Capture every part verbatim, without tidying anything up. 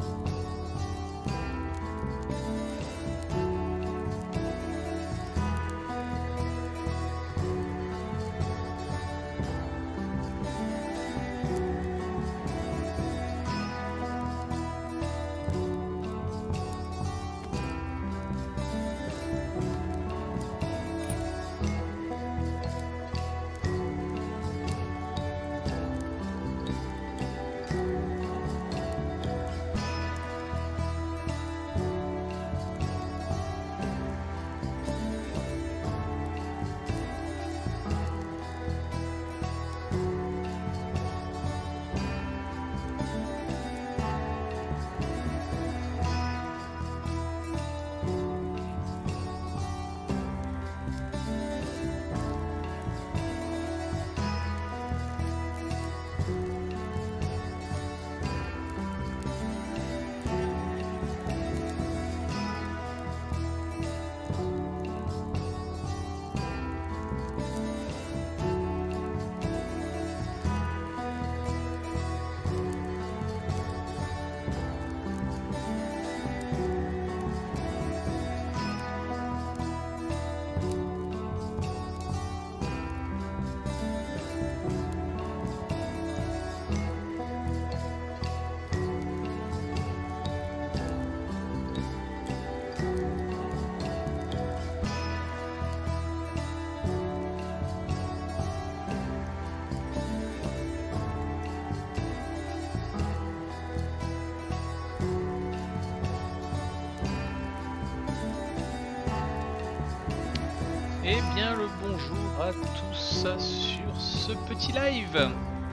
Eh bien le bonjour à tous sur ce petit live.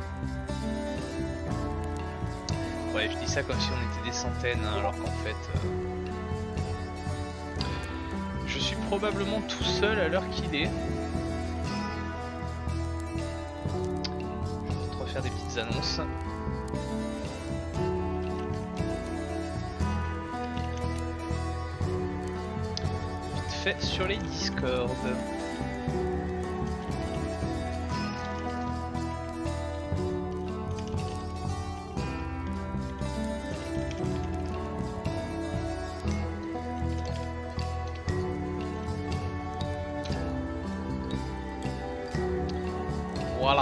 Ouais, je dis ça comme si on était des centaines, hein, alors qu'en fait euh, je suis probablement tout seul à l'heure qu'il est. Je vais peut-être refaire des petites annonces. Vite fait sur les Discord. Voilà.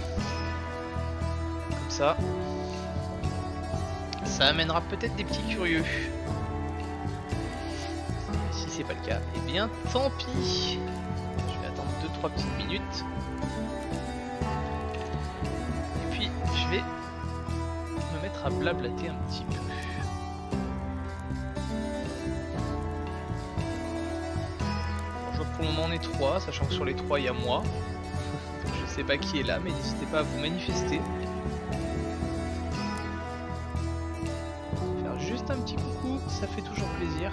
Comme ça. Ça amènera peut-être des petits curieux. Si c'est pas le cas, eh bien tant pis. Je vais attendre deux trois petites minutes. Et puis je vais me mettre à blablater un petit peu. Alors, je vois que pour le moment on est trois, sachant que sur les trois il y a moi. Je sais pas qui est là, mais n'hésitez pas à vous manifester. Faire juste un petit coucou, ça fait toujours plaisir.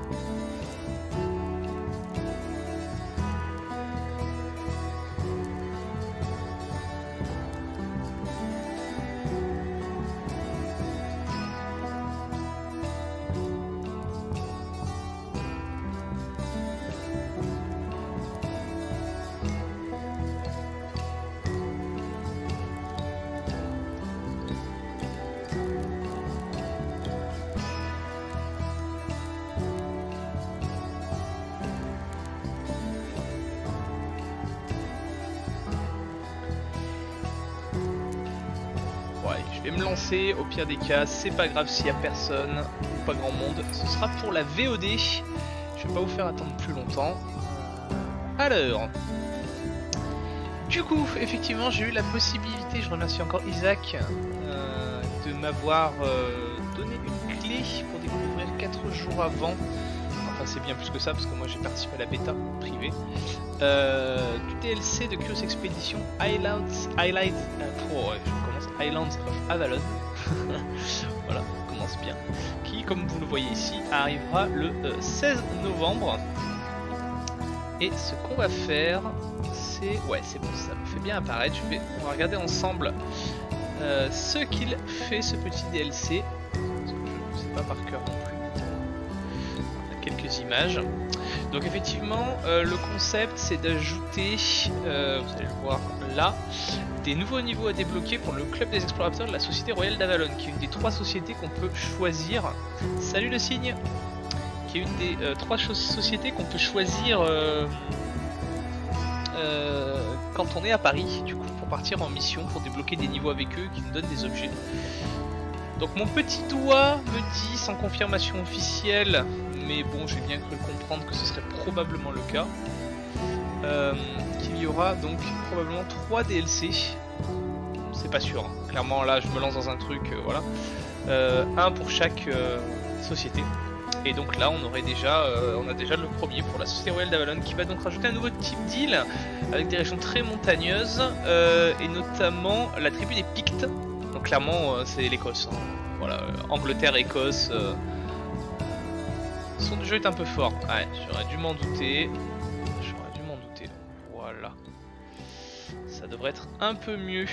Je vais me lancer, au pire des cas, c'est pas grave s'il y a personne ou pas grand monde, ce sera pour la V O D. Je vais pas vous faire attendre plus longtemps. Alors, du coup, effectivement, j'ai eu la possibilité, je remercie encore Isaac, euh, de m'avoir euh, donné une clé pour découvrir quatre jours avant. Enfin, c'est bien plus que ça parce que moi j'ai participé à la bêta privée. Euh, du D L C de Curious Expedition Islands, Highlights, euh, oh, ouais, je commence, Islands of Avalon. Voilà, on commence bien. Qui, comme vous le voyez ici, arrivera le euh, seize novembre. Et ce qu'on va faire, c'est, ouais, c'est bon, ça me fait bien apparaître. Je vais, on va regarder ensemble euh, ce qu'il fait, ce petit D L C. Parce que je ne sais pas par cœur non plus. On a quelques images. Donc effectivement, euh, le concept c'est d'ajouter, euh, vous allez le voir là, des nouveaux niveaux à débloquer pour le club des explorateurs de la Société Royale d'Avalon, qui est une des trois sociétés qu'on peut choisir. Salut le cygne. Qui est une des euh, trois sociétés qu'on peut choisir euh, euh, quand on est à Paris, du coup, pour partir en mission, pour débloquer des niveaux avec eux qui nous donnent des objets. Donc mon petit doigt me dit, sans confirmation officielle, mais bon, j'ai bien cru comprendre que ce serait probablement le cas, euh, qu'il y aura donc probablement trois D L C. C'est pas sûr, hein. Clairement là je me lance dans un truc, euh, voilà. Euh, un pour chaque euh, société. Et donc là on aurait déjà, euh, on a déjà le premier pour la Société Royale d'Avalon, qui va donc rajouter un nouveau type d'île avec des régions très montagneuses, euh, et notamment la tribu des Pictes. Donc clairement euh, c'est l'Écosse, hein. Voilà, euh, Angleterre, Écosse. Euh, son jeu est un peu fort. Ouais, j'aurais dû m'en douter. J'aurais dû m'en douter. Voilà. Ça devrait être un peu mieux.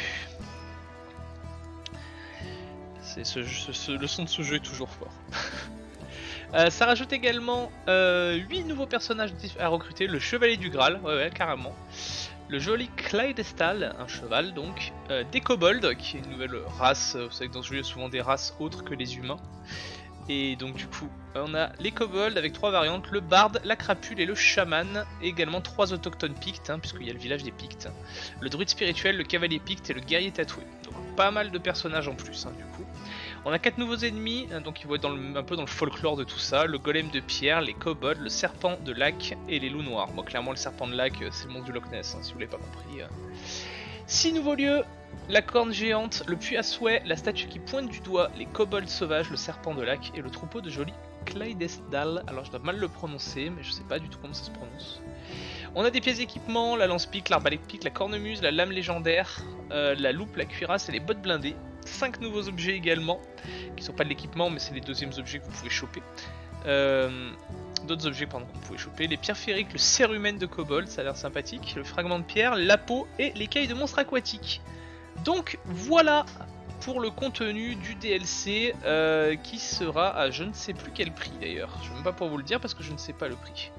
C'est ce, ce, ce, le son de ce jeu est toujours fort. euh, ça rajoute également euh, huit nouveaux personnages à recruter. Le Chevalier du Graal, ouais, ouais, carrément. Le joli Clydestal, un cheval donc. Euh, des kobolds, qui est une nouvelle race. Vous savez que dans ce jeu, il y a souvent des races autres que les humains. Et donc du coup, on a les kobolds avec trois variantes, le barde, la crapule et le chaman, et également trois autochtones pictes, hein, puisqu'il y a le village des pictes, le druide spirituel, le cavalier picte et le guerrier tatoué. Donc pas mal de personnages en plus, hein, du coup. On a quatre nouveaux ennemis, hein, donc ils vont être dans le, un peu dans le folklore de tout ça, le golem de pierre, les kobolds, le serpent de lac et les loups noirs. Bon, clairement le serpent de lac, c'est le monstre du Loch Ness, hein, si vous l'avez pas compris. Six nouveaux lieux. La corne géante, le puits à souhait, la statue qui pointe du doigt, les kobolds sauvages, le serpent de lac et le troupeau de jolis Clydesdal. Alors je dois mal le prononcer, mais je sais pas du tout comment ça se prononce. On a des pièces d'équipement, la lance-pique, l'arbalète pique, la cornemuse, la lame légendaire, euh, la loupe, la cuirasse et les bottes blindées. cinq nouveaux objets également, qui sont pas de l'équipement, mais c'est les deuxièmes objets que vous pouvez choper. Euh, D'autres objets pardon, que vous pouvez choper, les pierres féeriques, le cérumen de kobold, ça a l'air sympathique, le fragment de pierre, la peau et l'écaille de monstre aquatique. Donc voilà pour le contenu du D L C, euh, qui sera à je ne sais plus quel prix d'ailleurs. Je ne vais même pas pouvoir vous le dire parce que je ne sais pas le prix.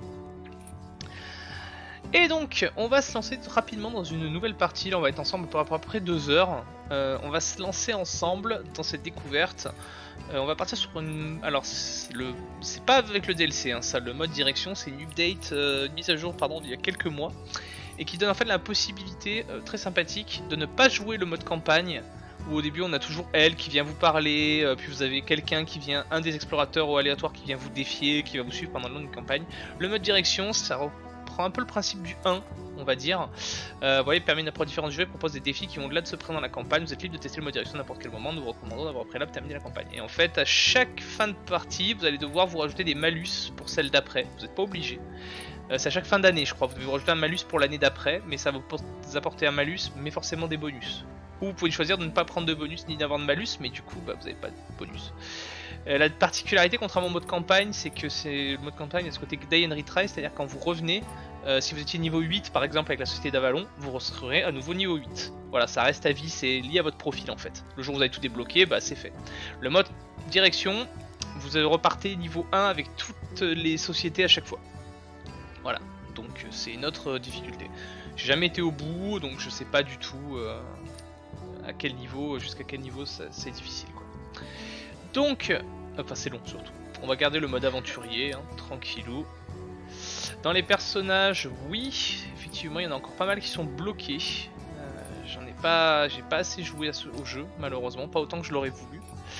Et donc on va se lancer rapidement dans une nouvelle partie. Là on va être ensemble pour à peu près deux heures. Euh, on va se lancer ensemble dans cette découverte. Euh, on va partir sur une... Alors c'est le... c'est pas avec le D L C, hein, ça, le mode direction, c'est une update, euh, une mise à jour pardon, d'il y a quelques mois. Et qui donne en fait la possibilité euh, très sympathique de ne pas jouer le mode campagne, où au début on a toujours elle qui vient vous parler, euh, puis vous avez quelqu'un qui vient, un des explorateurs au aléatoire qui vient vous défier, qui va vous suivre pendant le long d'une campagne. Le mode direction, ça reprend un peu le principe du un, on va dire. Euh, vous voyez, permet une approche différente du jeu, propose des défis qui vont au-delà de se prendre dans la campagne. Vous êtes libre de tester le mode direction à n'importe quel moment, nous vous recommandons d'avoir au préalable terminé la campagne. Et en fait, à chaque fin de partie, vous allez devoir vous rajouter des malus pour celle d'après, vous n'êtes pas obligé. Euh, c'est à chaque fin d'année, je crois. Vous devez vous rajouter un malus pour l'année d'après, mais ça va vous apporter un malus, mais forcément des bonus. Ou vous pouvez choisir de ne pas prendre de bonus ni d'avoir de malus, mais du coup, bah, vous n'avez pas de bonus. Euh, la particularité, contrairement au mode campagne, c'est que c'est le mode campagne à ce côté die and retry, c'est-à-dire quand vous revenez, euh, si vous étiez niveau huit par exemple avec la Société d'Avalon, vous resterez à nouveau niveau huit. Voilà, ça reste à vie, c'est lié à votre profil en fait. Le jour où vous avez tout débloqué, bah c'est fait. Le mode direction, vous repartez niveau un avec toutes les sociétés à chaque fois. Voilà, donc c'est une autre difficulté. J'ai jamais été au bout, donc je sais pas du tout euh, à quel niveau, jusqu'à quel niveau c'est difficile quoi. Donc, enfin c'est long surtout. On va garder le mode aventurier, hein, tranquillou. Dans les personnages, oui, effectivement il y en a encore pas mal qui sont bloqués. Euh, J'en ai pas, j'ai pas assez joué à ce, au jeu malheureusement, pas autant que je l'aurais voulu.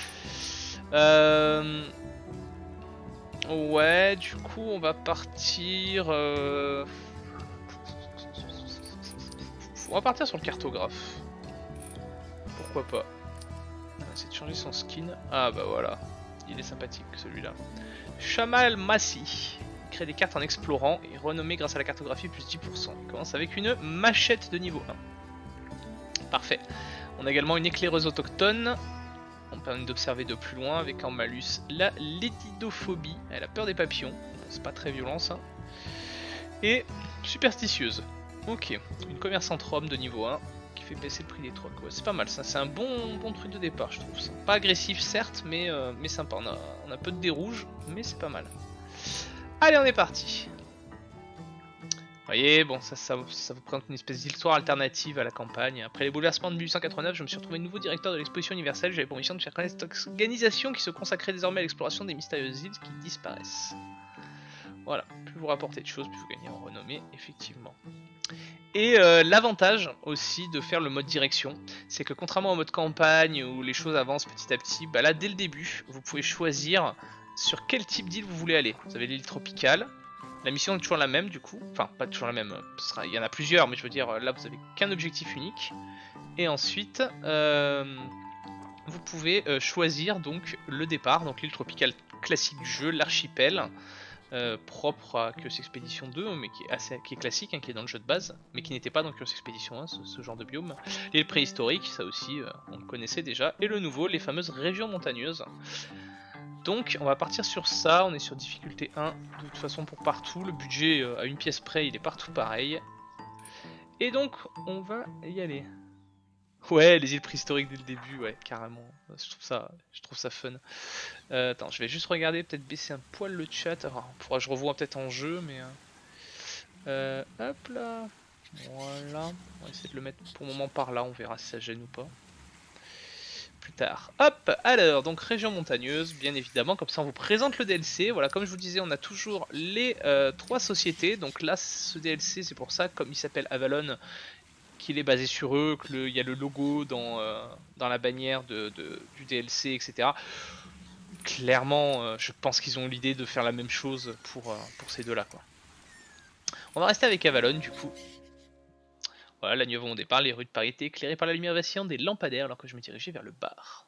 Euh... Ouais, du coup on va partir... Euh... On va partir sur le cartographe. Pourquoi pas. On va essayer de changer son skin. Ah bah voilà, il est sympathique celui-là. Shamal Massi. Il crée des cartes en explorant et renommé grâce à la cartographie plus dix pour cent. Il commence avec une machette de niveau un. Parfait. On a également une éclaireuse autochtone. On permet d'observer de plus loin avec en malus la lédidophobie. Elle a peur des papillons. C'est pas très violent ça. Et superstitieuse. Ok. Une commerçante rome de niveau un qui fait baisser le prix des trucs. Ouais, c'est pas mal ça. C'est un bon, bon truc de départ je trouve ça. Pas agressif certes mais, euh, mais sympa. On a, on a peu de dés rouges mais c'est pas mal. Allez on est parti. voyez, bon, ça, ça, ça vous présente une espèce d'histoire alternative à la campagne. Après les bouleversements de mille huit cent quatre-vingt-neuf, je me suis retrouvé nouveau directeur de l'exposition universelle. J'avais pour mission de faire connaître cette organisation qui se consacrait désormais à l'exploration des mystérieuses îles qui disparaissent. Voilà, plus vous rapportez de choses, plus vous gagnez en renommée, effectivement. Et euh, l'avantage aussi de faire le mode direction, c'est que contrairement au mode campagne où les choses avancent petit à petit, bah là dès le début, vous pouvez choisir sur quel type d'île vous voulez aller. Vous avez l'île tropicale. La mission est toujours la même du coup, enfin pas toujours la même, il y en a plusieurs, mais je veux dire là vous avez qu'un objectif unique. Et ensuite euh, vous pouvez euh, choisir donc le départ, donc l'île tropicale classique du jeu, l'archipel, euh, propre à Chaos Expedition deux, mais qui est, assez, qui est classique, hein, qui est dans le jeu de base, mais qui n'était pas dans Chaos Expedition un, ce, ce genre de biome. L'île préhistorique, ça aussi euh, on le connaissait déjà, et le nouveau, les fameuses régions montagneuses. Donc on va partir sur ça, on est sur difficulté un, de toute façon pour partout, le budget euh, à une pièce près il est partout pareil. Et donc on va y aller. Ouais, les îles préhistoriques dès le début, ouais, carrément, je trouve ça, je trouve ça fun. Euh, attends, je vais juste regarder, peut-être baisser un poil le chat, alors pourra, je revois peut-être en jeu, mais... Euh, euh, hop là, voilà, on va essayer de le mettre pour le moment par là, on verra si ça gêne ou pas. Plus tard. Hop, alors, donc région montagneuse, bien évidemment, comme ça on vous présente le D L C. Voilà, comme je vous disais, on a toujours les euh, trois sociétés. Donc là, ce D L C, c'est pour ça, comme il s'appelle Avalon, qu'il est basé sur eux, qu'il y a le logo dans, euh, dans la bannière de, de, du D L C, et cetera. Clairement, euh, je pense qu'ils ont l'idée de faire la même chose pour, euh, pour ces deux-là, quoi. On va rester avec Avalon, du coup. Voilà, la nuit avant mon départ, les rues de Paris étaient éclairées par la lumière vacillante des lampadaires alors que je me dirigeais vers le bar.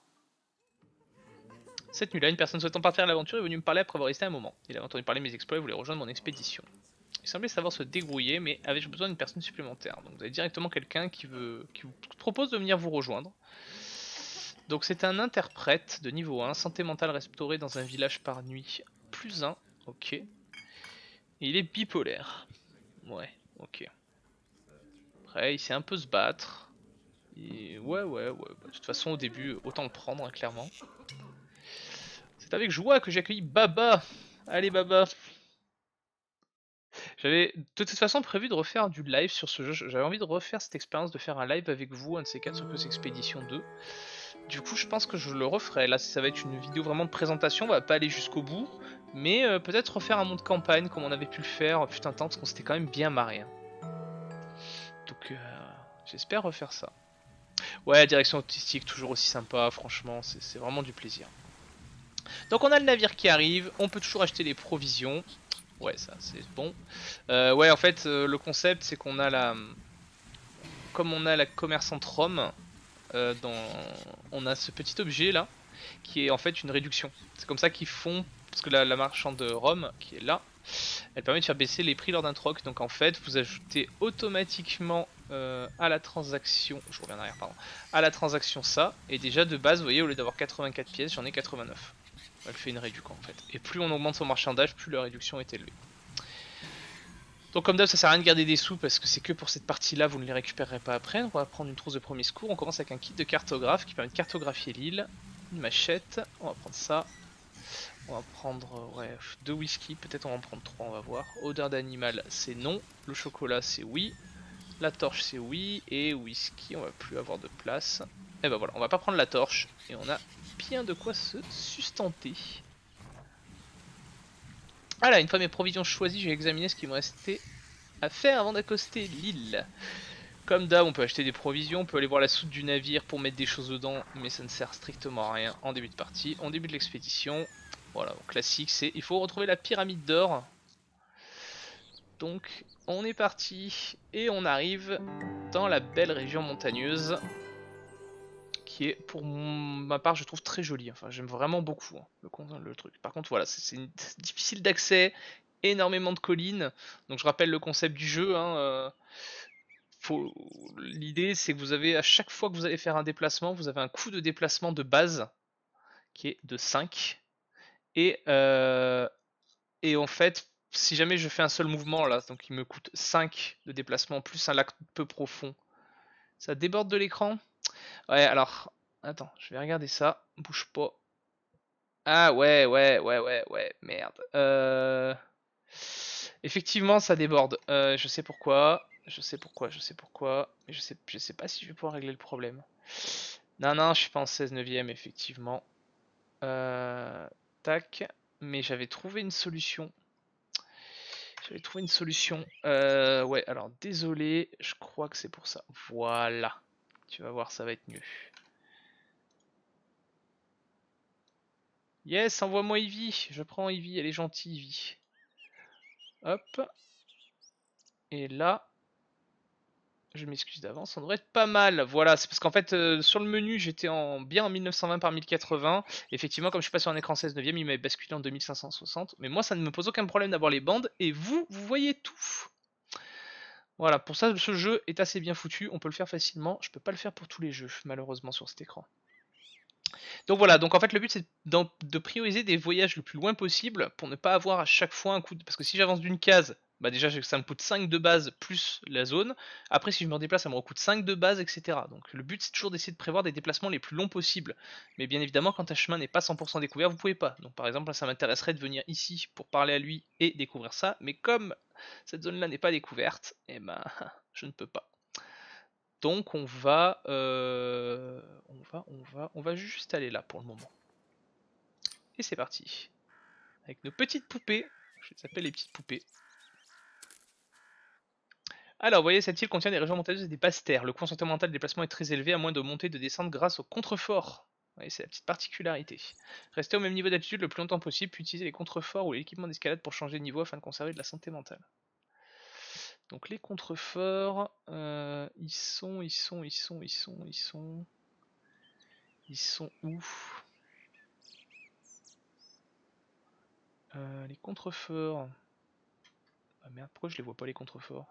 Cette nuit-là, une personne souhaitant partir à l'aventure est venue me parler après avoir resté un moment. Il avait entendu parler de mes exploits et voulait rejoindre mon expédition. Il semblait savoir se débrouiller, mais avait besoin d'une personne supplémentaire. Donc vous avez directement quelqu'un qui veut, qui vous propose de venir vous rejoindre. Donc c'est un interprète de niveau un, santé mentale restaurée dans un village par nuit, plus un, ok. Et il est bipolaire. Ouais, ok. Après, il sait un peu se battre. Et ouais, ouais, ouais. Bah, de toute façon, au début, autant le prendre, hein, clairement. C'est avec joie que j'accueille Baba. Allez, Baba. J'avais de toute façon prévu de refaire du live sur ce jeu. J'avais envie de refaire cette expérience, de faire un live avec vous, un de ces quatre sur Chaos Expedition deux. Du coup, je pense que je le referai. Là, ça va être une vidéo vraiment de présentation. On va pas aller jusqu'au bout. Mais euh, peut-être refaire un mode campagne comme on avait pu le faire. Putain, tant parce qu'on s'était quand même bien marré. Hein. Donc, euh, j'espère refaire ça. Ouais, direction autistique, toujours aussi sympa, franchement, c'est vraiment du plaisir. Donc on a le navire qui arrive, on peut toujours acheter les provisions. Ouais, ça c'est bon. Euh, ouais, en fait, euh, le concept c'est qu'on a la... Comme on a la commerçante Rome, euh, dans... on a ce petit objet là, qui est en fait une réduction. C'est comme ça qu'ils font, parce que la, la marchande de Rome, qui est là, elle permet de faire baisser les prix lors d'un troc. Donc en fait, vous ajoutez automatiquement euh, à la transaction, je reviens en arrière, pardon, à la transaction ça, et déjà de base, vous voyez, au lieu d'avoir quatre-vingt-quatre pièces, j'en ai quatre-vingt-neuf. Elle fait une réduction en fait. Et plus on augmente son marchandage, plus la réduction est élevée. Donc comme d'hab, ça sert à rien de garder des sous parce que c'est que pour cette partie-là, vous ne les récupérerez pas après. Donc on va prendre une trousse de premier secours. On commence avec un kit de cartographe qui permet de cartographier l'île. Une machette, on va prendre ça. On va prendre ouais, deux whisky, peut-être on va en prendre trois, on va voir. Odeur d'animal, c'est non. Le chocolat, c'est oui. La torche, c'est oui. Et whisky, on va plus avoir de place. Et ben voilà, on va pas prendre la torche. Et on a bien de quoi se sustenter. Voilà, une fois mes provisions choisies, je vais examiner ce qu'il me restait à faire avant d'accoster l'île. Comme d'hab, on peut acheter des provisions, on peut aller voir la soute du navire pour mettre des choses dedans, mais ça ne sert strictement à rien en début de partie. En début de l'expédition, voilà, bon, classique, c'est il faut retrouver la pyramide d'or. Donc on est parti et on arrive dans la belle région montagneuse qui est pour ma part je trouve très jolie. Enfin j'aime vraiment beaucoup hein, le, le truc. Par contre voilà, c'est difficile d'accès, énormément de collines. Donc je rappelle le concept du jeu. Hein, euh, L'idée c'est que vous avez à chaque fois que vous allez faire un déplacement, vous avez un coût de déplacement de base qui est de cinq. Et, euh, et en fait, si jamais je fais un seul mouvement là, donc il me coûte cinq de déplacement plus un lac peu profond, ça déborde de l'écran. Ouais, alors, attends, je vais regarder ça, bouge pas. Ah ouais, ouais, ouais, ouais, ouais, merde. Euh... Effectivement, ça déborde. Euh, je sais pourquoi. Je sais pourquoi, je sais pourquoi. Mais je sais, je sais pas si je vais pouvoir régler le problème. Non, non, je suis pas en seize neuvième, effectivement. Euh, tac. Mais j'avais trouvé une solution. J'avais trouvé une solution. Euh, ouais, alors désolé, je crois que c'est pour ça. Voilà. Tu vas voir, ça va être mieux. Yes, envoie-moi Ivy. Je prends Ivy, elle est gentille, Ivy. Hop. Et là, je m'excuse d'avance, on devrait être pas mal. Voilà, c'est parce qu'en fait, euh, sur le menu, j'étais en bien en mille neuf cent vingt par mille quatre-vingts. Effectivement, comme je suis pas sur un écran seize neuvième, il m'avait basculé en deux mille cinq cent soixante. Mais moi, ça ne me pose aucun problème d'avoir les bandes. Et vous, vous voyez tout. Voilà, pour ça, ce jeu est assez bien foutu. On peut le faire facilement. Je peux pas le faire pour tous les jeux, malheureusement, sur cet écran. Donc voilà, donc en fait le but c'est de prioriser des voyages le plus loin possible pour ne pas avoir à chaque fois un coup de... Parce que si j'avance d'une case, bah déjà ça me coûte cinq de base plus la zone. Après si je me déplace ça me coûte cinq de base, et cetera. Donc le but c'est toujours d'essayer de prévoir des déplacements les plus longs possibles. Mais bien évidemment quand un chemin n'est pas cent pour cent découvert, vous pouvez pas. Donc par exemple ça m'intéresserait de venir ici pour parler à lui et découvrir ça. Mais comme cette zone là n'est pas découverte, et eh ben je ne peux pas. Donc on va, euh, on va, on va, on va juste aller là pour le moment. Et c'est parti. Avec nos petites poupées. Je les appelle les petites poupées. Alors, vous voyez, cette île contient des régions montagneuses et des basses terres. Le coût sentimental de déplacement est très élevé, à moins de monter et de descendre grâce au contreforts. Vous voyez, c'est la petite particularité. Restez au même niveau d'altitude le plus longtemps possible, puis utilisez les contreforts ou l'équipement d'escalade pour changer de niveau afin de conserver de la santé mentale. Donc les contreforts, euh, ils sont, ils sont, ils sont, ils sont, ils sont... Ils sont où? Euh, les contreforts. Ah merde, pourquoi je les vois pas les contreforts?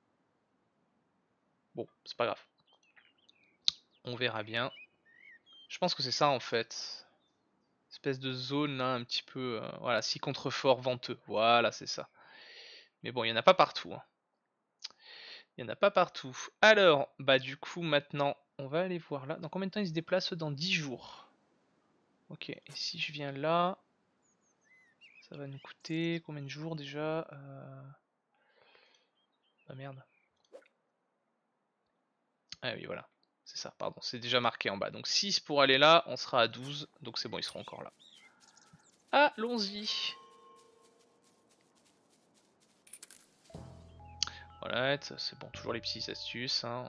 Bon, c'est pas grave. On verra bien. Je pense que c'est ça en fait. Espèce de zone là un petit peu... Euh, voilà, six contreforts venteux. Voilà, c'est ça. Mais bon, il n'y en a pas partout. Hein. Il n'y en a pas partout. Alors, bah du coup maintenant, on va aller voir là. Dans combien de temps ils se déplacent? Dans dix jours. Ok, et si je viens là... Ça va nous coûter combien de jours déjà? euh... Ah merde. Ah oui, voilà. C'est ça, pardon. C'est déjà marqué en bas. Donc six pour aller là, on sera à douze. Donc c'est bon, ils seront encore là. Allons-y. Voilà, c'est bon, toujours les petites astuces. Hein.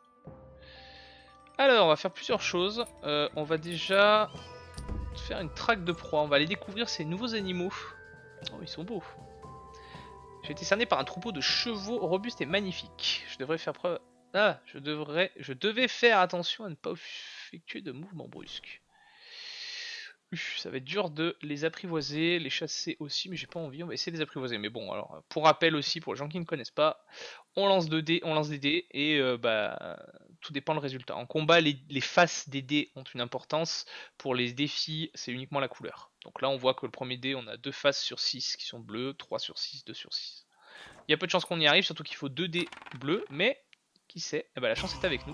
Alors, on va faire plusieurs choses. Euh, on va déjà faire une traque de proie. On va aller découvrir ces nouveaux animaux. Oh, ils sont beaux. J'ai été cerné par un troupeau de chevaux robustes et magnifiques. Je devrais faire preuve... Ah, je devrais... Je devais faire attention à ne pas effectuer de mouvements brusques. Uf, ça va être dur de les apprivoiser, les chasser aussi, mais j'ai pas envie, on va essayer de les apprivoiser. Mais bon, alors, pour rappel aussi, pour les gens qui ne connaissent pas, on lance deux dés, on lance des dés, et euh, bah, tout dépend du résultat. En combat, les, les faces des dés ont une importance, pour les défis, c'est uniquement la couleur. Donc là, on voit que le premier dé, on a deux faces sur six qui sont bleues, trois sur six, deux sur six. Il y a peu de chances qu'on y arrive, surtout qu'il faut deux dés bleus, mais qui sait, eh ben, la chance est avec nous.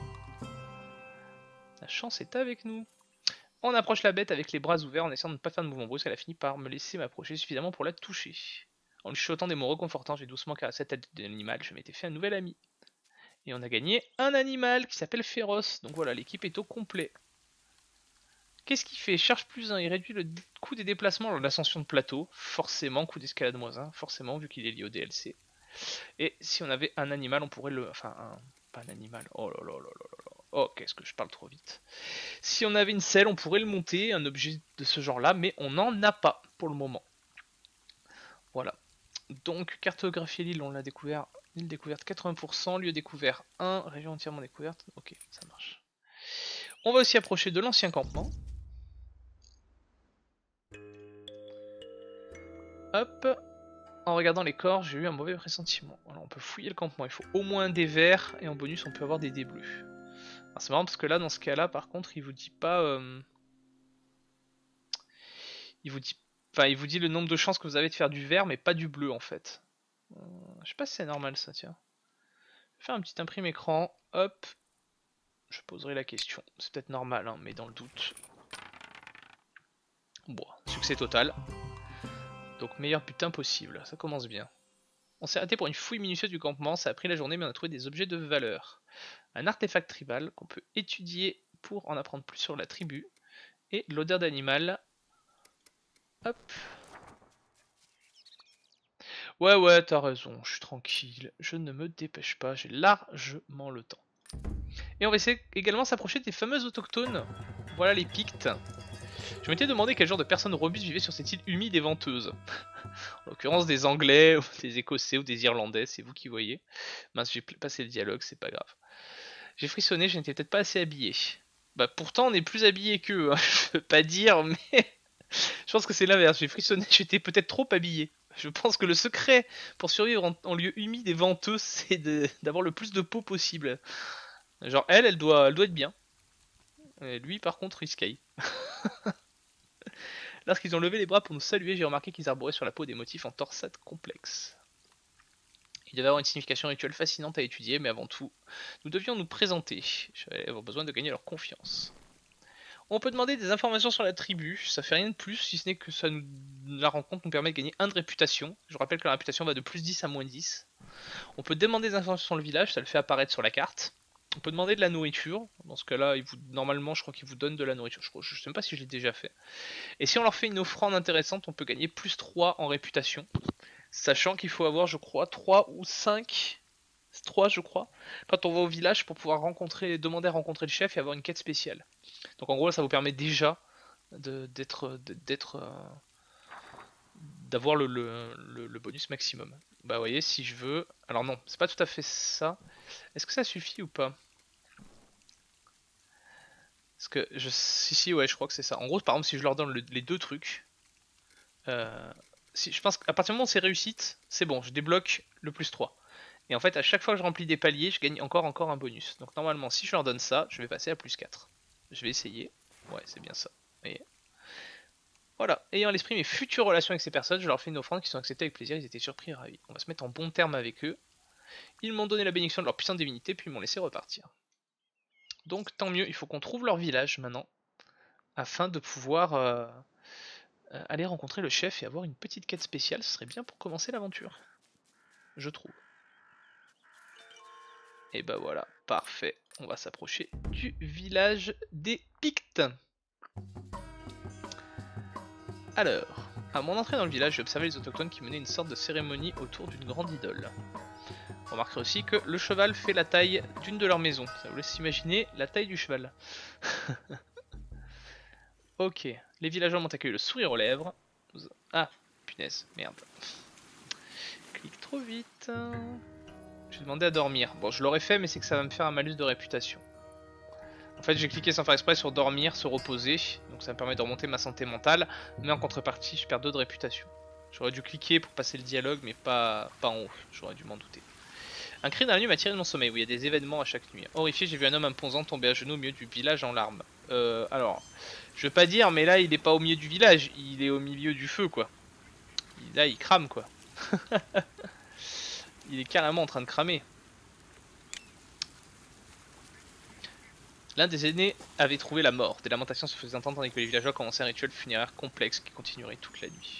La chance est avec nous. On approche la bête avec les bras ouverts en essayant de ne pas faire de mouvement brusque. Elle a fini par me laisser m'approcher suffisamment pour la toucher. En lui chuchotant des mots réconfortants, j'ai doucement caressé la tête de l'animal. Je m'étais fait un nouvel ami. Et on a gagné un animal qui s'appelle Féroce. Donc voilà, l'équipe est au complet. Qu'est-ce qu'il fait? Charge plus un. Il réduit le coût des déplacements lors de l'ascension de plateau. Forcément, coût d'escalade moins un. Forcément, vu qu'il est lié au D L C. Et si on avait un animal, on pourrait le... Enfin, un... pas un animal. Oh là là là là là. Oh, qu'est-ce que je parle trop vite. Si on avait une selle, on pourrait le monter, un objet de ce genre-là, mais on n'en a pas pour le moment. Voilà. Donc, cartographier l'île, on l'a découvert. Île découverte quatre-vingts pour cent, lieu découvert un, région entièrement découverte. Ok, ça marche. On va aussi approcher de l'ancien campement. Hop. En regardant les corps, j'ai eu un mauvais pressentiment. Voilà, on peut fouiller le campement. Il faut au moins des verts, et en bonus, on peut avoir des dés bleus. C'est marrant parce que là, dans ce cas-là, par contre, il vous dit pas... Euh... Il vous dit... Enfin, il vous dit le nombre de chances que vous avez de faire du vert, mais pas du bleu, en fait. Euh... Je sais pas si c'est normal, ça, tiens. Je vais faire un petit imprime écran. Hop. Je poserai la question. C'est peut-être normal, hein, mais dans le doute. Bon, succès total. Donc, meilleur butin possible. Ça commence bien. On s'est arrêté pour une fouille minutieuse du campement, ça a pris la journée mais on a trouvé des objets de valeur. Un artefact tribal qu'on peut étudier pour en apprendre plus sur la tribu. Et l'odeur d'animal. Hop. Ouais ouais t'as raison, je suis tranquille, je ne me dépêche pas, j'ai largement le temps. Et on va essayer également s'approcher des fameuses autochtones. Voilà les Pictes. Je m'étais demandé quel genre de personnes robustes vivaient sur cette île humide et venteuse. En l'occurrence des Anglais, ou des Écossais ou des Irlandais, c'est vous qui voyez. Mince, j'ai passé le dialogue, c'est pas grave. J'ai frissonné, je n'étais peut-être pas assez habillé. Bah pourtant on est plus habillé qu'eux, hein. Je peux pas dire, mais je pense que c'est l'inverse. J'ai frissonné, j'étais peut-être trop habillé. Je pense que le secret pour survivre en, en lieu humide et venteux, c'est d'avoir le plus de peau possible. Genre elle, elle doit, elle doit être bien. Et lui par contre risqué. Lorsqu'ils ont levé les bras pour nous saluer, j'ai remarqué qu'ils arboraient sur la peau des motifs en torsade complexes. Il devait avoir une signification rituelle fascinante à étudier, mais avant tout, nous devions nous présenter. J'allais avoir besoin de gagner leur confiance. On peut demander des informations sur la tribu, ça fait rien de plus, si ce n'est que ça nous, la rencontre nous permet de gagner un de réputation. Je rappelle que la réputation va de plus dix à moins dix. On peut demander des informations sur le village, ça le fait apparaître sur la carte. On peut demander de la nourriture, dans ce cas-là, normalement je crois qu'il vous donne de la nourriture, je, je sais même pas si je l'ai déjà fait. Et si on leur fait une offrande intéressante, on peut gagner plus trois en réputation. Sachant qu'il faut avoir, je crois, trois ou cinq, trois je crois, quand on va au village pour pouvoir rencontrer, demander à rencontrer le chef et avoir une quête spéciale. Donc en gros, ça vous permet déjà d'être, d'être, euh, d'avoir le, le, le, le bonus maximum. Bah vous voyez, si je veux, alors non, c'est pas tout à fait ça. Est-ce que ça suffit ou pas? Parce que je, si si ouais, je crois que c'est ça. En gros, par exemple, si je leur donne le, les deux trucs. Euh, si, je pense qu'à partir du moment où c'est réussite, c'est bon, je débloque le plus trois. Et en fait, à chaque fois que je remplis des paliers, je gagne encore encore un bonus. Donc normalement, si je leur donne ça, je vais passer à plus quatre. Je vais essayer. Ouais, c'est bien ça. Et voilà. Ayant à l'esprit mes futures relations avec ces personnes, je leur fais une offrande qui sont acceptées avec plaisir. Ils étaient surpris et ravis. On va se mettre en bon terme avec eux. Ils m'ont donné la bénédiction de leur puissante divinité, puis ils m'ont laissé repartir. Donc tant mieux, il faut qu'on trouve leur village maintenant, afin de pouvoir... Euh, Euh, aller rencontrer le chef et avoir une petite quête spéciale, ce serait bien pour commencer l'aventure. Je trouve. Et bah voilà, parfait. On va s'approcher du village des Pictes. Alors, à mon entrée dans le village, j'ai observé les autochtones qui menaient une sorte de cérémonie autour d'une grande idole. Vous remarquerez aussi que le cheval fait la taille d'une de leurs maisons. Ça vous laisse imaginer la taille du cheval. Ok, les villageois m'ont accueilli le sourire aux lèvres. Ah, punaise, merde. Clique trop vite. J'ai demandé à dormir. Bon, je l'aurais fait, mais c'est que ça va me faire un malus de réputation. En fait, j'ai cliqué sans faire exprès sur dormir, se reposer. Donc ça me permet de remonter ma santé mentale. Mais en contrepartie, je perds deux de réputation. J'aurais dû cliquer pour passer le dialogue, mais pas, pas en haut. J'aurais dû m'en douter. Un cri dans la nuit m'a tiré de mon sommeil, où il y a des événements à chaque nuit. Horrifié, j'ai vu un homme imposant tomber à genoux au milieu du village en larmes. Euh, alors, je veux pas dire, mais là, il est pas au milieu du village, il est au milieu du feu, quoi. Là, il crame, quoi. Il est carrément en train de cramer. L'un des aînés avait trouvé la mort. Des lamentations se faisaient entendre tandis que les villageois commençaient un rituel funéraire complexe qui continuerait toute la nuit.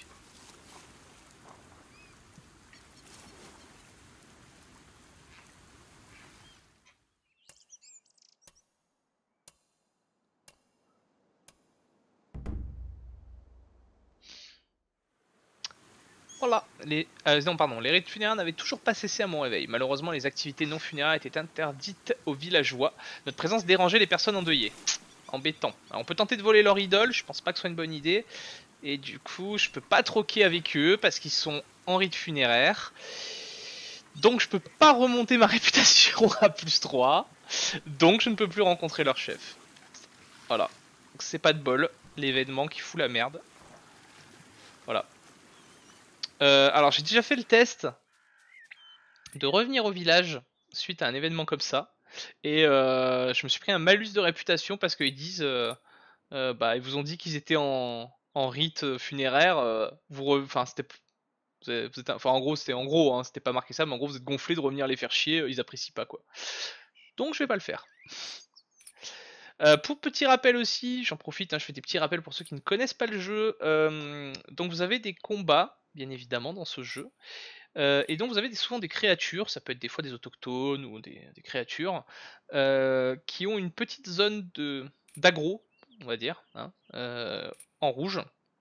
Voilà, les, euh, non, pardon, les rites funéraires n'avaient toujours pas cessé à mon réveil. Malheureusement, les activités non funéraires étaient interdites aux villageois. Notre présence dérangeait les personnes endeuillées. Embêtant. Alors, on peut tenter de voler leur idole, je pense pas que ce soit une bonne idée. Et du coup, je peux pas troquer avec eux parce qu'ils sont en rite funéraire. Donc je peux pas remonter ma réputation à plus trois. Donc je ne peux plus rencontrer leur chef. Voilà. C'est pas de bol, l'événement qui fout la merde. Voilà. Euh, alors j'ai déjà fait le test de revenir au village suite à un événement comme ça. Et euh, je me suis pris un malus de réputation parce qu'ils disent... Euh, euh, bah ils vous ont dit qu'ils étaient en, en rite funéraire. Euh, vous enfin c'était... Vous êtes, enfin en gros c'était en gros, hein, c'était pas marqué ça, mais en gros vous êtes gonflé de revenir les faire chier, ils apprécient pas quoi. Donc je vais pas le faire. Euh, pour petit rappel aussi, j'en profite, hein, je fais des petits rappels pour ceux qui ne connaissent pas le jeu. Euh, donc vous avez des combats, bien évidemment, dans ce jeu. Euh, et donc vous avez des, souvent des créatures, ça peut être des fois des autochtones ou des, des créatures, euh, qui ont une petite zone de d'aggro, on va dire, hein, euh, en rouge.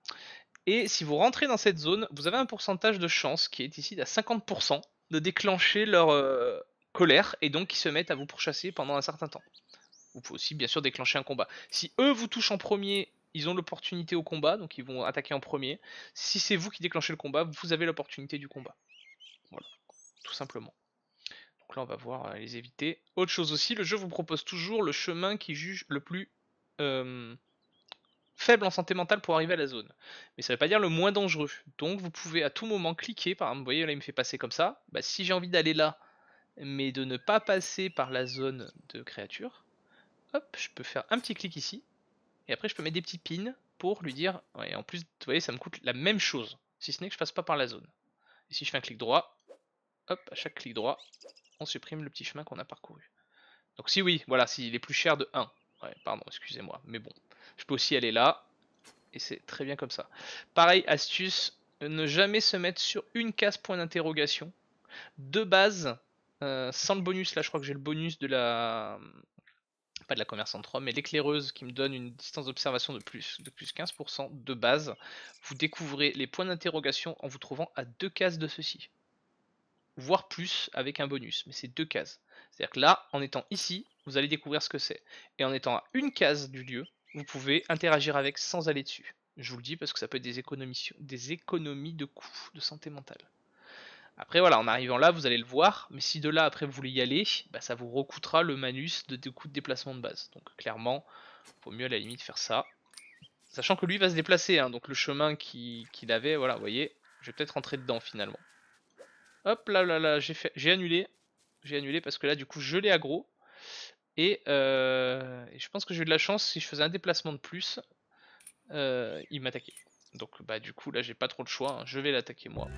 Et si vous rentrez dans cette zone, vous avez un pourcentage de chance qui est ici à cinquante pour cent de déclencher leur euh, colère et donc ils se mettent à vous pourchasser pendant un certain temps. Vous pouvez aussi bien sûr déclencher un combat. Si eux vous touchent en premier, ils ont l'opportunité au combat, donc ils vont attaquer en premier. Si c'est vous qui déclenchez le combat, vous avez l'opportunité du combat. Voilà, tout simplement. Donc là on va voir les éviter. Autre chose aussi, le jeu vous propose toujours le chemin qui juge le plus euh, faible en santé mentale pour arriver à la zone. Mais ça veut pas dire le moins dangereux. Donc vous pouvez à tout moment cliquer, par exemple, vous voyez là il me fait passer comme ça. Bah, si j'ai envie d'aller là, mais de ne pas passer par la zone de créature, hop, je peux faire un petit clic ici. Et après je peux mettre des petits pins pour lui dire, ouais, en plus, vous voyez, ça me coûte la même chose, si ce n'est que je passe pas par la zone. Et si je fais un clic droit, hop, à chaque clic droit, on supprime le petit chemin qu'on a parcouru. Donc si oui, voilà, s'il est plus cher de un. Ouais, pardon, excusez-moi, mais bon. Je peux aussi aller là, et c'est très bien comme ça. Pareil, astuce, ne jamais se mettre sur une case point d'interrogation. De base, euh, sans le bonus, là je crois que j'ai le bonus de la... Pas de la commerçante trois, mais l'éclaireuse qui me donne une distance d'observation de plus, de plus quinze pour cent de base. Vous découvrez les points d'interrogation en vous trouvant à deux cases de ceci. Voire plus avec un bonus, mais c'est deux cases. C'est-à-dire que là, en étant ici, vous allez découvrir ce que c'est. Et en étant à une case du lieu, vous pouvez interagir avec sans aller dessus. Je vous le dis parce que ça peut être des économies, des économies de coûts de santé mentale. Après voilà, en arrivant là, vous allez le voir, mais si de là après vous voulez y aller, bah, ça vous recoûtera le malus de, de coûts de déplacement de base. Donc clairement, il vaut mieux à la limite faire ça. Sachant que lui va se déplacer, hein, donc le chemin qu'il qu'il avait, voilà, vous voyez, je vais peut-être rentrer dedans finalement. Hop là là là, j'ai fait, j'ai annulé, j'ai annulé parce que là du coup je l'ai aggro. Et, euh, et je pense que j'ai eu de la chance, si je faisais un déplacement de plus, euh, il m'attaquait. Donc bah du coup là j'ai pas trop le choix, hein, je vais l'attaquer moi.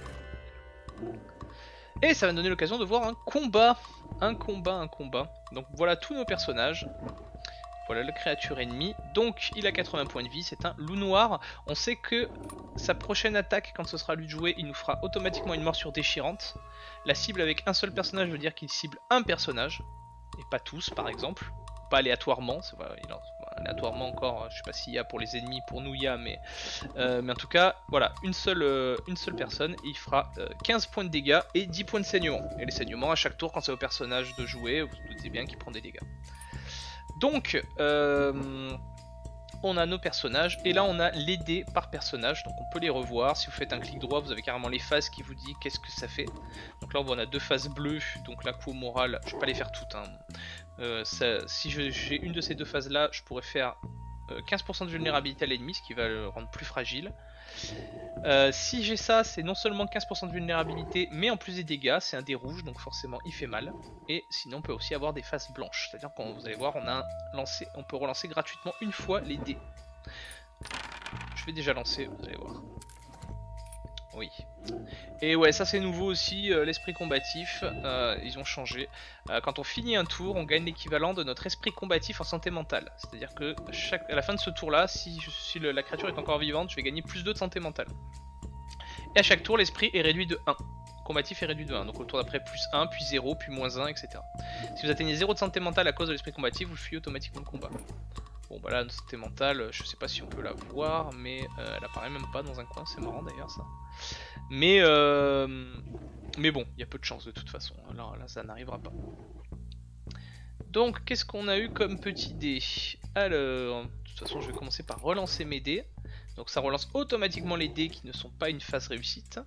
Et ça va me donner l'occasion de voir un combat. Un combat, un combat. Donc voilà tous nos personnages. Voilà la créature ennemie. Donc il a quatre-vingts points de vie, c'est un loup noir. On sait que sa prochaine attaque, quand ce sera lui de jouer, il nous fera automatiquement une morsure déchirante. La cible avec un seul personnage veut dire qu'il cible un personnage. Et pas tous par exemple. Pas aléatoirement. Voilà, il en, aléatoirement encore, je sais pas s'il y a pour les ennemis, pour nous il y a, mais, euh, mais en tout cas, voilà, une seule, euh, une seule personne, et il fera euh, quinze points de dégâts et dix points de saignement. Et les saignements à chaque tour, quand c'est au personnage de jouer, vous vous doutez bien qu'il prend des dégâts. Donc, euh, on a nos personnages, et là on a les dés par personnage, donc on peut les revoir. Si vous faites un clic droit, vous avez carrément les phases qui vous dit qu'est-ce que ça fait. Donc là on voit on a deux phases bleues, donc la coup morale, je vais pas les faire toutes, hein. Euh, ça, si j'ai une de ces deux phases là, je pourrais faire euh, quinze pour cent de vulnérabilité à l'ennemi, ce qui va le rendre plus fragile. Euh, si j'ai ça, c'est non seulement quinze pour cent de vulnérabilité, mais en plus des dégâts, c'est un dé rouge, donc forcément il fait mal. Et sinon on peut aussi avoir des phases blanches, c'est-à-dire quand vous allez voir, on, a lancé, on peut relancer gratuitement une fois les dés. Je vais déjà lancer, vous allez voir. Oui. Et ouais, ça c'est nouveau aussi, euh, l'esprit combatif, euh, ils ont changé. Euh, quand on finit un tour, on gagne l'équivalent de notre esprit combatif en santé mentale. C'est-à-dire que chaque, à la fin de ce tour-là, si, si le, la créature est encore vivante, je vais gagner plus deux de santé mentale. Et à chaque tour, l'esprit est réduit de un. Combatif est réduit de un. Donc au tour d'après, plus un, puis zéro, puis moins un, et cetera. Si vous atteignez zéro de santé mentale à cause de l'esprit combatif, vous fuyez automatiquement le combat. Bon bah là, notre santé mentale, je sais pas si on peut la voir, mais euh, elle apparaît même pas dans un coin, c'est marrant d'ailleurs ça. Mais euh, mais bon, il y a peu de chance de toute façon, là, là ça n'arrivera pas. Donc qu'est-ce qu'on a eu comme petit dé? Alors, de toute façon je vais commencer par relancer mes dés. Donc ça relance automatiquement les dés qui ne sont pas une phase réussite.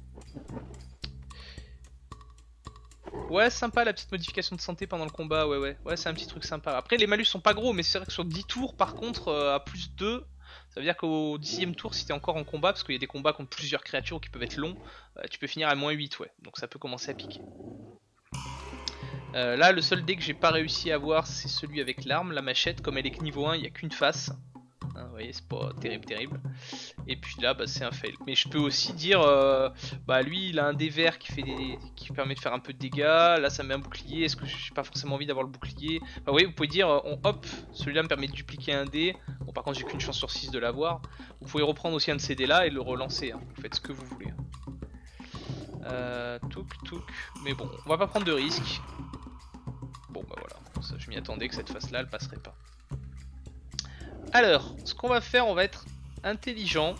Ouais, sympa la petite modification de santé pendant le combat, ouais ouais, ouais c'est un petit truc sympa. Après les malus sont pas gros, mais c'est vrai que sur dix tours par contre, euh, à plus deux, ça veut dire qu'au dixième tour si t'es encore en combat, parce qu'il y a des combats contre plusieurs créatures qui peuvent être longs, euh, tu peux finir à moins huit, ouais, donc ça peut commencer à piquer. Euh, là le seul dé que j'ai pas réussi à avoir c'est celui avec l'arme, la machette, comme elle est que niveau un, il n'y a qu'une face. Hein, vous voyez, c'est pas terrible terrible. Et puis là bah, c'est un fail. Mais je peux aussi dire euh, bah lui il a un dé vert qui fait des, qui permet de faire un peu de dégâts. Là ça met un bouclier. Est-ce que j'ai pas forcément envie d'avoir le bouclier? Bah, vous voyez, vous pouvez dire on hop, celui-là me permet de dupliquer un dé. Bon par contre j'ai qu'une chance sur six de l'avoir. Vous pouvez reprendre aussi un de ces dés là et le relancer, hein. Vous faites ce que vous voulez. Euh, touk touk. Mais bon, on va pas prendre de risques. Bon bah voilà, ça, je m'y attendais que cette phase là elle passerait pas. Alors, ce qu'on va faire, on va être intelligent.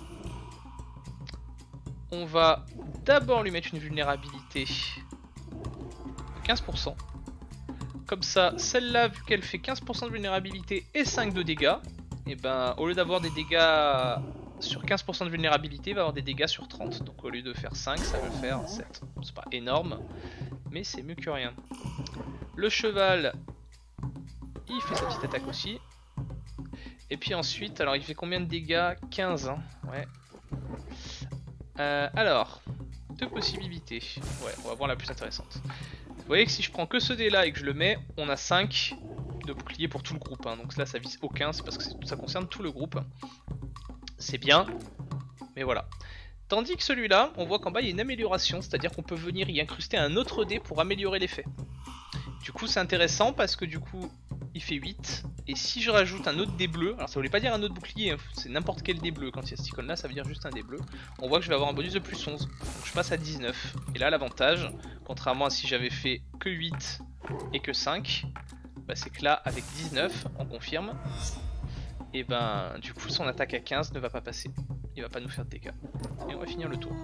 On va d'abord lui mettre une vulnérabilité de quinze pour cent. Comme ça, celle-là, vu qu'elle fait quinze pour cent de vulnérabilité et cinq de dégâts, et ben au lieu d'avoir des dégâts sur quinze pour cent de vulnérabilité, il va avoir des dégâts sur trente. Donc au lieu de faire cinq, ça va faire sept. C'est pas énorme, mais c'est mieux que rien. Le cheval, il fait sa petite attaque aussi. Et puis ensuite, alors il fait combien de dégâts? quinze, hein, ouais. Euh, alors, deux possibilités. Ouais, on va voir la plus intéressante. Vous voyez que si je prends que ce dé là et que je le mets, on a cinq de bouclier pour tout le groupe, hein. Donc là ça vise aucun, c'est parce que ça concerne tout le groupe. C'est bien, mais voilà. Tandis que celui-là, on voit qu'en bas il y a une amélioration, c'est-à-dire qu'on peut venir y incruster un autre dé pour améliorer l'effet. Du coup c'est intéressant parce que du coup il fait huit, et si je rajoute un autre dé bleu, alors ça voulait pas dire un autre bouclier, hein, c'est n'importe quel dé bleu quand il y a cette icône là, ça veut dire juste un dé bleu, on voit que je vais avoir un bonus de plus onze, donc je passe à dix-neuf, et là l'avantage, contrairement à si j'avais fait que huit et que cinq, bah, c'est que là avec dix-neuf, on confirme, et ben du coup son attaque à quinze ne va pas passer, il va pas nous faire de dégâts, et on va finir le tour.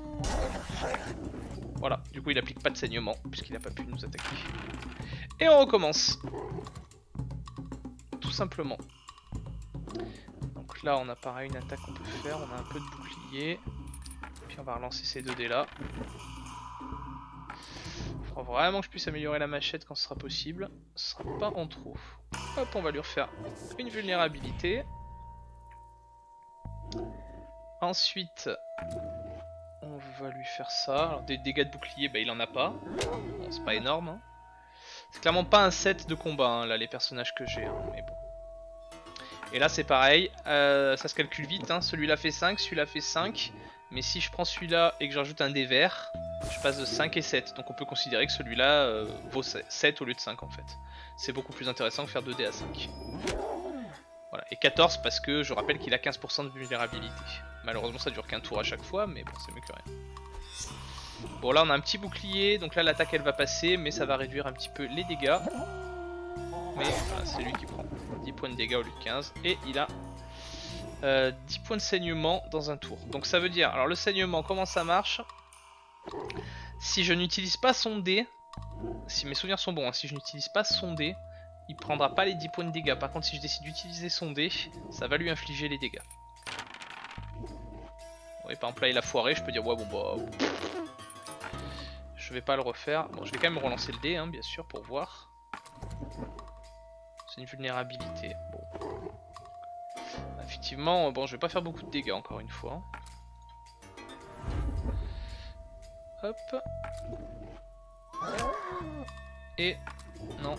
Voilà, du coup il applique pas de saignement, puisqu'il n'a pas pu nous attaquer. Et on recommence. Tout simplement. Donc là on a pareil une attaque qu'on peut faire, on a un peu de bouclier. Puis on va relancer ces deux dés là. Il faudra vraiment que je puisse améliorer la machette quand ce sera possible. Ce sera pas en trop. Hop, on va lui refaire une vulnérabilité. Ensuite, on va lui faire ça. Alors des dégâts de bouclier, bah il en a pas. Bon, c'est pas énorme, hein. C'est clairement pas un set de combat, hein, là, les personnages que j'ai, hein, mais bon. Et là c'est pareil, euh, ça se calcule vite, hein. Celui-là fait cinq, celui-là fait cinq. Mais si je prends celui-là et que j'ajoute un dé vert, je passe de cinq et sept. Donc on peut considérer que celui-là euh, vaut sept au lieu de cinq en fait. C'est beaucoup plus intéressant que faire deux dés à cinq. Voilà, et quatorze parce que je rappelle qu'il a quinze pour cent de vulnérabilité. Malheureusement ça dure qu'un tour à chaque fois, mais bon c'est mieux que rien. Bon là on a un petit bouclier, donc là l'attaque elle va passer, mais ça va réduire un petit peu les dégâts. Mais voilà, c'est lui qui prend dix points de dégâts au lieu de quinze, et il a euh, dix points de saignement dans un tour. Donc ça veut dire, alors le saignement comment ça marche? Si je n'utilise pas son dé, si mes souvenirs sont bons, hein, si je n'utilise pas son dé, il prendra pas les dix points de dégâts. Par contre si je décide d'utiliser son dé, ça va lui infliger les dégâts. Oui, par exemple là il a foiré, je peux dire ouais bon bah... Je vais pas le refaire. Bon, je vais quand même relancer le dé, hein, bien sûr, pour voir. C'est une vulnérabilité. Bon. Effectivement, bon, je vais pas faire beaucoup de dégâts encore une fois. Hop. Et non.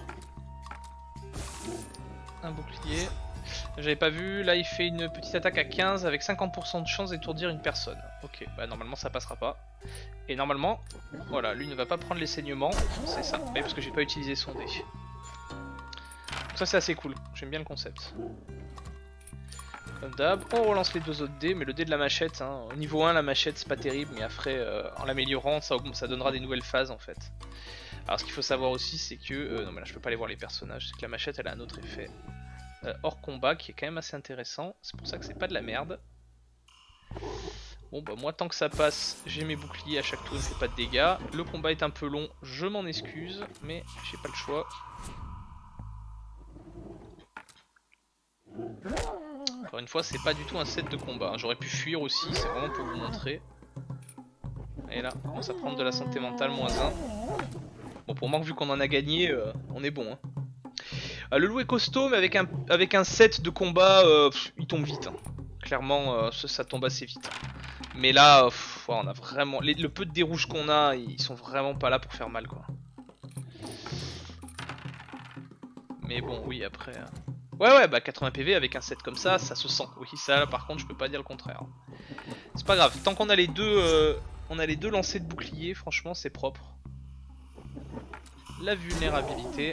Un bouclier. J'avais pas vu, là il fait une petite attaque à quinze avec cinquante pour cent de chance d'étourdir une personne. Ok, bah normalement ça passera pas. Et normalement, voilà, lui ne va pas prendre les saignements, c'est ça, oui, parce que j'ai pas utilisé son dé. Donc ça c'est assez cool, j'aime bien le concept. Comme d'hab, on relance les deux autres dés, mais le dé de la machette, hein, au niveau un la machette c'est pas terrible, mais après euh, en l'améliorant ça, ça donnera des nouvelles phases en fait. Alors ce qu'il faut savoir aussi c'est que, euh, non mais là je peux pas aller voir les personnages, c'est que la machette elle a un autre effet. Euh, hors combat qui est quand même assez intéressant, c'est pour ça que c'est pas de la merde. Bon bah moi tant que ça passe, j'ai mes boucliers à chaque tour, il ne fait pas de dégâts. Le combat est un peu long, je m'en excuse, mais j'ai pas le choix. Encore une fois c'est pas du tout un set de combat, hein. J'aurais pu fuir aussi, c'est vraiment pour vous montrer. Et là, on commence à prendre de la santé mentale, moins un. Bon pour moi vu qu'on en a gagné, euh, on est bon, hein. Euh, le loup est costaud, mais avec un, avec un set de combat, euh, pff, il tombe vite, hein. Clairement, euh, ça, ça tombe assez vite, hein. Mais là, pff, ouais, on a vraiment... Les, le peu de dés rouges qu'on a, ils sont vraiment pas là pour faire mal, quoi. Mais bon, oui, après... Euh... Ouais, ouais, bah quatre-vingts P V avec un set comme ça, ça se sent. Oui, ça, là, par contre, je peux pas dire le contraire. C'est pas grave, tant qu'on a les deux... Euh, on a les deux lancers de bouclier, franchement, c'est propre. La vulnérabilité...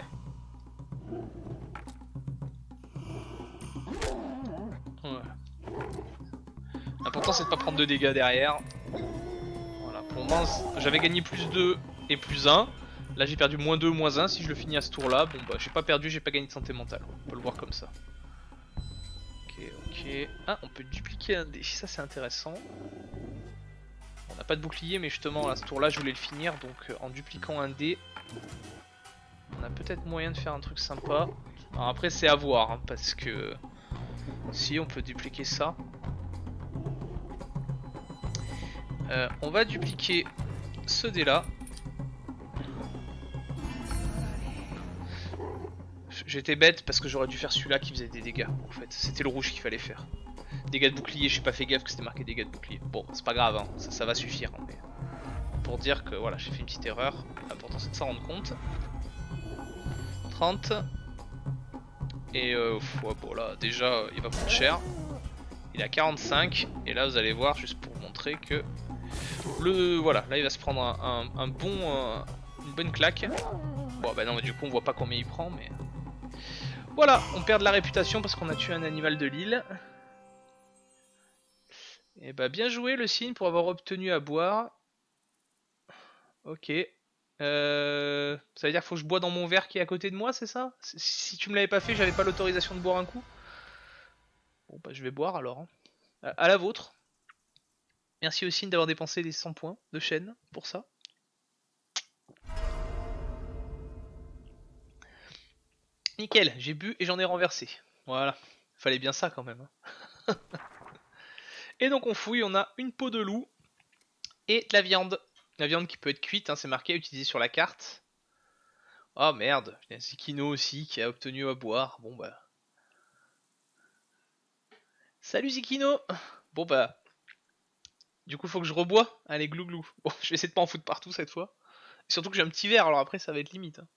Ouais. L'important c'est de pas prendre de dégâts derrière. Voilà, pour pense, j'avais gagné plus deux et plus un. Là j'ai perdu moins deux, moins un. Si je le finis à ce tour là, bon bah j'ai pas perdu, j'ai pas gagné de santé mentale. On peut le voir comme ça. Ok, ok. Ah, on peut dupliquer un dé, ça c'est intéressant. On n'a pas de bouclier, mais justement à ce tour là je voulais le finir. Donc euh, en dupliquant un dé, on a peut-être moyen de faire un truc sympa. Alors après c'est à voir, hein, parce que si on peut dupliquer ça. Euh, on va dupliquer ce dé là. J'étais bête parce que j'aurais dû faire celui-là qui faisait des dégâts en fait. C'était le rouge qu'il fallait faire. Dégâts de bouclier, j'ai pas fait gaffe que c'était marqué dégâts de bouclier. Bon, c'est pas grave, hein. ça, ça va suffire. Hein, mais pour dire que voilà, j'ai fait une petite erreur. L'important c'est de s'en rendre compte. trente. Et euh, ouais, bon là déjà il va prendre cher. Il est à quarante-cinq. Et là vous allez voir, juste pour vous montrer que le voilà, là il va se prendre un, un, un bon, euh, une bonne claque. Bon bah non, du coup on voit pas combien il prend, mais voilà, on perd de la réputation parce qu'on a tué un animal de l'île. Et bah bien joué le cygne pour avoir obtenu à boire. Ok. Euh, ça veut dire qu'il faut que je bois dans mon verre qui est à côté de moi, c'est ça? Si tu me l'avais pas fait, j'avais pas l'autorisation de boire un coup. Bon bah je vais boire alors. Hein. À, à la vôtre. Merci au cygne d'avoir dépensé les cent points de chaîne pour ça. Nickel, j'ai bu et j'en ai renversé. Voilà, fallait bien ça quand même. Hein. Et donc on fouille, on a une peau de loup et de la viande. La viande qui peut être cuite, hein, c'est marqué, utilisé sur la carte. Oh merde, il y a Zikino aussi qui a obtenu à boire. Bon bah. Salut Zikino. Bon bah. Du coup faut que je rebois. Allez glou glou. Bon, je vais essayer de pas en foutre partout cette fois. Surtout que j'ai un petit verre, alors après ça va être limite. Hein.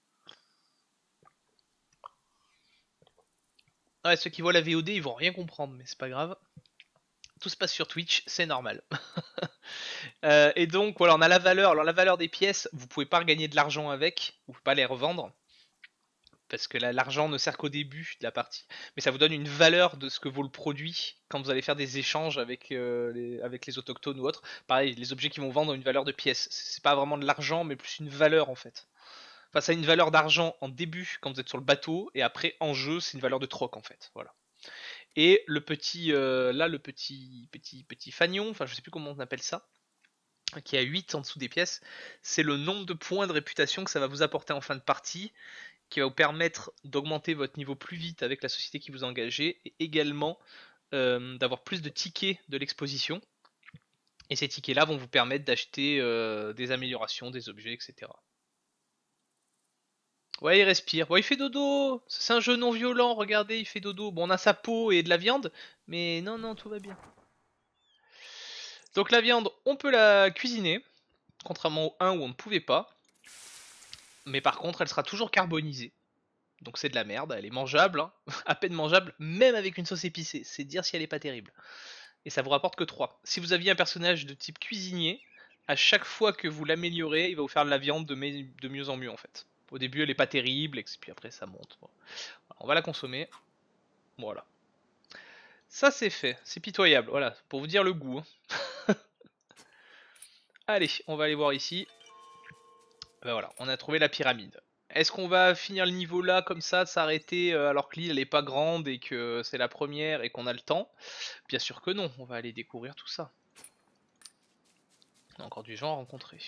Ouais, ceux qui voient la V O D ils vont rien comprendre, mais c'est pas grave. Tout se passe sur Twitch, c'est normal. euh, et donc voilà, on a la valeur. Alors la valeur des pièces, vous pouvez pas regagner de l'argent avec, vous pouvez pas les revendre. Parce que l'argent ne sert qu'au début de la partie. Mais ça vous donne une valeur de ce que vaut le produit quand vous allez faire des échanges avec, euh, les, avec les autochtones ou autres. Pareil, les objets qui vont vendre ont une valeur de pièces. C'est pas vraiment de l'argent, mais plus une valeur en fait. Enfin, ça a une valeur d'argent en début quand vous êtes sur le bateau, et après en jeu, c'est une valeur de troc en fait. Voilà. Et le petit, euh, là, le petit, petit, petit fanion, enfin, je sais plus comment on appelle ça, qui a huit en dessous des pièces, c'est le nombre de points de réputation que ça va vous apporter en fin de partie, qui va vous permettre d'augmenter votre niveau plus vite avec la société qui vous a engagé, et également euh, d'avoir plus de tickets de l'exposition. Et ces tickets là vont vous permettre d'acheter euh, des améliorations, des objets, et cetera. Ouais, il respire. Bon, il fait dodo. C'est un jeu non violent, regardez, il fait dodo. Bon, on a sa peau et de la viande, mais non, non, tout va bien. Donc la viande, on peut la cuisiner, contrairement au un où on ne pouvait pas. Mais par contre, elle sera toujours carbonisée. Donc c'est de la merde, elle est mangeable, hein. À peine mangeable, même avec une sauce épicée. C'est dire si elle est pas terrible. Et ça vous rapporte que trois. Si vous aviez un personnage de type cuisinier, à chaque fois que vous l'améliorez, il va vous faire de la viande de, de mieux en mieux en fait. Au début elle est pas terrible, et puis après ça monte. Bon. On va la consommer. Voilà. Ça c'est fait, c'est pitoyable, voilà, pour vous dire le goût. Hein. Allez, on va aller voir ici. Ben voilà, on a trouvé la pyramide. Est-ce qu'on va finir le niveau là comme ça, s'arrêter euh, alors que l'île elle est pas grande et que c'est la première et qu'on a le temps? Bien sûr que non, on va aller découvrir tout ça. On a encore du gens à rencontrer.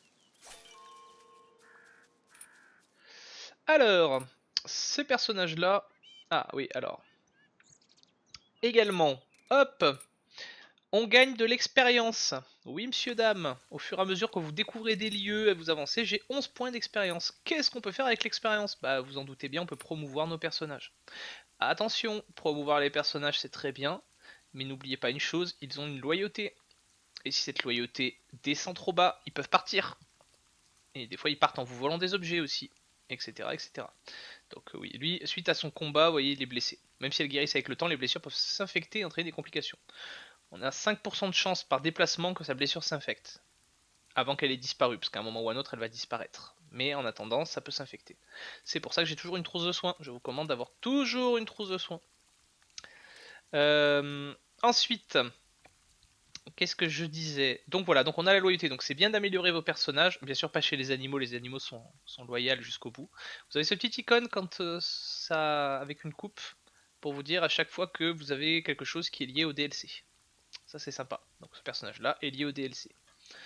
Alors, ces personnages là... Ah oui, alors. Également, hop, on gagne de l'expérience. Oui, monsieur, dame. Au fur et à mesure que vous découvrez des lieux et vous avancez, j'ai onze points d'expérience. Qu'est-ce qu'on peut faire avec l'expérience? Bah, vous en doutez bien, on peut promouvoir nos personnages. Attention, promouvoir les personnages, c'est très bien. Mais n'oubliez pas une chose, ils ont une loyauté. Et si cette loyauté descend trop bas, ils peuvent partir. Et des fois, ils partent en vous volant des objets aussi. Etc. et cetera. Donc oui, lui, suite à son combat, vous voyez, il est blessé. Même si elles guérissent avec le temps, les blessures peuvent s'infecter et entraîner des complications. On a cinq pour cent de chance par déplacement que sa blessure s'infecte. Avant qu'elle ait disparu, parce qu'à un moment ou à un autre, elle va disparaître. Mais en attendant, ça peut s'infecter. C'est pour ça que j'ai toujours une trousse de soins. Je vous recommande d'avoir toujours une trousse de soins. Euh, ensuite, qu'est-ce que je disais? Donc voilà, donc on a la loyauté, donc c'est bien d'améliorer vos personnages, bien sûr pas chez les animaux, les animaux sont, sont loyaux jusqu'au bout. Vous avez ce petit icône quand euh, ça, avec une coupe, pour vous dire à chaque fois que vous avez quelque chose qui est lié au D L C. Ça c'est sympa, donc ce personnage là est lié au D L C.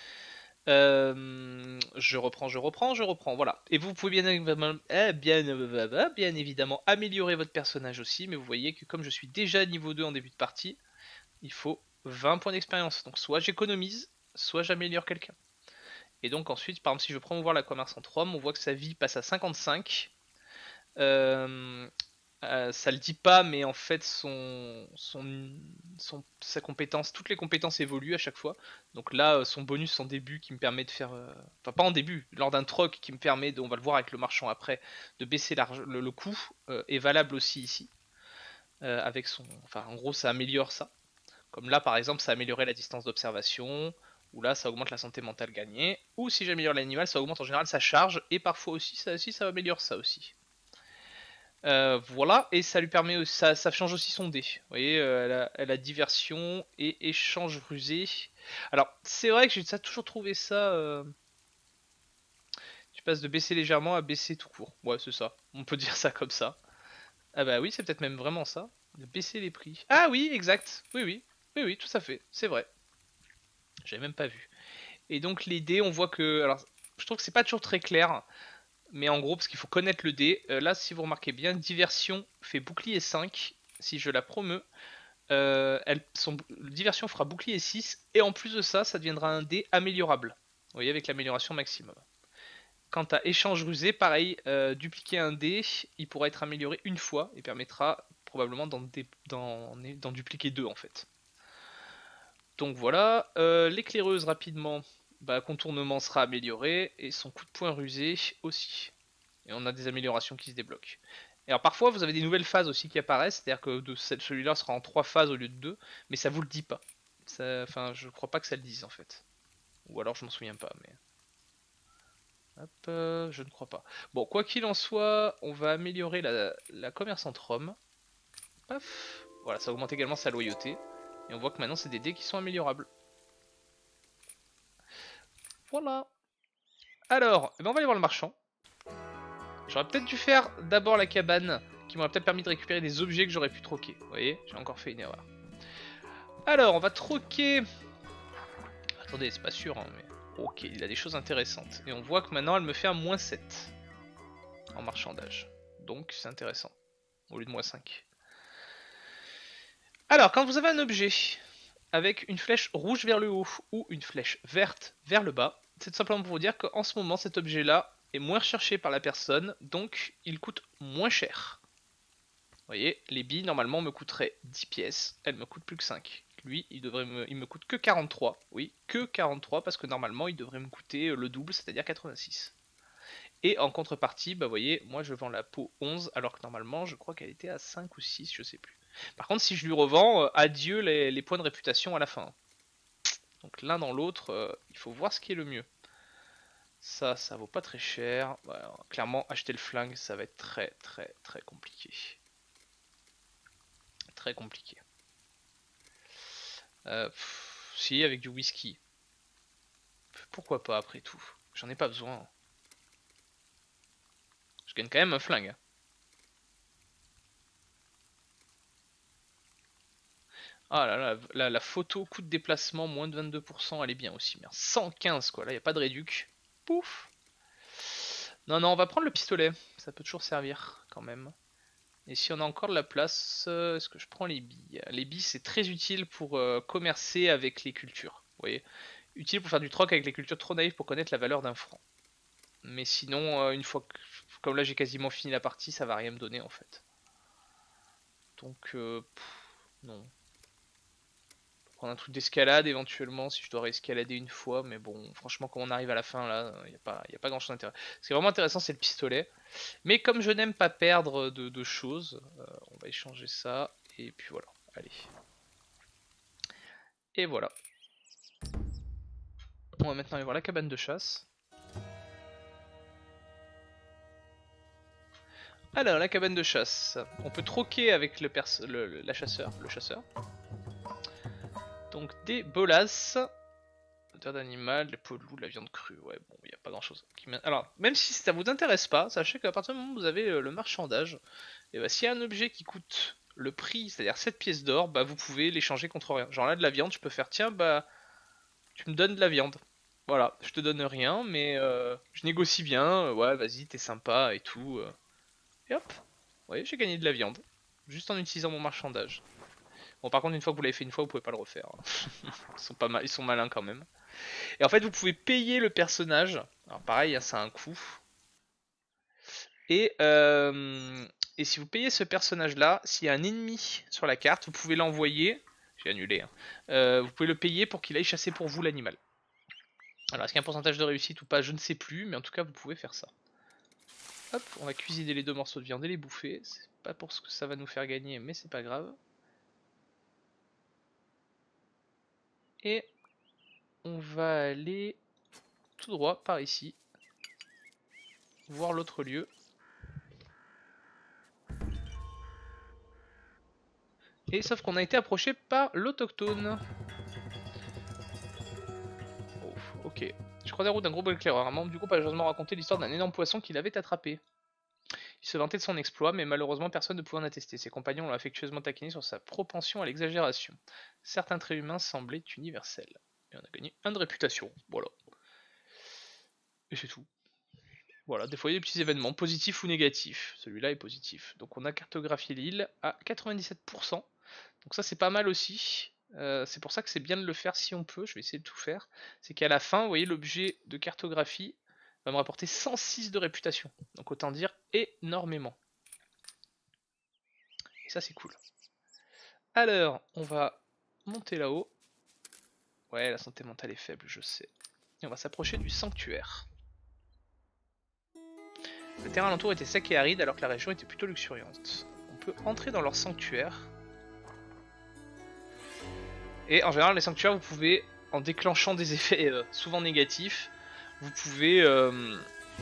Euh, je reprends, je reprends, je reprends, voilà. Et vous pouvez bien, eh, bien, bien évidemment améliorer votre personnage aussi, mais vous voyez que comme je suis déjà niveau deux en début de partie, il faut vingt points d'expérience. Donc soit j'économise, soit j'améliore quelqu'un. Et donc ensuite, par exemple, si je promouvoir la commerce entre hommes, on voit que sa vie passe à cinquante-cinq. Euh, euh, ça le dit pas, mais en fait, son, son, son, sa compétence, toutes les compétences évoluent à chaque fois. Donc là, son bonus en début qui me permet de faire, euh, enfin pas en début, lors d'un troc qui me permet, de, on va le voir avec le marchand après, de baisser le, le coût, euh, est valable aussi ici. Euh, avec son, enfin en gros, ça améliore ça. Comme là, par exemple, ça améliorait la distance d'observation, ou là, ça augmente la santé mentale gagnée, ou si j'améliore l'animal, ça augmente en général sa charge, et parfois aussi, ça, aussi, ça améliore ça aussi. Euh, voilà, et ça lui permet, ça, ça change aussi son dé. Vous voyez, euh, elle, a, elle a diversion et échange rusé. Alors, c'est vrai que j'ai ça, toujours trouvé ça... Euh... Tu passes de baisser légèrement à baisser tout court. Ouais, c'est ça. On peut dire ça comme ça. Ah bah oui, c'est peut-être même vraiment ça. De baisser les prix. Ah oui, exact. Oui, oui. Oui, oui, tout à fait. C'est vrai. J'avais même pas vu. Et donc les dés, on voit que... Alors, je trouve que c'est pas toujours très clair. Mais en gros, parce qu'il faut connaître le dé. Euh, là, si vous remarquez bien, diversion fait bouclier cinq. Si je la promeux, euh, elle, son diversion fera bouclier six. Et en plus de ça, ça deviendra un dé améliorable. Vous voyez, avec l'amélioration maximum. Quant à échange rusé, pareil, euh, dupliquer un dé, il pourra être amélioré une fois et permettra probablement d'en dupliquer deux en fait. Donc voilà, euh, l'éclaireuse rapidement, bah, contournement sera amélioré et son coup de poing rusé aussi. Et on a des améliorations qui se débloquent. Et alors parfois vous avez des nouvelles phases aussi qui apparaissent, c'est-à-dire que de celui-là sera en trois phases au lieu de deux, mais ça vous le dit pas. Ça, enfin, je crois pas que ça le dise en fait. Ou alors je m'en souviens pas, mais... Hop, euh, je ne crois pas. Bon, quoi qu'il en soit, on va améliorer la, la commerce entre hommes. Paf. Voilà, ça augmente également sa loyauté. Et on voit que maintenant c'est des dés qui sont améliorables. Voilà. Alors, eh ben on va aller voir le marchand. J'aurais peut-être dû faire d'abord la cabane, qui m'aurait peut-être permis de récupérer des objets que j'aurais pu troquer. Vous voyez, j'ai encore fait une erreur. Alors, on va troquer... Attendez, c'est pas sûr, hein, mais... Ok, il a des choses intéressantes. Et on voit que maintenant elle me fait un moins sept en marchandage. Donc c'est intéressant. Au lieu de moins cinq. Alors, quand vous avez un objet avec une flèche rouge vers le haut ou une flèche verte vers le bas, c'est tout simplement pour vous dire qu'en ce moment cet objet là est moins recherché par la personne, donc il coûte moins cher. Vous voyez, les billes normalement me coûteraient dix pièces, elles me coûtent plus que cinq. Lui, il devrait me, il me coûte que quarante-trois. Oui, que quarante-trois parce que normalement il devrait me coûter le double, c'est-à-dire quatre-vingt-six. Et en contrepartie, bah vous voyez, moi je vends la peau onze alors que normalement je crois qu'elle était à cinq ou six, je sais plus. Par contre, si je lui revends, euh, adieu les, les points de réputation à la fin. Donc l'un dans l'autre, euh, il faut voir ce qui est le mieux. Ça, ça vaut pas très cher. Voilà, clairement, acheter le flingue, ça va être très très très compliqué. Très compliqué. Euh, pff, si, avec du whisky. Pourquoi pas après tout? J'en ai pas besoin. Je gagne quand même un flingue. Ah là là, la, la photo coût de déplacement, moins de vingt-deux pour cent, elle est bien aussi. Merde, cent quinze quoi, là il n'y a pas de réduc. Pouf. Non, non, on va prendre le pistolet, ça peut toujours servir quand même. Et si on a encore de la place, euh, est-ce que je prends les billes? Les billes c'est très utile pour euh, commercer avec les cultures, vous voyez. Utile pour faire du troc avec les cultures trop naïves pour connaître la valeur d'un franc. Mais sinon, euh, une fois que, comme là j'ai quasiment fini la partie, ça va rien me donner en fait. Donc, euh, pff, non. Prendre un truc d'escalade éventuellement si je dois réescalader une fois, mais bon, franchement, quand on arrive à la fin là, il n'y a pas, y a pas grand chose d'intéressant. Ce qui est vraiment intéressant, c'est le pistolet. Mais comme je n'aime pas perdre de, de choses, euh, on va échanger ça, et puis voilà, allez. Et voilà. On va maintenant aller voir la cabane de chasse. Alors, la cabane de chasse. On peut troquer avec le, le la chasseur, le chasseur. Donc des bolas, odeur d'animal, les peaux de loup, de la viande crue. Ouais, bon, il n'y a pas grand chose. Qui Alors, même si ça vous intéresse pas, sachez qu'à partir du moment où vous avez le marchandage, et bah, s'il y a un objet qui coûte le prix, c'est-à-dire sept pièces d'or, bah vous pouvez l'échanger contre rien. Genre là, de la viande, je peux faire, tiens, bah tu me donnes de la viande. Voilà, je te donne rien, mais euh, je négocie bien, euh, ouais, vas-y, t'es sympa et tout. Euh. Et hop, vous voyez, j'ai gagné de la viande, juste en utilisant mon marchandage. Bon, par contre, une fois que vous l'avez fait une fois, vous pouvez pas le refaire. Ils sont pas mal, ils sont malins quand même. Et en fait, vous pouvez payer le personnage. Alors pareil, hein, ça a un coût. Et, euh, et si vous payez ce personnage-là, s'il y a un ennemi sur la carte, vous pouvez l'envoyer. J'ai annulé. Hein. Euh, vous pouvez le payer pour qu'il aille chasser pour vous l'animal. Alors, est-ce qu'il y a un pourcentage de réussite ou pas? Je ne sais plus, mais en tout cas, vous pouvez faire ça. Hop, on va cuisiner les deux morceaux de viande et les bouffer. C'est pas pour ce que ça va nous faire gagner, mais c'est pas grave. Et on va aller tout droit par ici. Voir l'autre lieu. Et sauf qu'on a été approché par l'autochtone. Oh, ok. Je crois des routes d'un gros éclaireur. Un membre du groupe a joyeusement raconté l'histoire d'un énorme poisson qu'il avait attrapé. Il se vantait de son exploit, mais malheureusement personne ne pouvait en attester. Ses compagnons l'ont affectueusement taquiné sur sa propension à l'exagération. Certains traits humains semblaient universels. Et on a gagné un de réputation. Voilà. Et c'est tout. Voilà, des fois il y a des petits événements, positifs ou négatifs. Celui-là est positif. Donc on a cartographié l'île à quatre-vingt-dix-sept pour cent. Donc ça c'est pas mal aussi. Euh, c'est pour ça que c'est bien de le faire si on peut. Je vais essayer de tout faire. C'est qu'à la fin, vous voyez, l'objet de cartographie va me rapporter cent six de réputation. Donc autant dire énormément. Et ça c'est cool. Alors, on va monter là-haut. Ouais, la santé mentale est faible, je sais. Et on va s'approcher du sanctuaire. Le terrain alentour était sec et aride alors que la région était plutôt luxuriante. On peut entrer dans leur sanctuaire. Et en général, les sanctuaires, vous pouvez, en déclenchant des effets euh, souvent négatifs, vous pouvez euh,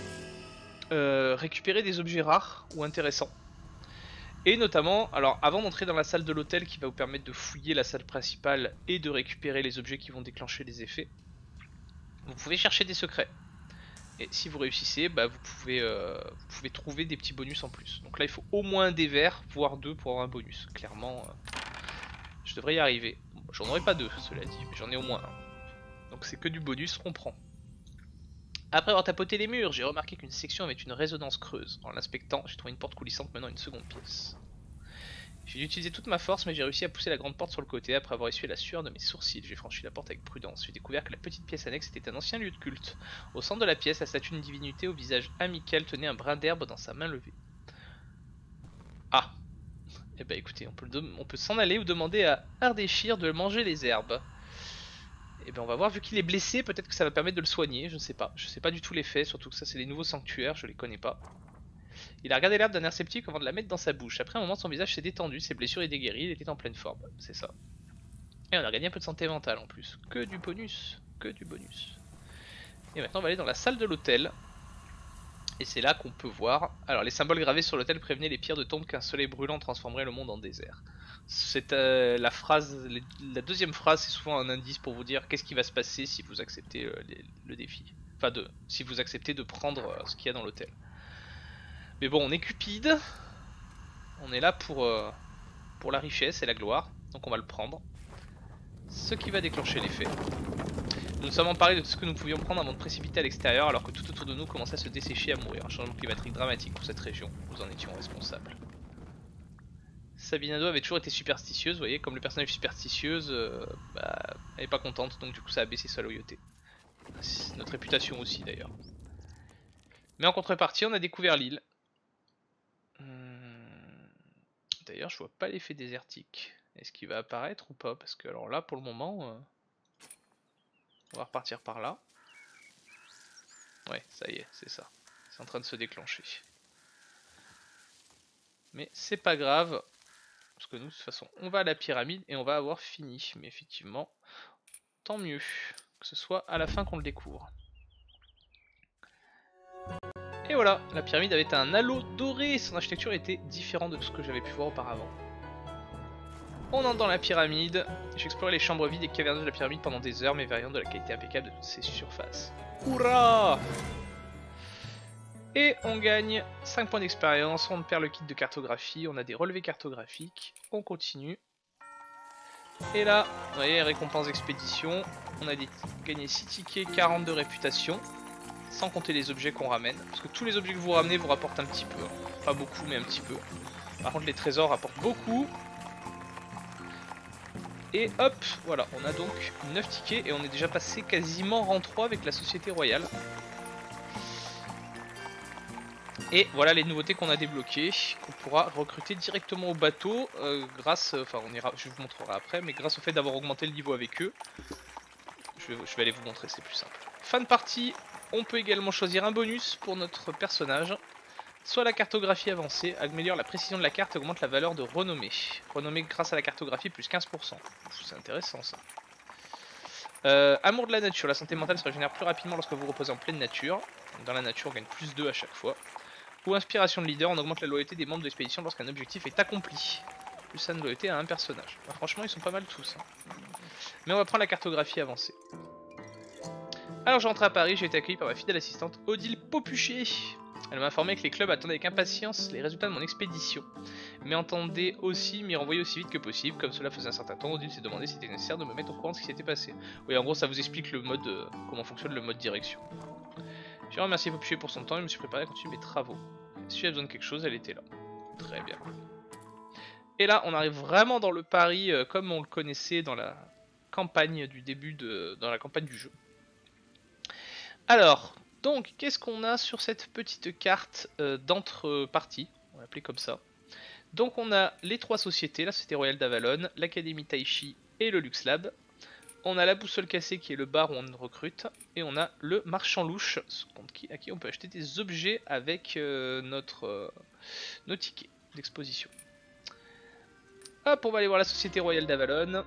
euh, récupérer des objets rares ou intéressants. Et notamment, alors avant d'entrer dans la salle de l'hôtel qui va vous permettre de fouiller la salle principale et de récupérer les objets qui vont déclencher les effets, vous pouvez chercher des secrets. Et si vous réussissez, bah vous, pouvez, euh, vous pouvez trouver des petits bonus en plus. Donc là, il faut au moins des verres, voire deux pour avoir un bonus. Clairement, euh, je devrais y arriver. Bon, j'en aurai pas deux, cela dit, mais j'en ai au moins un. Donc c'est que du bonus, on prend. Après avoir tapoté les murs, j'ai remarqué qu'une section avait une résonance creuse. En l'inspectant, j'ai trouvé une porte coulissante menant à une seconde pièce. J'ai dû utiliser toute ma force, mais j'ai réussi à pousser la grande porte sur le côté. Après avoir essuyé la sueur de mes sourcils, j'ai franchi la porte avec prudence. J'ai découvert que la petite pièce annexe était un ancien lieu de culte. Au centre de la pièce, la statue d'une divinité au visage amical tenait un brin d'herbe dans sa main levée. Ah. Eh bah écoutez, on peut, on peut s'en aller ou demander à Ardeshir de manger les herbes. Et ben on va voir, vu qu'il est blessé, peut-être que ça va permettre de le soigner, je ne sais pas. Je sais pas du tout l'effet, surtout que ça c'est les nouveaux sanctuaires, je les connais pas. Il a regardé l'herbe d'un air sceptique avant de la mettre dans sa bouche. Après un moment, son visage s'est détendu, ses blessures étaient guéries, il était en pleine forme. C'est ça. Et on a gagné un peu de santé mentale en plus. Que du bonus. Que du bonus. Et maintenant, on va aller dans la salle de l'hôtel. Et c'est là qu'on peut voir... Alors, les symboles gravés sur l'hôtel prévenaient les pierres de tombe qu'un soleil brûlant transformerait le monde en désert. C'est euh, la phrase... Les, la deuxième phrase, c'est souvent un indice pour vous dire qu'est-ce qui va se passer si vous acceptez euh, les, le défi. Enfin, de, si vous acceptez de prendre euh, ce qu'il y a dans l'hôtel. Mais bon, on est cupide. On est là pour, euh, pour la richesse et la gloire. Donc on va le prendre. Ce qui va déclencher l'effet. Nous nous sommes emparés de tout ce que nous pouvions prendre avant de précipiter à l'extérieur, alors que tout autour de nous commençait à se dessécher et à mourir. Un changement climatique dramatique pour cette région. Nous en étions responsables. Sabinado avait toujours été superstitieuse, vous voyez, comme le personnage superstitieuse, euh, bah, elle n'est pas contente, donc du coup ça a baissé sa loyauté. Notre réputation aussi d'ailleurs. Mais en contrepartie, on a découvert l'île. D'ailleurs, je vois pas l'effet désertique. Est-ce qu'il va apparaître ou pas? Parce que alors là, pour le moment, euh, on va repartir par là. Ouais, ça y est, c'est ça. C'est en train de se déclencher. Mais c'est pas grave. Parce que nous, de toute façon, on va à la pyramide et on va avoir fini. Mais effectivement, tant mieux que ce soit à la fin qu'on le découvre. Et voilà, la pyramide avait un halo doré, son architecture était différente de tout ce que j'avais pu voir auparavant. On entre dans la pyramide. J'ai exploré les chambres vides et caverneuses de la pyramide pendant des heures, mais variant de la qualité impeccable de toutes ces surfaces. Hurrah! Et on gagne cinq points d'expérience, on perd le kit de cartographie, on a des relevés cartographiques, on continue. Et là, vous voyez, récompense expédition, on a des, gagné six tickets, quarante de réputation, sans compter les objets qu'on ramène. Parce que tous les objets que vous ramenez vous rapportent un petit peu, hein. Pas beaucoup mais un petit peu. Par contre les trésors rapportent beaucoup. Et hop, voilà, on a donc neuf tickets et on est déjà passé quasiment rang trois avec la Société Royale. Et voilà les nouveautés qu'on a débloquées, qu'on pourra recruter directement au bateau euh, grâce, enfin on ira, je vous montrerai après, mais grâce au fait d'avoir augmenté le niveau avec eux. Je vais, je vais aller vous montrer, c'est plus simple. Fin de partie, on peut également choisir un bonus pour notre personnage. Soit la cartographie avancée, améliore la précision de la carte et augmente la valeur de renommée. Renommée grâce à la cartographie plus quinze pour cent. C'est intéressant ça. Euh, amour de la nature, la santé mentale se régénère plus rapidement lorsque vous reposez en pleine nature. Dans la nature on gagne plus deux à chaque fois. Ou inspiration de leader, on augmente la loyauté des membres de l'expédition lorsqu'un objectif est accompli. Plus un de loyauté à un personnage. Bah, franchement ils sont pas mal tous. Hein. Mais on va prendre la cartographie avancée. Alors je rentre à Paris, j'ai été accueilli par ma fidèle assistante Odile Popuchet. Elle m'a informé que les clubs attendaient avec impatience les résultats de mon expédition, mais entendaient aussi m'y renvoyer aussi vite que possible. Comme cela faisait un certain temps, Odile s'est demandé si c'était nécessaire de me mettre au courant de ce qui s'était passé. Oui, en gros ça vous explique le mode, euh, comment fonctionne le mode direction. J'ai remercié Popuchet pour son temps et je me suis préparé à continuer mes travaux. Si j'avais besoin de quelque chose, elle était là. Très bien. Et là on arrive vraiment dans le Paris euh, comme on le connaissait dans la campagne du début de, dans la campagne du jeu. Alors, donc, qu'est-ce qu'on a sur cette petite carte euh, d'entre-parties, on va l'appeler comme ça. Donc on a les trois sociétés, la Société Royale d'Avalon, l'Académie Taichi et le Lux Lab. On a la Boussole Cassée qui est le bar où on recrute. Et on a le Marchand Louche, à qui on peut acheter des objets avec euh, notre, euh, nos tickets d'exposition. Hop, on va aller voir la Société Royale d'Avalon.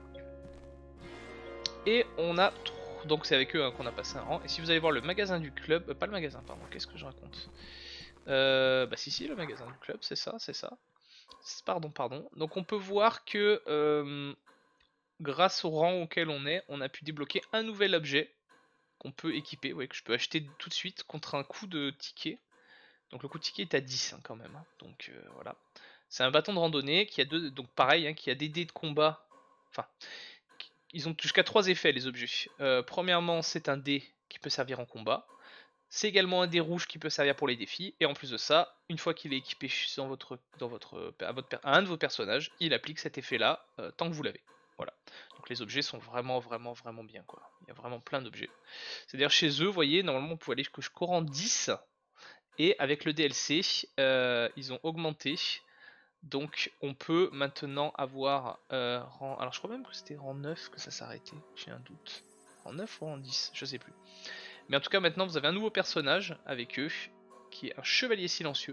Et on a... Donc c'est avec eux hein, qu'on a passé un rang. Et si vous allez voir le magasin du club, euh, pas le magasin pardon, qu'est-ce que je raconte euh, Bah si si, le magasin du club, c'est ça, c'est ça. Pardon, pardon. Donc on peut voir que euh, grâce au rang auquel on est, on a pu débloquer un nouvel objet qu'on peut équiper, ouais, que je peux acheter tout de suite contre un coût de ticket. Donc le coût de ticket est à dix hein, quand même. Hein. Donc euh, voilà. C'est un bâton de randonnée qui a deux, donc pareil, hein, qui a des dés de combat. Enfin. Ils ont jusqu'à trois effets les objets. Euh, premièrement, c'est un dé qui peut servir en combat. C'est également un dé rouge qui peut servir pour les défis. Et en plus de ça, une fois qu'il est équipé dans votre, dans votre, à, votre, à un de vos personnages, il applique cet effet-là euh, tant que vous l'avez. Voilà. Donc les objets sont vraiment, vraiment, vraiment bien. Quoi. Il y a vraiment plein d'objets. C'est-à-dire chez eux, vous voyez, normalement on pouvait aller jusqu'au rang dix. Et avec le D L C, euh, ils ont augmenté. Donc on peut maintenant avoir euh, rang... Alors je crois même que c'était rang neuf que ça s'arrêtait, j'ai un doute. Rang neuf ou rang dix, je sais plus. Mais en tout cas maintenant vous avez un nouveau personnage avec eux, qui est un chevalier silencieux.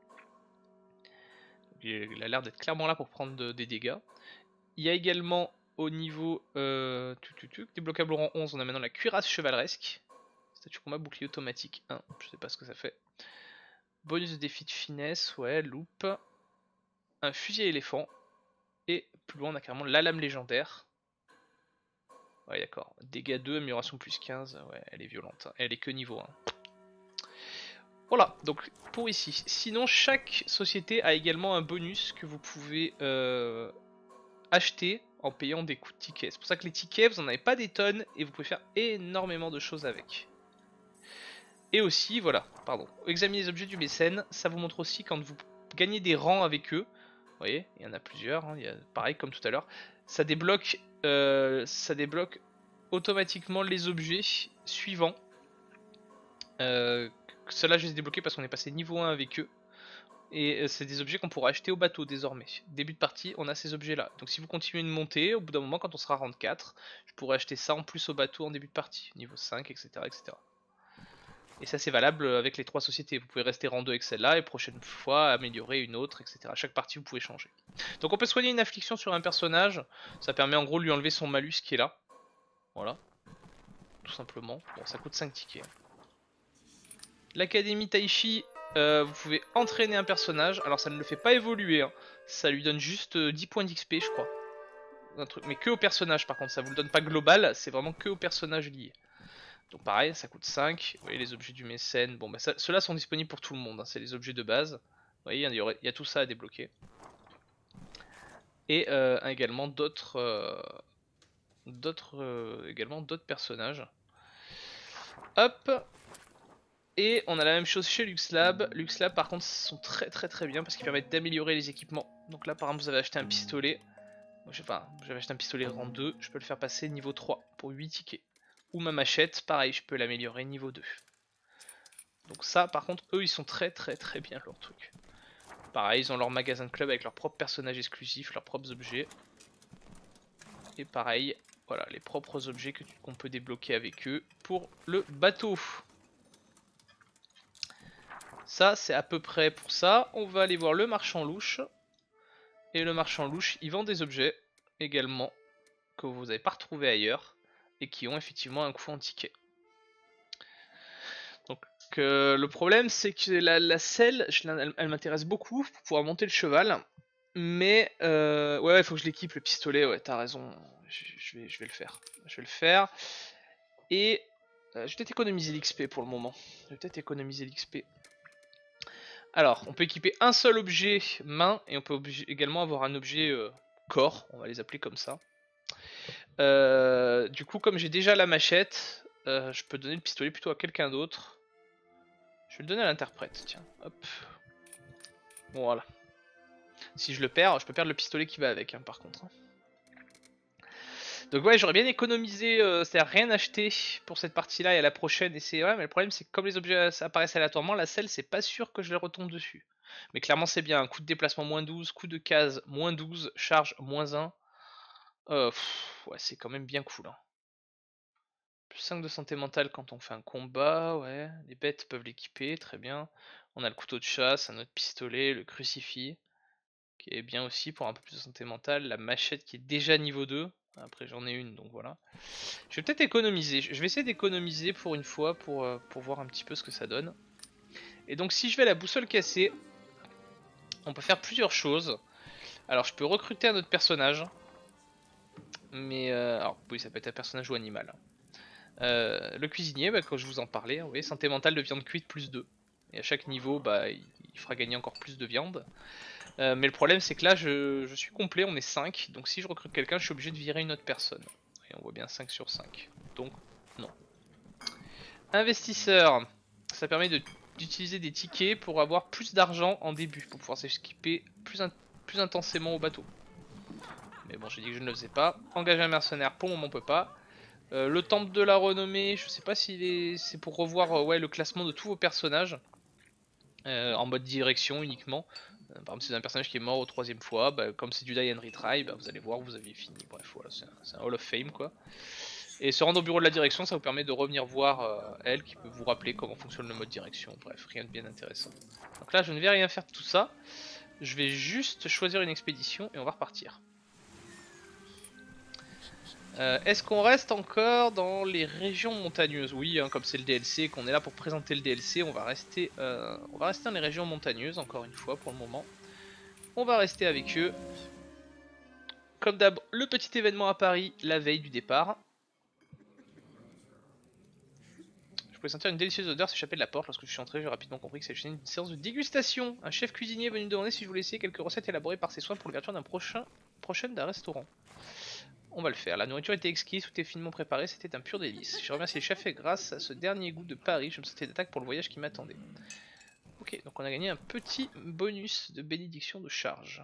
Il a l'air d'être clairement là pour prendre de, des dégâts. Il y a également au niveau euh, tu, tu, tu, débloquable au rang onze, on a maintenant la cuirasse chevaleresque. Statut combat bouclier automatique un, je sais pas ce que ça fait. Bonus de défi de finesse, ouais, loupe. Un fusil à éléphant, et plus loin on a carrément la lame légendaire. Ouais d'accord, dégâts deux, amélioration plus quinze, ouais elle est violente, hein. Elle est que niveau un. Voilà, donc pour ici. Sinon chaque société a également un bonus que vous pouvez euh, acheter en payant des coûts de tickets. C'est pour ça que les tickets, vous n'en avez pas des tonnes, et vous pouvez faire énormément de choses avec. Et aussi, voilà, pardon, examiner les objets du mécène, ça vous montre aussi quand vous gagnez des rangs avec eux. Vous voyez, il y en a plusieurs, hein, il y a, pareil comme tout à l'heure. Ça débloque, euh, ça débloque automatiquement les objets suivants. Euh, Cela je les ai débloqués parce qu'on est passé niveau un avec eux. Et euh, c'est des objets qu'on pourra acheter au bateau désormais. Début de partie, on a ces objets là. Donc si vous continuez de monter, au bout d'un moment quand on sera rang quatre, je pourrai acheter ça en plus au bateau en début de partie. Niveau cinq, et cetera et cetera. Et ça c'est valable avec les trois sociétés. Vous pouvez rester rang deux avec celle-là et prochaine fois améliorer une autre, et cetera. À chaque partie vous pouvez changer. Donc on peut soigner une affliction sur un personnage. Ça permet en gros de lui enlever son malus qui est là. Voilà. Tout simplement. Bon ça coûte cinq tickets. L'Académie Taichi, euh, vous pouvez entraîner un personnage. Alors ça ne le fait pas évoluer, hein. Ça lui donne juste euh, dix points d'X P je crois. Un truc, mais que au personnage par contre, ça vous le donne pas global, c'est vraiment que au personnage lié. Donc pareil, ça coûte cinq. Vous voyez les objets du mécène, bon bah ceux-là sont disponibles pour tout le monde, hein. C'est les objets de base. Vous voyez, il y, aurait, il y a tout ça à débloquer. Et euh, également d'autres euh, d'autres euh, également d'autres personnages. Hop. Et on a la même chose chez LuxLab. LuxLab par contre sont très très très bien parce qu'ils permettent d'améliorer les équipements. Donc là par exemple vous avez acheté un pistolet. Je sais pas, j'avais acheté un pistolet rang deux, je peux le faire passer niveau trois pour huit tickets. Ou ma machette, pareil, je peux l'améliorer niveau deux. Donc ça par contre eux ils sont très très très bien leur truc. Pareil, ils ont leur magasin de club avec leurs propres personnages exclusifs, leurs propres objets. Et pareil, voilà, les propres objets qu'on peut débloquer avec eux pour le bateau. Ça, c'est à peu près pour ça. On va aller voir le marchand louche. Et le marchand louche, il vend des objets également que vous n'avez pas retrouvé ailleurs et qui ont effectivement un coût en ticket. Donc euh, le problème c'est que la, la selle, je, elle, elle m'intéresse beaucoup pour pouvoir monter le cheval. Mais euh, ouais, il faut que je l'équipe le pistolet, ouais, t'as raison. Je, je, vais, je vais le faire. Je vais le faire. Et euh, je vais peut-être économiser l'X P pour le moment. Je vais peut-être économiser l'X P. Alors, on peut équiper un seul objet main et on peut également avoir un objet euh, corps, on va les appeler comme ça. Euh, du coup, comme j'ai déjà la machette, euh, je peux donner le pistolet plutôt à quelqu'un d'autre. Je vais le donner à l'interprète, tiens, hop. Bon, voilà. Si je le perds, je peux perdre le pistolet qui va avec, hein, par contre. Donc ouais, j'aurais bien économisé, euh, c'est-à-dire rien acheter pour cette partie-là et à la prochaine. Et c'est ouais, mais le problème c'est que comme les objets apparaissent aléatoirement, la selle c'est pas sûr que je les retombe dessus. Mais clairement c'est bien, coup de déplacement moins douze, coup de case moins douze, charge moins un. Euh, pff, ouais, c'est quand même bien cool. Hein. Plus cinq de santé mentale quand on fait un combat, ouais. Les bêtes peuvent l'équiper, très bien. On a le couteau de chasse, un autre pistolet, le crucifix, qui est bien aussi pour un peu plus de santé mentale. La machette qui est déjà niveau deux. Après j'en ai une, donc voilà. Je vais peut-être économiser. Je vais essayer d'économiser pour une fois pour, euh, pour voir un petit peu ce que ça donne. Et donc si je vais à la boussole cassée, on peut faire plusieurs choses. Alors je peux recruter un autre personnage. Mais euh, alors oui, ça peut être un personnage ou animal. Euh, le cuisinier, bah, quand je vous en parlais, vous voyez, santé mentale de viande cuite plus deux. Et à chaque niveau, bah, il, il fera gagner encore plus de viande. Euh, mais le problème c'est que là je, je suis complet, on est cinq. Donc si je recrute quelqu'un, je suis obligé de virer une autre personne. Et on voit bien cinq sur cinq. Donc non. Investisseur, ça permet d'utiliser des tickets pour avoir plus d'argent en début, pour pouvoir s'équiper plus, in plus intensément au bateau. Mais bon, j'ai dit que je ne le faisais pas. Engager un mercenaire, pour le moment on peut pas. Euh, le temple de la renommée, je sais pas si c'est pour revoir euh, ouais, le classement de tous vos personnages. Euh, en mode direction uniquement. Euh, par exemple si c'est un personnage qui est mort au troisième fois, bah, comme c'est du die and retry, bah, vous allez voir vous avez fini. Bref voilà, c'est un, un Hall of Fame quoi. Et se rendre au bureau de la direction, ça vous permet de revenir voir euh, elle, qui peut vous rappeler comment fonctionne le mode direction. Bref, rien de bien intéressant. Donc là, je ne vais rien faire de tout ça. Je vais juste choisir une expédition et on va repartir. Euh, Est-ce qu'on reste encore dans les régions montagneuses? Oui, hein, comme c'est le D L C, qu'on est là pour présenter le D L C, on va rester, euh, on va rester dans les régions montagneuses, encore une fois, pour le moment. On va rester avec eux. Comme d'hab, le petit événement à Paris, la veille du départ. Je pouvais sentir une délicieuse odeur s'échapper de la porte. Lorsque je suis entré, j'ai rapidement compris que c'était une séance de dégustation. Un chef cuisinier est venu me demander si je voulais essayer quelques recettes élaborées par ses soins pour l'ouverture d'un prochain prochaine d'un restaurant. On va le faire. La nourriture était exquise, tout est finement préparé, c'était un pur délice. Je remercie les chefs et grâce à ce dernier goût de Paris, je me sentais d'attaque pour le voyage qui m'attendait. Ok, donc on a gagné un petit bonus de bénédiction de charge.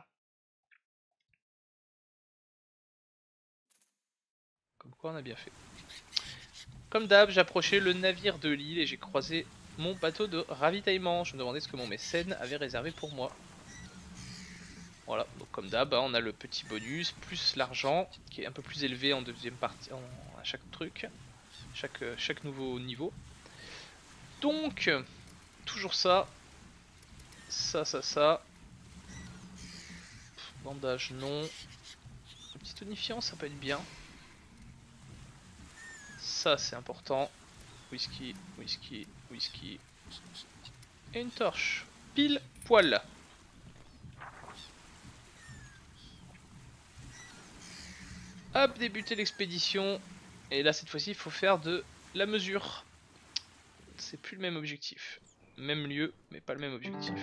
Comme quoi on a bien fait. Comme d'hab, j'approchais le navire de l'île et j'ai croisé mon bateau de ravitaillement. Je me demandais ce que mon mécène avait réservé pour moi. Voilà, donc comme d'hab, hein, on a le petit bonus, plus l'argent, qui est un peu plus élevé en deuxième partie, en, à chaque truc, chaque, chaque nouveau niveau. Donc, toujours ça, ça, ça, ça. Bandage, non. Un petit tonifiant, ça peut être bien. Ça, c'est important. Whisky, whisky, whisky. Et une torche. Pile poil. Hop, débuter l'expédition. Et là, cette fois-ci, il faut faire de la mesure. C'est plus le même objectif. Même lieu, mais pas le même objectif.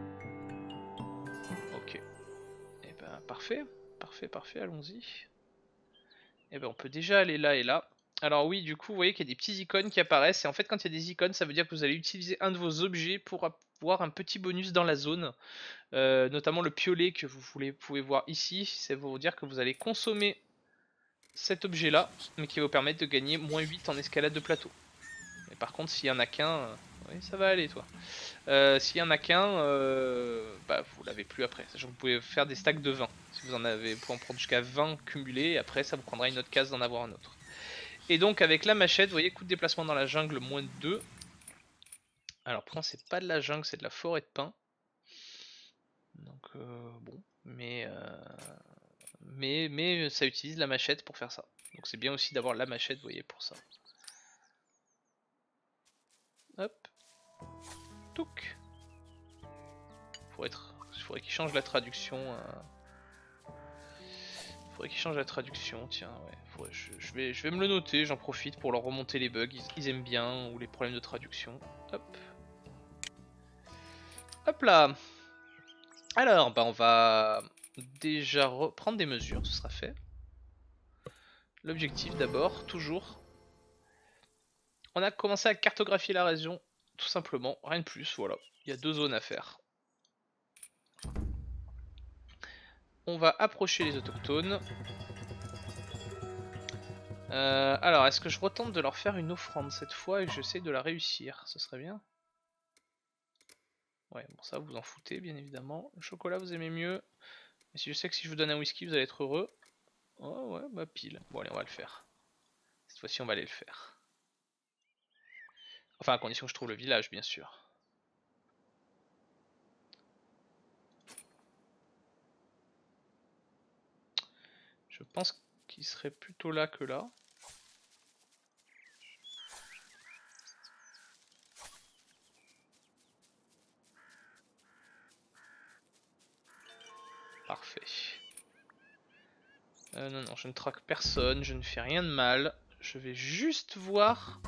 Ok. Et ben, parfait. Parfait, parfait, allons-y. Et ben, on peut déjà aller là et là. Alors oui, du coup, vous voyez qu'il y a des petits icônes qui apparaissent. Et en fait, quand il y a des icônes, ça veut dire que vous allez utiliser un de vos objets pour avoir un petit bonus dans la zone. Euh, notamment le piolet que vous voulez, pouvez voir ici. C'est pour vous dire que vous allez consommer cet objet là, mais qui va vous permettre de gagner moins huit en escalade de plateau. Mais par contre, s'il y en a qu'un, euh, oui, ça va aller toi. Euh, s'il y en a qu'un, euh, bah vous l'avez plus après. Sachant que vous pouvez faire des stacks de vingt. Si vous en avez, vous pouvez en prendre jusqu'à vingt cumulés, et après ça vous prendra une autre case d'en avoir un autre. Et donc avec la machette, vous voyez, coût de déplacement dans la jungle, moins deux. Alors pourtant c'est pas de la jungle, c'est de la forêt de pin. Donc euh, bon, mais, euh, mais, mais ça utilise la machette pour faire ça. Donc c'est bien aussi d'avoir la machette, vous voyez, pour ça. Hop. Touc. Faut être... Il faudrait qu'il change la traduction. Euh... Il faudrait qu'il change la traduction, tiens, ouais. Faudrait... Je, je, vais, je vais me le noter, j'en profite pour leur remonter les bugs, ils, ils aiment bien, ou les problèmes de traduction. Hop. Hop là. Alors, bah on va déjà reprendre des mesures, ce sera fait. L'objectif d'abord, toujours. On a commencé à cartographier la région, tout simplement, rien de plus, voilà. Il y a deux zones à faire. On va approcher les autochtones. Euh, alors, est-ce que je retente de leur faire une offrande cette fois et que j'essaie de la réussir? Ce serait bien. Ouais, bon ça vous en foutez bien évidemment. Le chocolat vous aimez mieux. Mais si je sais que si je vous donne un whisky vous allez être heureux. Oh ouais, bah pile. Bon allez, on va le faire. Cette fois-ci on va aller le faire. Enfin à condition que je trouve le village bien sûr. Je pense qu'il serait plutôt là que là. Parfait. Euh, non, non, je ne traque personne, je ne fais rien de mal. Je vais juste voir.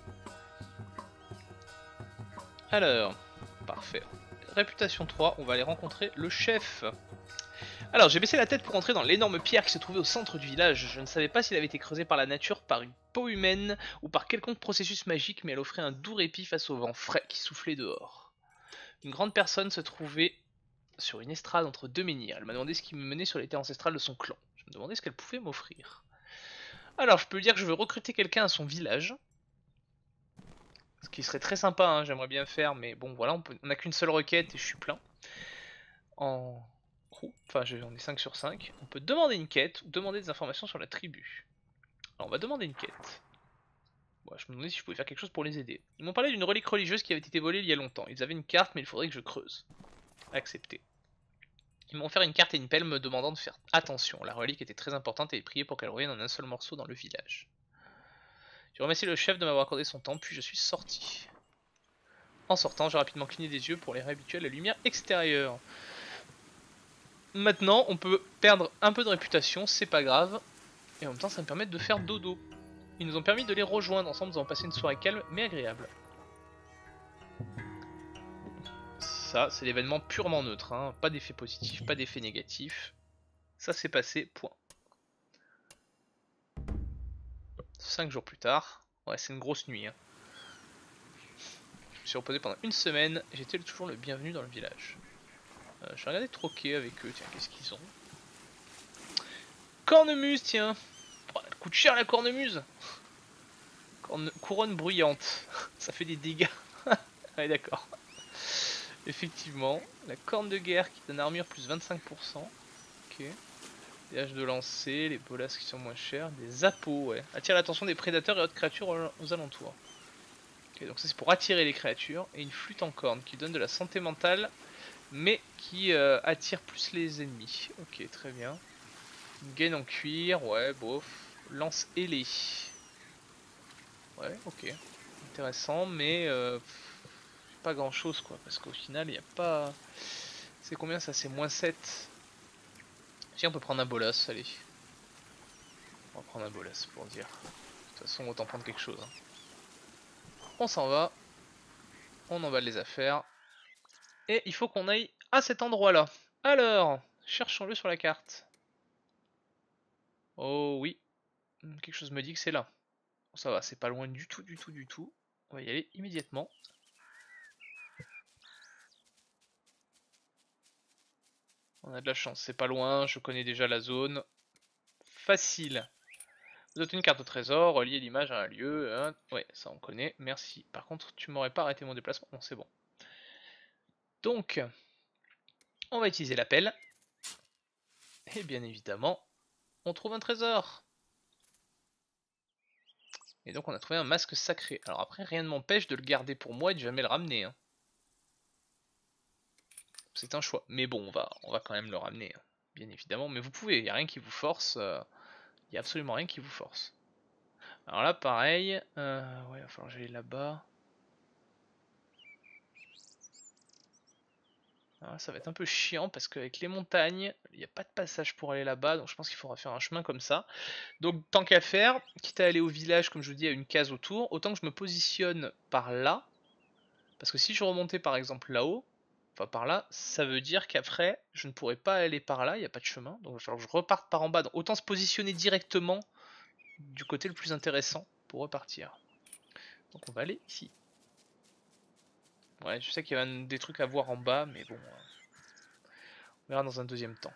Alors, parfait. Réputation trois, on va aller rencontrer le chef. Alors, j'ai baissé la tête pour entrer dans l'énorme pierre qui se trouvait au centre du village. Je ne savais pas s'il avait été creusé par la nature, par une peau humaine ou par quelconque processus magique, mais elle offrait un doux répit face au vent frais qui soufflait dehors. Une grande personne se trouvait sur une estrade entre deux menhirs. Elle m'a demandé ce qui me menait sur les terres ancestrales de son clan. Je me demandais ce qu'elle pouvait m'offrir. Alors, je peux lui dire que je veux recruter quelqu'un à son village. Ce qui serait très sympa, hein, j'aimerais bien faire, mais bon, voilà, on, peut... on a qu'une seule requête et je suis plein. En crew, enfin, on est cinq sur cinq. On peut demander une quête ou demander des informations sur la tribu. Alors, on va demander une quête. Bon, je me demandais si je pouvais faire quelque chose pour les aider. Ils m'ont parlé d'une relique religieuse qui avait été volée il y a longtemps. Ils avaient une carte, mais il faudrait que je creuse. Accepté. Ils m'ont offert une carte et une pelle me demandant de faire attention. La relique était très importante et prié pour qu'elle revienne en un seul morceau dans le village. J'ai remercié le chef de m'avoir accordé son temps, puis je suis sorti. En sortant, j'ai rapidement cligné des yeux pour les réhabituer à la lumière extérieure. Maintenant, on peut perdre un peu de réputation, c'est pas grave. Et en même temps, ça me permet de faire dodo. Ils nous ont permis de les rejoindre ensemble, nous avons passé une soirée calme mais agréable. Ça, c'est l'événement purement neutre, hein. Pas d'effet positif, pas d'effet négatif. Ça s'est passé, point. cinq jours plus tard, ouais c'est une grosse nuit. Hein. Je me suis reposé pendant une semaine et j'étais toujours le bienvenu dans le village. Euh, je vais regarder troquer avec eux, tiens, qu'est-ce qu'ils ont. Cornemuse, tiens. Oh, elle coûte cher la cornemuse. Corne... Couronne bruyante, ça fait des dégâts. Ouais d'accord. Effectivement, la corne de guerre qui donne armure plus vingt-cinq pour cent. Ok. Des haches de lancer, les bolas qui sont moins chères, des appos, ouais. Attire l'attention des prédateurs et autres créatures aux alentours. Ok, donc ça c'est pour attirer les créatures. Et une flûte en corne qui donne de la santé mentale, mais qui euh, attire plus les ennemis. Ok, très bien. Une gaine en cuir, ouais, bof. Lance ailée. Ouais, ok. Intéressant, mais euh, pas grand chose quoi, parce qu'au final il n'y a pas... C'est combien ça? C'est moins sept. Si on peut prendre un bolas, allez. On va prendre un bolas pour dire. De toute façon autant prendre quelque chose. Hein. On s'en va. On emballe les affaires. Et il faut qu'on aille à cet endroit là. Alors, cherchons-le sur la carte. Oh oui. Quelque chose me dit que c'est là. Ça va, c'est pas loin du tout, du tout, du tout. On va y aller immédiatement. On a de la chance, c'est pas loin, je connais déjà la zone. Facile. Vous avez une carte au trésor, relier l'image à un lieu. Hein. Ouais, ça on connaît, merci. Par contre, tu m'aurais pas arrêté mon déplacement. Non, c'est bon. Donc, on va utiliser l'appel. Et bien évidemment, on trouve un trésor. Et donc on a trouvé un masque sacré. Alors après, rien ne m'empêche de le garder pour moi et de jamais le ramener. Hein. C'est un choix. Mais bon, on va, on va quand même le ramener. Hein. Bien évidemment. Mais vous pouvez, il n'y a rien qui vous force. Il euh, n'y a absolument rien qui vous force. Alors là, pareil. Euh, ouais, il va falloir que j'aille là-bas. Alors ça va être un peu chiant parce qu'avec les montagnes, il n'y a pas de passage pour aller là-bas. Donc je pense qu'il faudra faire un chemin comme ça. Donc tant qu'à faire, quitte à aller au village, comme je vous dis, à une case autour, autant que je me positionne par là. Parce que si je remontais par exemple là-haut, enfin par là, ça veut dire qu'après, je ne pourrais pas aller par là, il n'y a pas de chemin. Donc il va falloir que je reparte par en bas. Donc autant se positionner directement du côté le plus intéressant pour repartir. Donc on va aller ici. Ouais, je sais qu'il y a des trucs à voir en bas, mais bon, on verra dans un deuxième temps.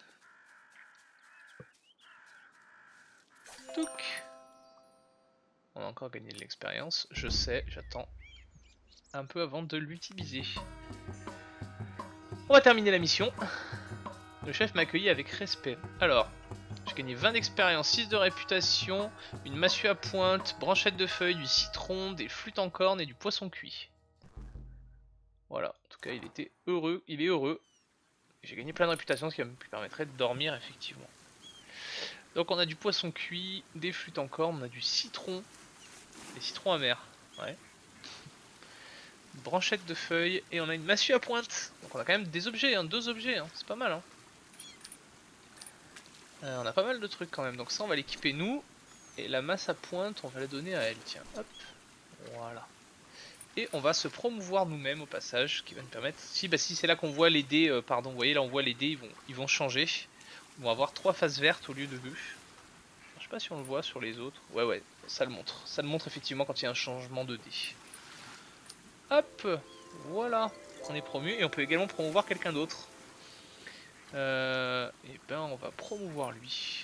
Touc. On a encore gagné de l'expérience, je sais, j'attends un peu avant de l'utiliser. On va terminer la mission. Le chef m'a accueilli avec respect. Alors, j'ai gagné vingt d'expérience, six de réputation, une massue à pointe, branchette de feuilles, du citron, des flûtes en corne et du poisson cuit. Voilà, en tout cas il était heureux, il est heureux. J'ai gagné plein de réputation, ce qui me permettrait de dormir effectivement. Donc on a du poisson cuit, des flûtes en corne, on a du citron, des citrons amers, ouais. Une branchette de feuilles et on a une massue à pointe. Donc on a quand même des objets, hein, deux objets, hein, c'est pas mal. Hein. Euh, on a pas mal de trucs quand même, donc ça on va l'équiper nous. Et la masse à pointe on va la donner à elle, tiens, hop, voilà. Et on va se promouvoir nous-mêmes au passage, ce qui va nous permettre... Si, bah si c'est là qu'on voit les dés, euh, pardon, vous voyez là on voit les dés, ils vont, ils vont changer. Ils vont avoir trois faces vertes au lieu de deux. Je sais pas si on le voit sur les autres. Ouais ouais, ça le montre. Ça le montre effectivement quand il y a un changement de dés. Hop, voilà, on est promu et on peut également promouvoir quelqu'un d'autre. Euh, et ben on va promouvoir lui.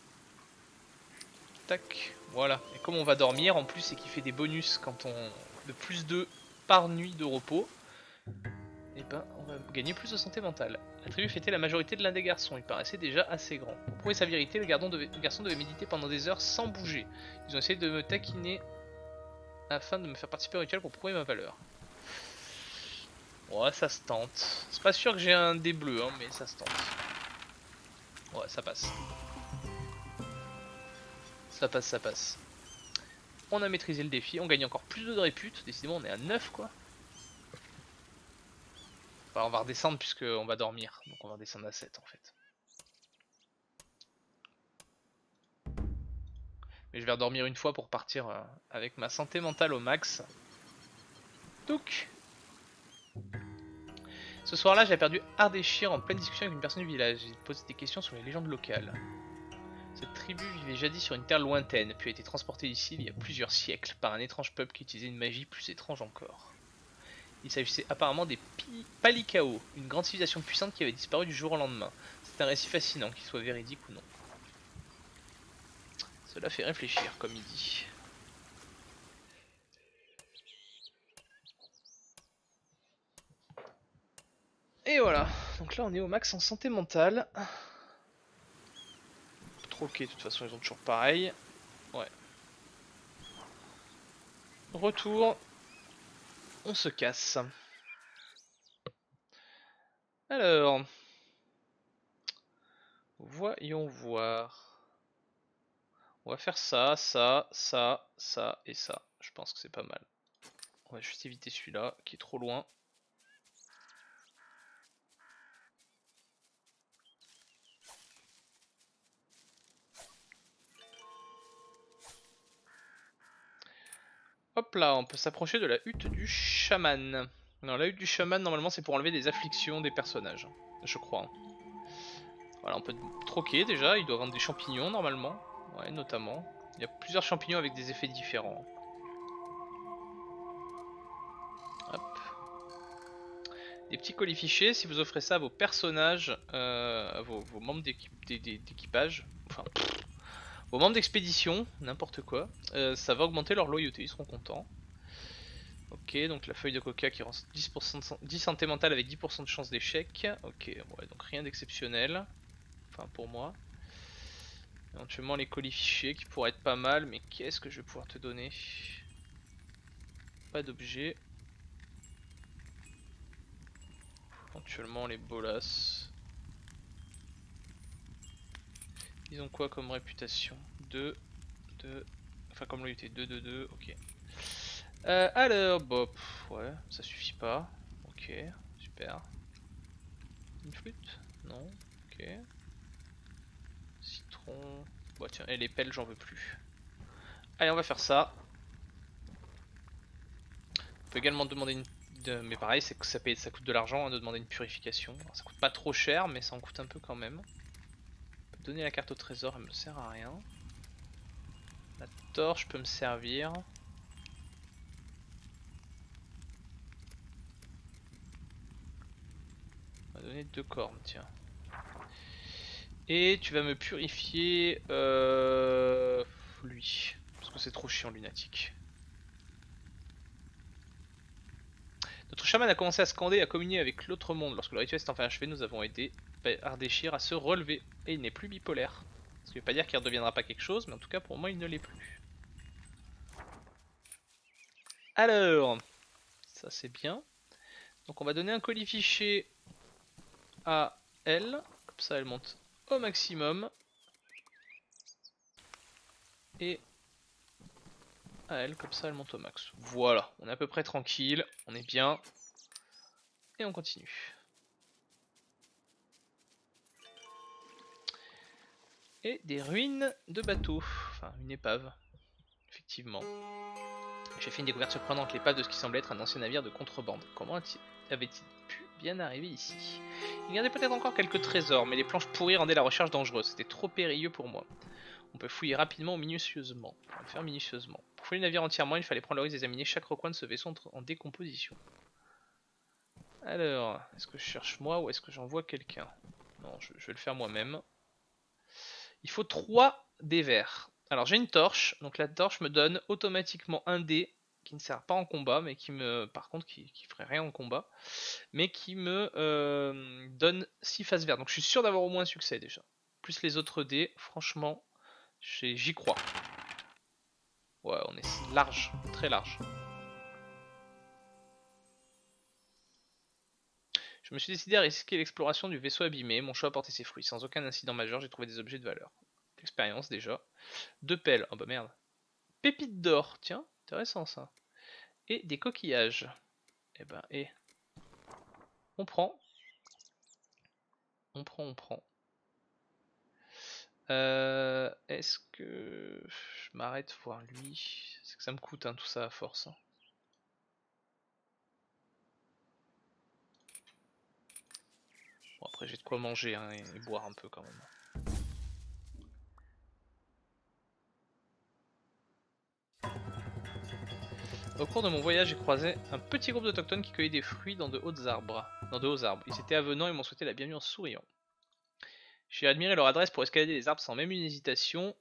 Tac, voilà. Et comme on va dormir, en plus c'est qu'il fait des bonus quand on... de plus deux par nuit de repos. Et ben on va gagner plus de santé mentale. La tribu fêtait la majorité de l'un des garçons, il paraissait déjà assez grand. Pour prouver sa vérité, le, devait... le garçon devait méditer pendant des heures sans bouger. Ils ont essayé de me taquiner afin de me faire participer au rituel pour prouver ma valeur. Ouais, ça se tente. C'est pas sûr que j'ai un dé bleu, hein, mais ça se tente. Ouais, ça passe. Ça passe, ça passe. On a maîtrisé le défi, on gagne encore plus de répute. Décidément, on est à neuf quoi. Enfin, on va redescendre puisqu'on va dormir. Donc on va redescendre à sept en fait. Mais je vais redormir une fois pour partir euh, avec ma santé mentale au max. Touc. Ce soir-là, j'ai perdu Ardeshir en pleine discussion avec une personne du village. J'ai posé des questions sur les légendes locales. Cette tribu vivait jadis sur une terre lointaine, puis a été transportée ici il y a plusieurs siècles par un étrange peuple qui utilisait une magie plus étrange encore. Il s'agissait apparemment des Palikao, une grande civilisation puissante qui avait disparu du jour au lendemain. C'est un récit fascinant, qu'il soit véridique ou non. Cela fait réfléchir, comme il dit. Et voilà, donc là on est au max en santé mentale. Trop ok, de toute façon ils ont toujours pareil. Ouais. Retour. On se casse. Alors. Voyons voir. On va faire ça, ça, ça, ça et ça. Je pense que c'est pas mal. On va juste éviter celui-là qui est trop loin. Hop là, on peut s'approcher de la hutte du chaman. Non, la hutte du chaman, normalement, c'est pour enlever des afflictions des personnages, je crois. Voilà, on peut troquer déjà, il doit vendre des champignons normalement. Ouais, notamment. Il y a plusieurs champignons avec des effets différents. Hop. Des petits colis fichés, si vous offrez ça à vos personnages, euh, à vos, vos membres d'équipage, enfin, pff, vos membres d'expédition, n'importe quoi, euh, ça va augmenter leur loyauté, ils seront contents. Ok, donc la feuille de coca qui rend dix pour cent de, dix santé mentale avec dix pour cent de chance d'échec. Ok, ouais, donc rien d'exceptionnel. Enfin, pour moi. Éventuellement les colis fichés qui pourraient être pas mal, mais qu'est-ce que je vais pouvoir te donner? Pas d'objet. Éventuellement les bolas. Ils ont quoi comme réputation? deux, deux, enfin comme loyauté, deux, deux, deux, ok. Euh, alors, bah, pff, ouais, ça suffit pas. Ok, super. Une flûte? Non, ok. Citron. Bon, tiens, et les pelles, j'en veux plus. Allez, on va faire ça. On peut également demander une. De... Mais pareil, c'est que ça, paye... ça coûte de l'argent hein, de demander une purification. Alors, ça coûte pas trop cher, mais ça en coûte un peu quand même. On peut donner la carte au trésor, elle me sert à rien. La torche peut me servir. On va donner deux cornes, tiens. Et tu vas me purifier euh, lui. Parce que c'est trop chiant, lunatique. Notre chaman a commencé à scander et à communier avec l'autre monde. Lorsque le rituel s'est enfin achevé, nous avons aidé Ardeshir à se relever. Et il n'est plus bipolaire. Ce qui ne veut pas dire qu'il ne redeviendra pas quelque chose, mais en tout cas pour moi il ne l'est plus. Alors, ça c'est bien. Donc on va donner un colis fiché à elle. Comme ça elle monte au maximum. Et à elle, comme ça elle monte au max. Voilà, on est à peu près tranquille, on est bien. Et on continue. Et des ruines de bateaux. Enfin, une épave. Effectivement. J'ai fait une découverte surprenante, l'épave de ce qui semblait être un ancien navire de contrebande. Comment avait-il pu bien arriver ici? Il gardait peut-être encore quelques trésors, mais les planches pourries rendaient la recherche dangereuse. C'était trop périlleux pour moi. On peut fouiller rapidement ou minutieusement. On va le faire minutieusement. Pour fouiller le navire entièrement, il fallait prendre le risque d'examiner chaque recoin de ce vaisseau en décomposition. Alors, est-ce que je cherche moi ou est-ce que j'envoie quelqu'un? Non, je, je vais le faire moi-même. Il faut trois dés verts. Alors j'ai une torche, donc la torche me donne automatiquement un dé qui ne sert pas en combat, mais qui me, par contre, qui, qui ferait rien en combat, mais qui me euh, donne six faces vertes. Donc je suis sûr d'avoir au moins un succès déjà. Plus les autres dés, franchement, j'y crois. Ouais, on est large, très large. Je me suis décidé à risquer l'exploration du vaisseau abîmé. Mon choix a porté ses fruits. Sans aucun incident majeur, j'ai trouvé des objets de valeur. Expérience déjà. Deux pelles. Oh bah merde. Pépites d'or. Tiens, intéressant ça. Et des coquillages. Et ben, et. On prend. On prend, on prend. Euh, Est-ce que je m'arrête voir lui? C'est que ça me coûte hein, tout ça à force. Hein. Bon, après j'ai de quoi manger hein, et, et boire un peu quand même. Au cours de mon voyage, j'ai croisé un petit groupe d'autochtones qui cueillaient des fruits dans de hauts arbres. Dans de hauts arbres. Ils étaient avenants et m'ont souhaité la bienvenue en souriant. J'ai admiré leur adresse pour escalader les arbres sans même une hésitation.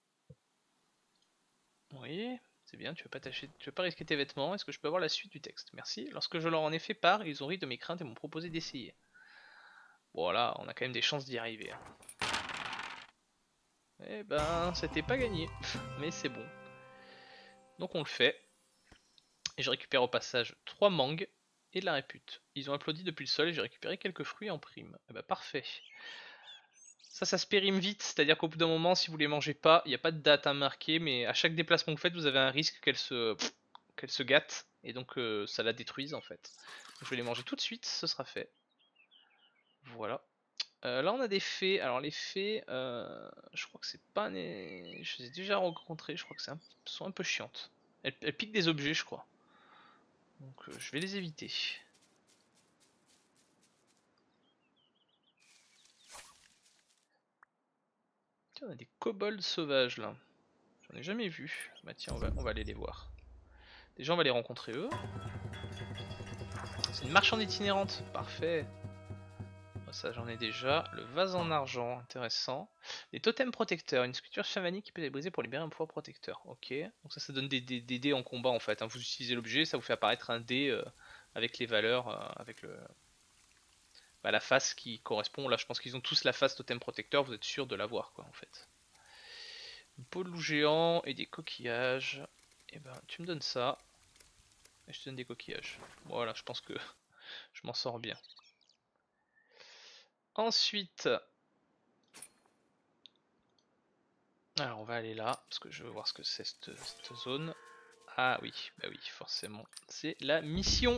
Oui, c'est bien, tu veux pas tâcher, tu veux pas risquer tes vêtements. Est-ce que je peux avoir la suite du texte? Merci. Lorsque je leur en ai fait part, ils ont ri de mes craintes et m'ont proposé d'essayer. Voilà, on a quand même des chances d'y arriver. Hein. Eh ben, c'était pas gagné, mais c'est bon. Donc on le fait. Et je récupère au passage trois mangues et de la répute. Ils ont applaudi depuis le sol et j'ai récupéré quelques fruits en prime. Eh ben parfait. Ça, ça se périme vite, c'est-à-dire qu'au bout d'un moment, si vous les mangez pas, il n'y a pas de date à marquer, mais à chaque déplacement que vous faites, vous avez un risque qu'elle se, qu'elle se gâte, et donc euh, ça la détruise en fait. Donc, je vais les manger tout de suite, ce sera fait. Voilà. Euh, là on a des fées, alors les fées, euh, je crois que c'est pas... Né... Je les ai déjà rencontrées, je crois que c'est un... sont un peu chiantes. Elle, elle pique des objets, je crois. Donc euh, je vais les éviter. Tiens, on a des kobolds sauvages là. J'en ai jamais vu. Bah tiens, on va, on va aller les voir. Déjà, on va les rencontrer eux. C'est une marchande itinérante. Parfait. Ça, j'en ai déjà. Le vase en argent, intéressant. Les totems protecteurs, une sculpture chamanique qui peut être brisée pour libérer un pouvoir protecteur. Ok. Donc ça, ça donne des, des, des dés en combat en fait. Hein. Vous utilisez l'objet, ça vous fait apparaître un dé euh, avec les valeurs, euh, avec le, bah, la face qui correspond. Là, je pense qu'ils ont tous la face totem protecteur. Vous êtes sûr de l'avoir quoi en fait. Une peau de loup géant et des coquillages. Et ben, tu me donnes ça. Et je te donne des coquillages. Voilà, je pense que je m'en sors bien. Ensuite, alors on va aller là, parce que je veux voir ce que c'est cette, cette zone. Ah oui, bah oui, forcément, c'est la mission.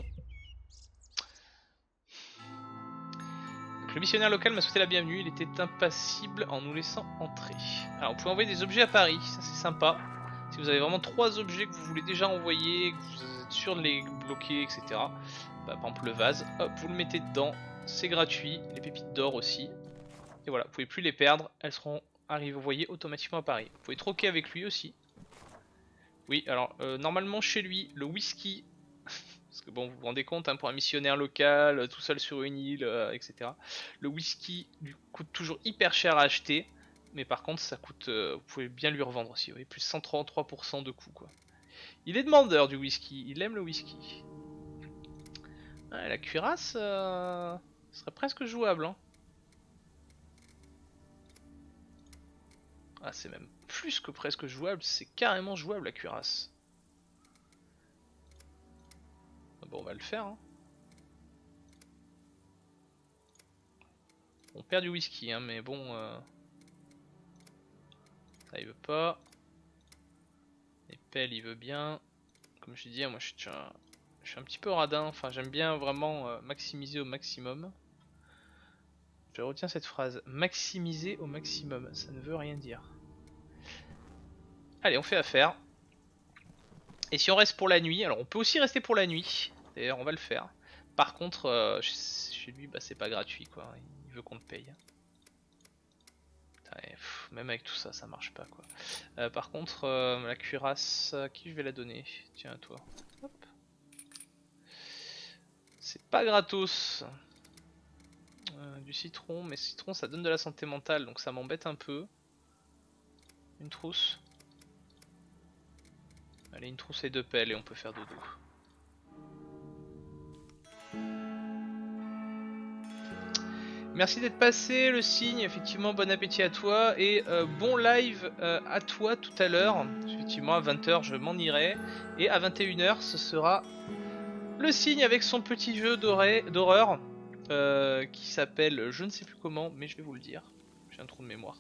Donc, le missionnaire local m'a souhaité la bienvenue, il était impassible en nous laissant entrer. Alors vous pouvez envoyer des objets à Paris, ça c'est sympa. Si vous avez vraiment trois objets que vous voulez déjà envoyer, que vous êtes sûr de les bloquer, et cetera. Bah, par exemple le vase, hop, vous le mettez dedans, c'est gratuit, les pépites d'or aussi. Et voilà, vous pouvez plus les perdre, elles seront arrivées envoyées automatiquement à Paris. Vous pouvez troquer avec lui aussi. Oui, alors euh, normalement chez lui, le whisky, parce que bon, vous vous rendez compte, hein, pour un missionnaire local, tout seul sur une île, euh, et cetera. Le whisky lui coûte toujours hyper cher à acheter, mais par contre ça coûte, euh, vous pouvez bien lui revendre aussi, vous voyez, plus cent trente-trois pour cent de coût quoi. Il est demandeur du whisky, il aime le whisky. Ah, la cuirasse euh, serait presque jouable, hein. Ah, c'est même plus que presque jouable, c'est carrément jouable la cuirasse. Bon, on va le faire. Hein. On perd du whisky, hein, mais bon... Euh... Ça, il veut pas. Les pelles, il veut bien. Comme je dis, moi, je suis, un... je suis un petit peu radin. Enfin, j'aime bien vraiment euh, maximiser au maximum. Je retiens cette phrase. Maximiser au maximum, ça ne veut rien dire. Allez, on fait affaire. Et si on reste pour la nuit, alors on peut aussi rester pour la nuit. D'ailleurs, on va le faire. Par contre, euh, chez lui, bah, c'est pas gratuit, quoi. Il veut qu'on le paye. Putain, pff, même avec tout ça, ça marche pas, quoi. Euh, par contre, euh, la cuirasse, à qui je vais la donner? Tiens, à toi. Hop. C'est pas gratos. Euh, du citron, mais citron, ça donne de la santé mentale, donc ça m'embête un peu. Une trousse. Allez, une trousse et deux pelles et on peut faire dodo. Merci d'être passé, le signe, effectivement bon appétit à toi et euh, bon live euh, à toi tout à l'heure. Effectivement à vingt heures je m'en irai et à vingt et une heures ce sera le signe avec son petit jeu d'horreur euh, qui s'appelle je ne sais plus comment mais je vais vous le dire, j'ai un trou de mémoire.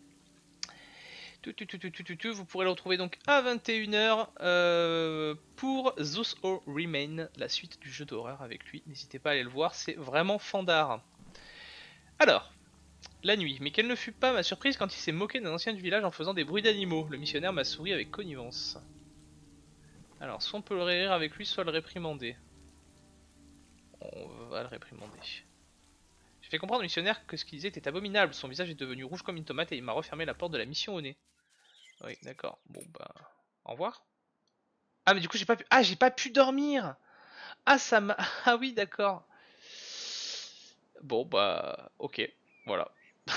Vous pourrez le retrouver donc à vingt et une heures euh, pour Those All Remain, la suite du jeu d'horreur avec lui. N'hésitez pas à aller le voir, c'est vraiment fandard. Alors, la nuit, mais quelle ne fut pas ma surprise quand il s'est moqué d'un ancien du village en faisant des bruits d'animaux. Le missionnaire m'a souri avec connivence. Alors, soit on peut le rire avec lui, soit le réprimander. On va le réprimander. J'ai fait comprendre au missionnaire que ce qu'il disait était abominable. Son visage est devenu rouge comme une tomate et il m'a refermé la porte de la mission au nez. Oui, d'accord. Bon, bah... Au revoir. Ah, mais du coup, j'ai pas pu... Ah, j'ai pas pu dormir. Ah, ça m'a... Ah oui, d'accord. Bon, bah... Ok. Voilà.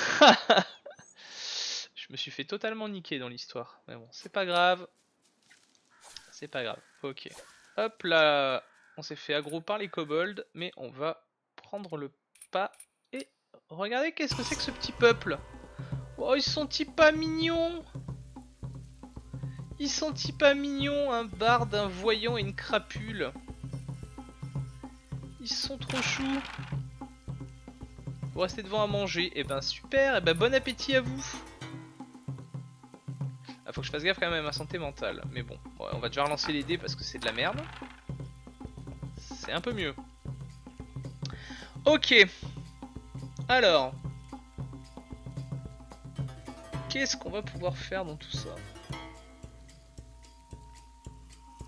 Je me suis fait totalement niquer dans l'histoire. Mais bon, c'est pas grave. C'est pas grave. Ok. Hop là. On s'est fait aggro par les kobolds. Mais on va prendre le pas. Et regardez, qu'est-ce que c'est que ce petit peuple. Oh, ils sont-ils pas mignons? Ils sont-ils pas mignons? Un barde, un voyant et une crapule. Ils sont trop choux. Vous restez devant à manger. Et ben super. Et ben bon appétit à vous. Ah, faut que je fasse gaffe quand même à ma santé mentale. Mais bon, ouais, on va déjà relancer les dés parce que c'est de la merde. C'est un peu mieux. Ok. Alors. Qu'est-ce qu'on va pouvoir faire dans tout ça?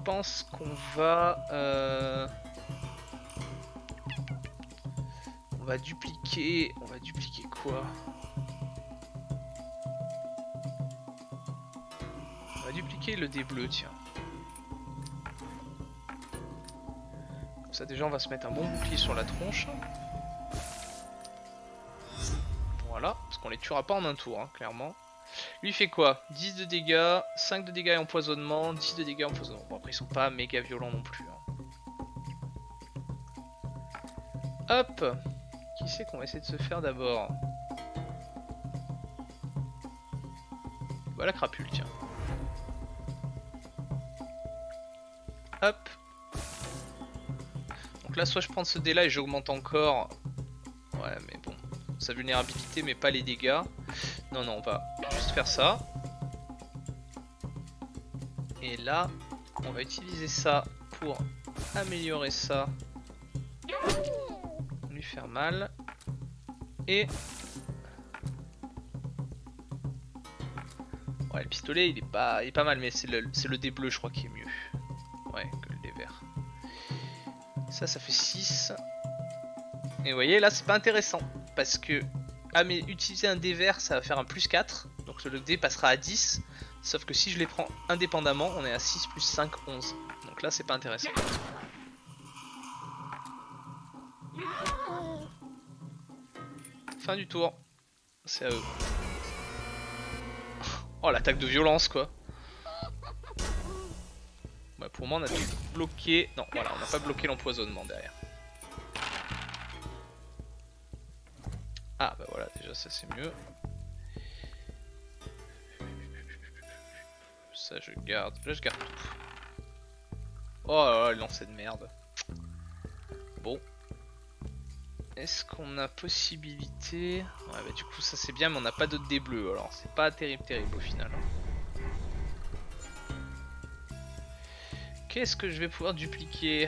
pense qu'on va... Euh... On va dupliquer... On va dupliquer quoi? On va dupliquer le dé bleu, tiens. Comme ça déjà on va se mettre un bon bouclier sur la tronche. Voilà, parce qu'on les tuera pas en un tour, hein, clairement. Lui il fait quoi? dix de dégâts, cinq de dégâts et empoisonnement, dix de dégâts et empoisonnement. Bon après ils sont pas méga violents non plus. Hein. Hop! Qui c'est qu'on va essayer de se faire d'abord? Voilà crapule, tiens. Hop! Donc là soit je prends ce dé là et j'augmente encore. Ouais mais bon. Sa vulnérabilité mais pas les dégâts. Non non on va juste faire ça. Et là on va utiliser ça pour améliorer ça. Lui faire mal. Et ouais le pistolet il est pas, il est pas mal mais c'est le, le dé bleu je crois qui est mieux. Ouais que le dé vert. Ça ça fait six. Et vous voyez là c'est pas intéressant. Parce que ah mais utiliser un dé vert ça va faire un plus quatre. Donc le dé passera à dix. Sauf que si je les prends indépendamment on est à six plus cinq, onze. Donc là c'est pas intéressant. Fin du tour. C'est à eux. Oh l'attaque de violence quoi. Bah, pour moi on a tout bloqué. Non voilà on n'a pas bloqué l'empoisonnement derrière. Ah bah voilà déjà ça c'est mieux. Ça je garde. Là je garde tout. Oh là là le lancer de merde. Bon. Est-ce qu'on a possibilité... Ouais bah du coup ça c'est bien mais on n'a pas d'autres dés bleus alors c'est pas terrible terrible au final. Qu'est-ce que je vais pouvoir dupliquer?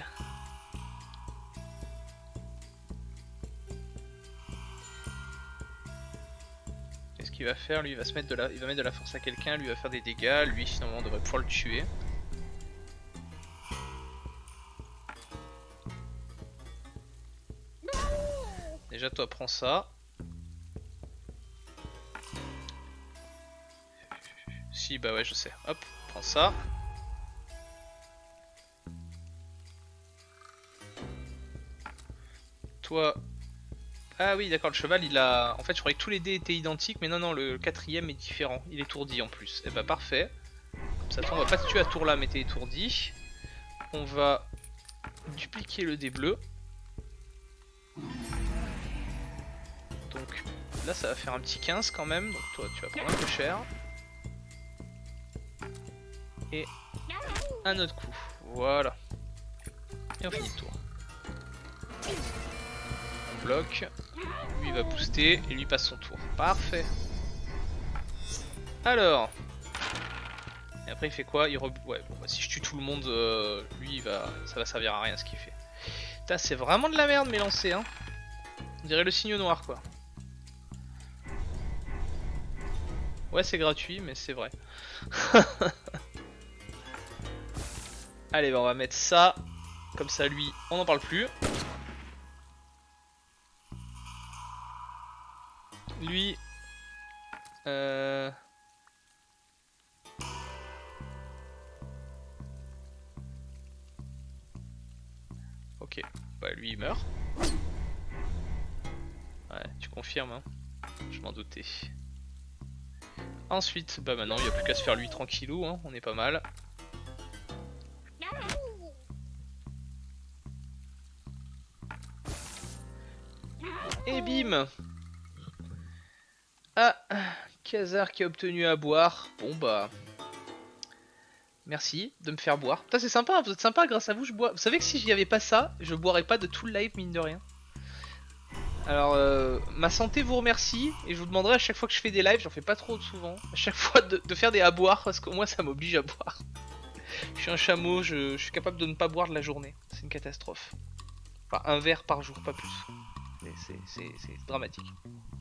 Qu'est-ce qu'il va faire? Lui il va se mettre de la... il va mettre de la force à quelqu'un, lui il va faire des dégâts, lui finalement on devrait pouvoir le tuer. Déjà toi prends ça. Si bah ouais je sais. Hop, prends ça. Toi. Ah oui d'accord le cheval il a... En fait je croyais que tous les dés étaient identiques mais non non le quatrième est différent. Il est étourdi en plus. Et bah parfait. Comme ça toi on va pas te tuer à tour là mais t'es étourdi. On va dupliquer le dé bleu. Donc là ça va faire un petit quinze quand même, donc toi tu vas prendre un peu cher. Et un autre coup, voilà. Et on finit le tour. On bloque, lui il va booster et lui passe son tour. Parfait. Alors. Et après il fait quoi? Il re... Ouais bon bah si je tue tout le monde, euh, lui il va... ça va servir à rien ce qu'il fait. Putain c'est vraiment de la merde mes lancers hein. On dirait le signe noir quoi. Ouais c'est gratuit mais c'est vrai. Allez bah on va mettre ça. Comme ça lui on n'en parle plus. Lui euh... Ok bah lui il meurt. Ouais tu confirmes hein. Je m'en doutais. Ensuite, bah maintenant il n'y a plus qu'à se faire lui tranquillou, hein, on est pas mal. Et bim. Ah, Khazar qui a obtenu à boire. Bon bah... Merci de me faire boire. Putain c'est sympa, vous êtes sympa, grâce à vous je bois. Vous savez que si j'y avais pas ça, je boirais pas de tout le live mine de rien. Alors euh, ma santé vous remercie et je vous demanderai à chaque fois que je fais des lives, j'en fais pas trop souvent, à chaque fois de, de faire des à boire parce que moi ça m'oblige à boire. Je suis un chameau, je, je suis capable de ne pas boire de la journée, c'est une catastrophe. Enfin un verre par jour, pas plus. C'est dramatique.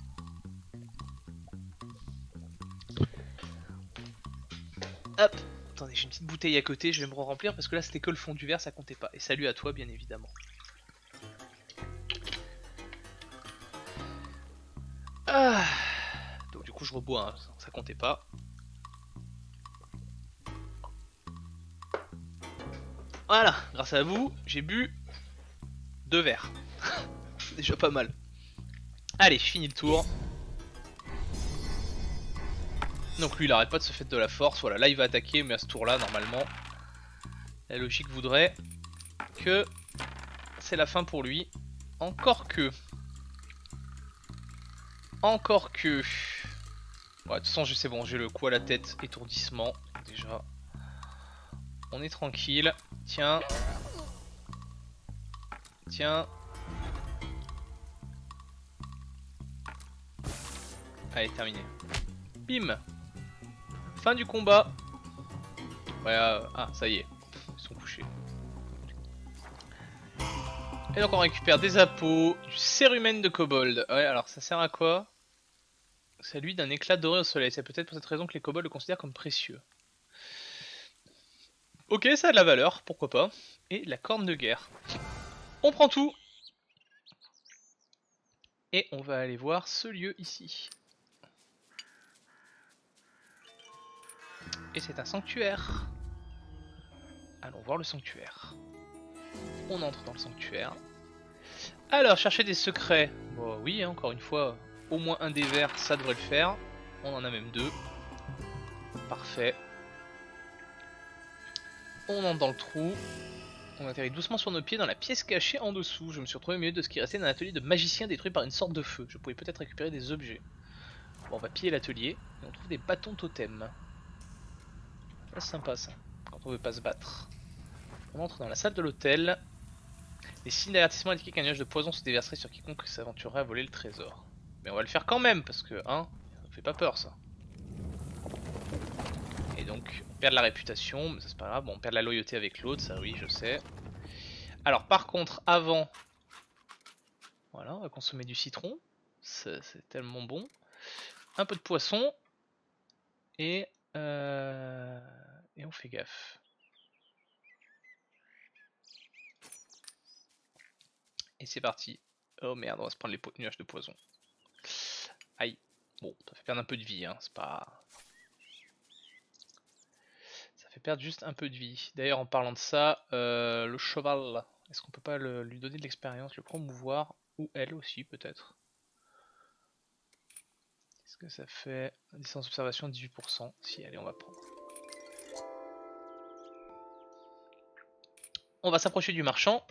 Hop, attendez, j'ai une petite bouteille à côté, je vais me remplir parce que là c'était que le fond du verre, ça comptait pas. Et salut à toi bien évidemment. Ah. Donc du coup je rebois, hein, ça comptait pas. Voilà, grâce à vous, j'ai bu deux verres. C'est déjà pas mal. Allez, je finis le tour. Donc lui il arrête pas de se faire de la force, voilà, là il va attaquer, mais à ce tour là normalement la logique voudrait que c'est la fin pour lui. Encore que Encore que ouais, de toute façon c'est bon, j'ai le coup à la tête, étourdissement. Déjà on est tranquille. Tiens. Tiens. Allez, terminé. Bim. Fin du combat. Ouais, euh, ah, ça y est. Ils sont couchés. Et donc on récupère des appos, du cérumen de kobold. Ouais, alors ça sert à quoi? Ça lui d'un éclat doré au soleil. C'est peut-être pour cette raison que les kobolds le considèrent comme précieux. Ok, ça a de la valeur, pourquoi pas. Et la corne de guerre. On prend tout. Et on va aller voir ce lieu ici. Et c'est un sanctuaire. Allons voir le sanctuaire. On entre dans le sanctuaire. Alors, chercher des secrets. Bon, oui, hein, encore une fois, au moins un des verres, ça devrait le faire. On en a même deux. Parfait. On entre dans le trou. On atterrit doucement sur nos pieds dans la pièce cachée en dessous. Je me suis retrouvé au milieu de ce qui restait d'un atelier de magicien détruit par une sorte de feu. Je pouvais peut-être récupérer des objets. Bon, on va piller l'atelier. Et on trouve des bâtons totems. C'est sympa ça, quand on veut pas se battre. On entre dans la salle de l'hôtel. Les signes d'avertissement indiquaient qu'un nuage de poison se déverserait sur quiconque s'aventurerait à voler le trésor. Mais on va le faire quand même, parce que, hein, ça fait pas peur ça. Et donc, on perd de la réputation, mais ça c'est pas grave. Bon, on perd de la loyauté avec l'autre, ça oui, je sais. Alors, par contre, avant... Voilà, on va consommer du citron. C'est tellement bon. Un peu de poisson. Et... Euh... Et on fait gaffe. Et c'est parti. Oh merde, on va se prendre les nuages de poison. Aïe. Bon, ça fait perdre un peu de vie, hein, c'est pas... Ça fait perdre juste un peu de vie. D'ailleurs, en parlant de ça, euh, le cheval, est-ce qu'on peut pas le, lui donner de l'expérience, le promouvoir, ou elle aussi peut-être? Qu'est-ce que ça fait? Distance d'observation dix-huit pour cent. Si, allez, on va prendre. On va s'approcher du marchand.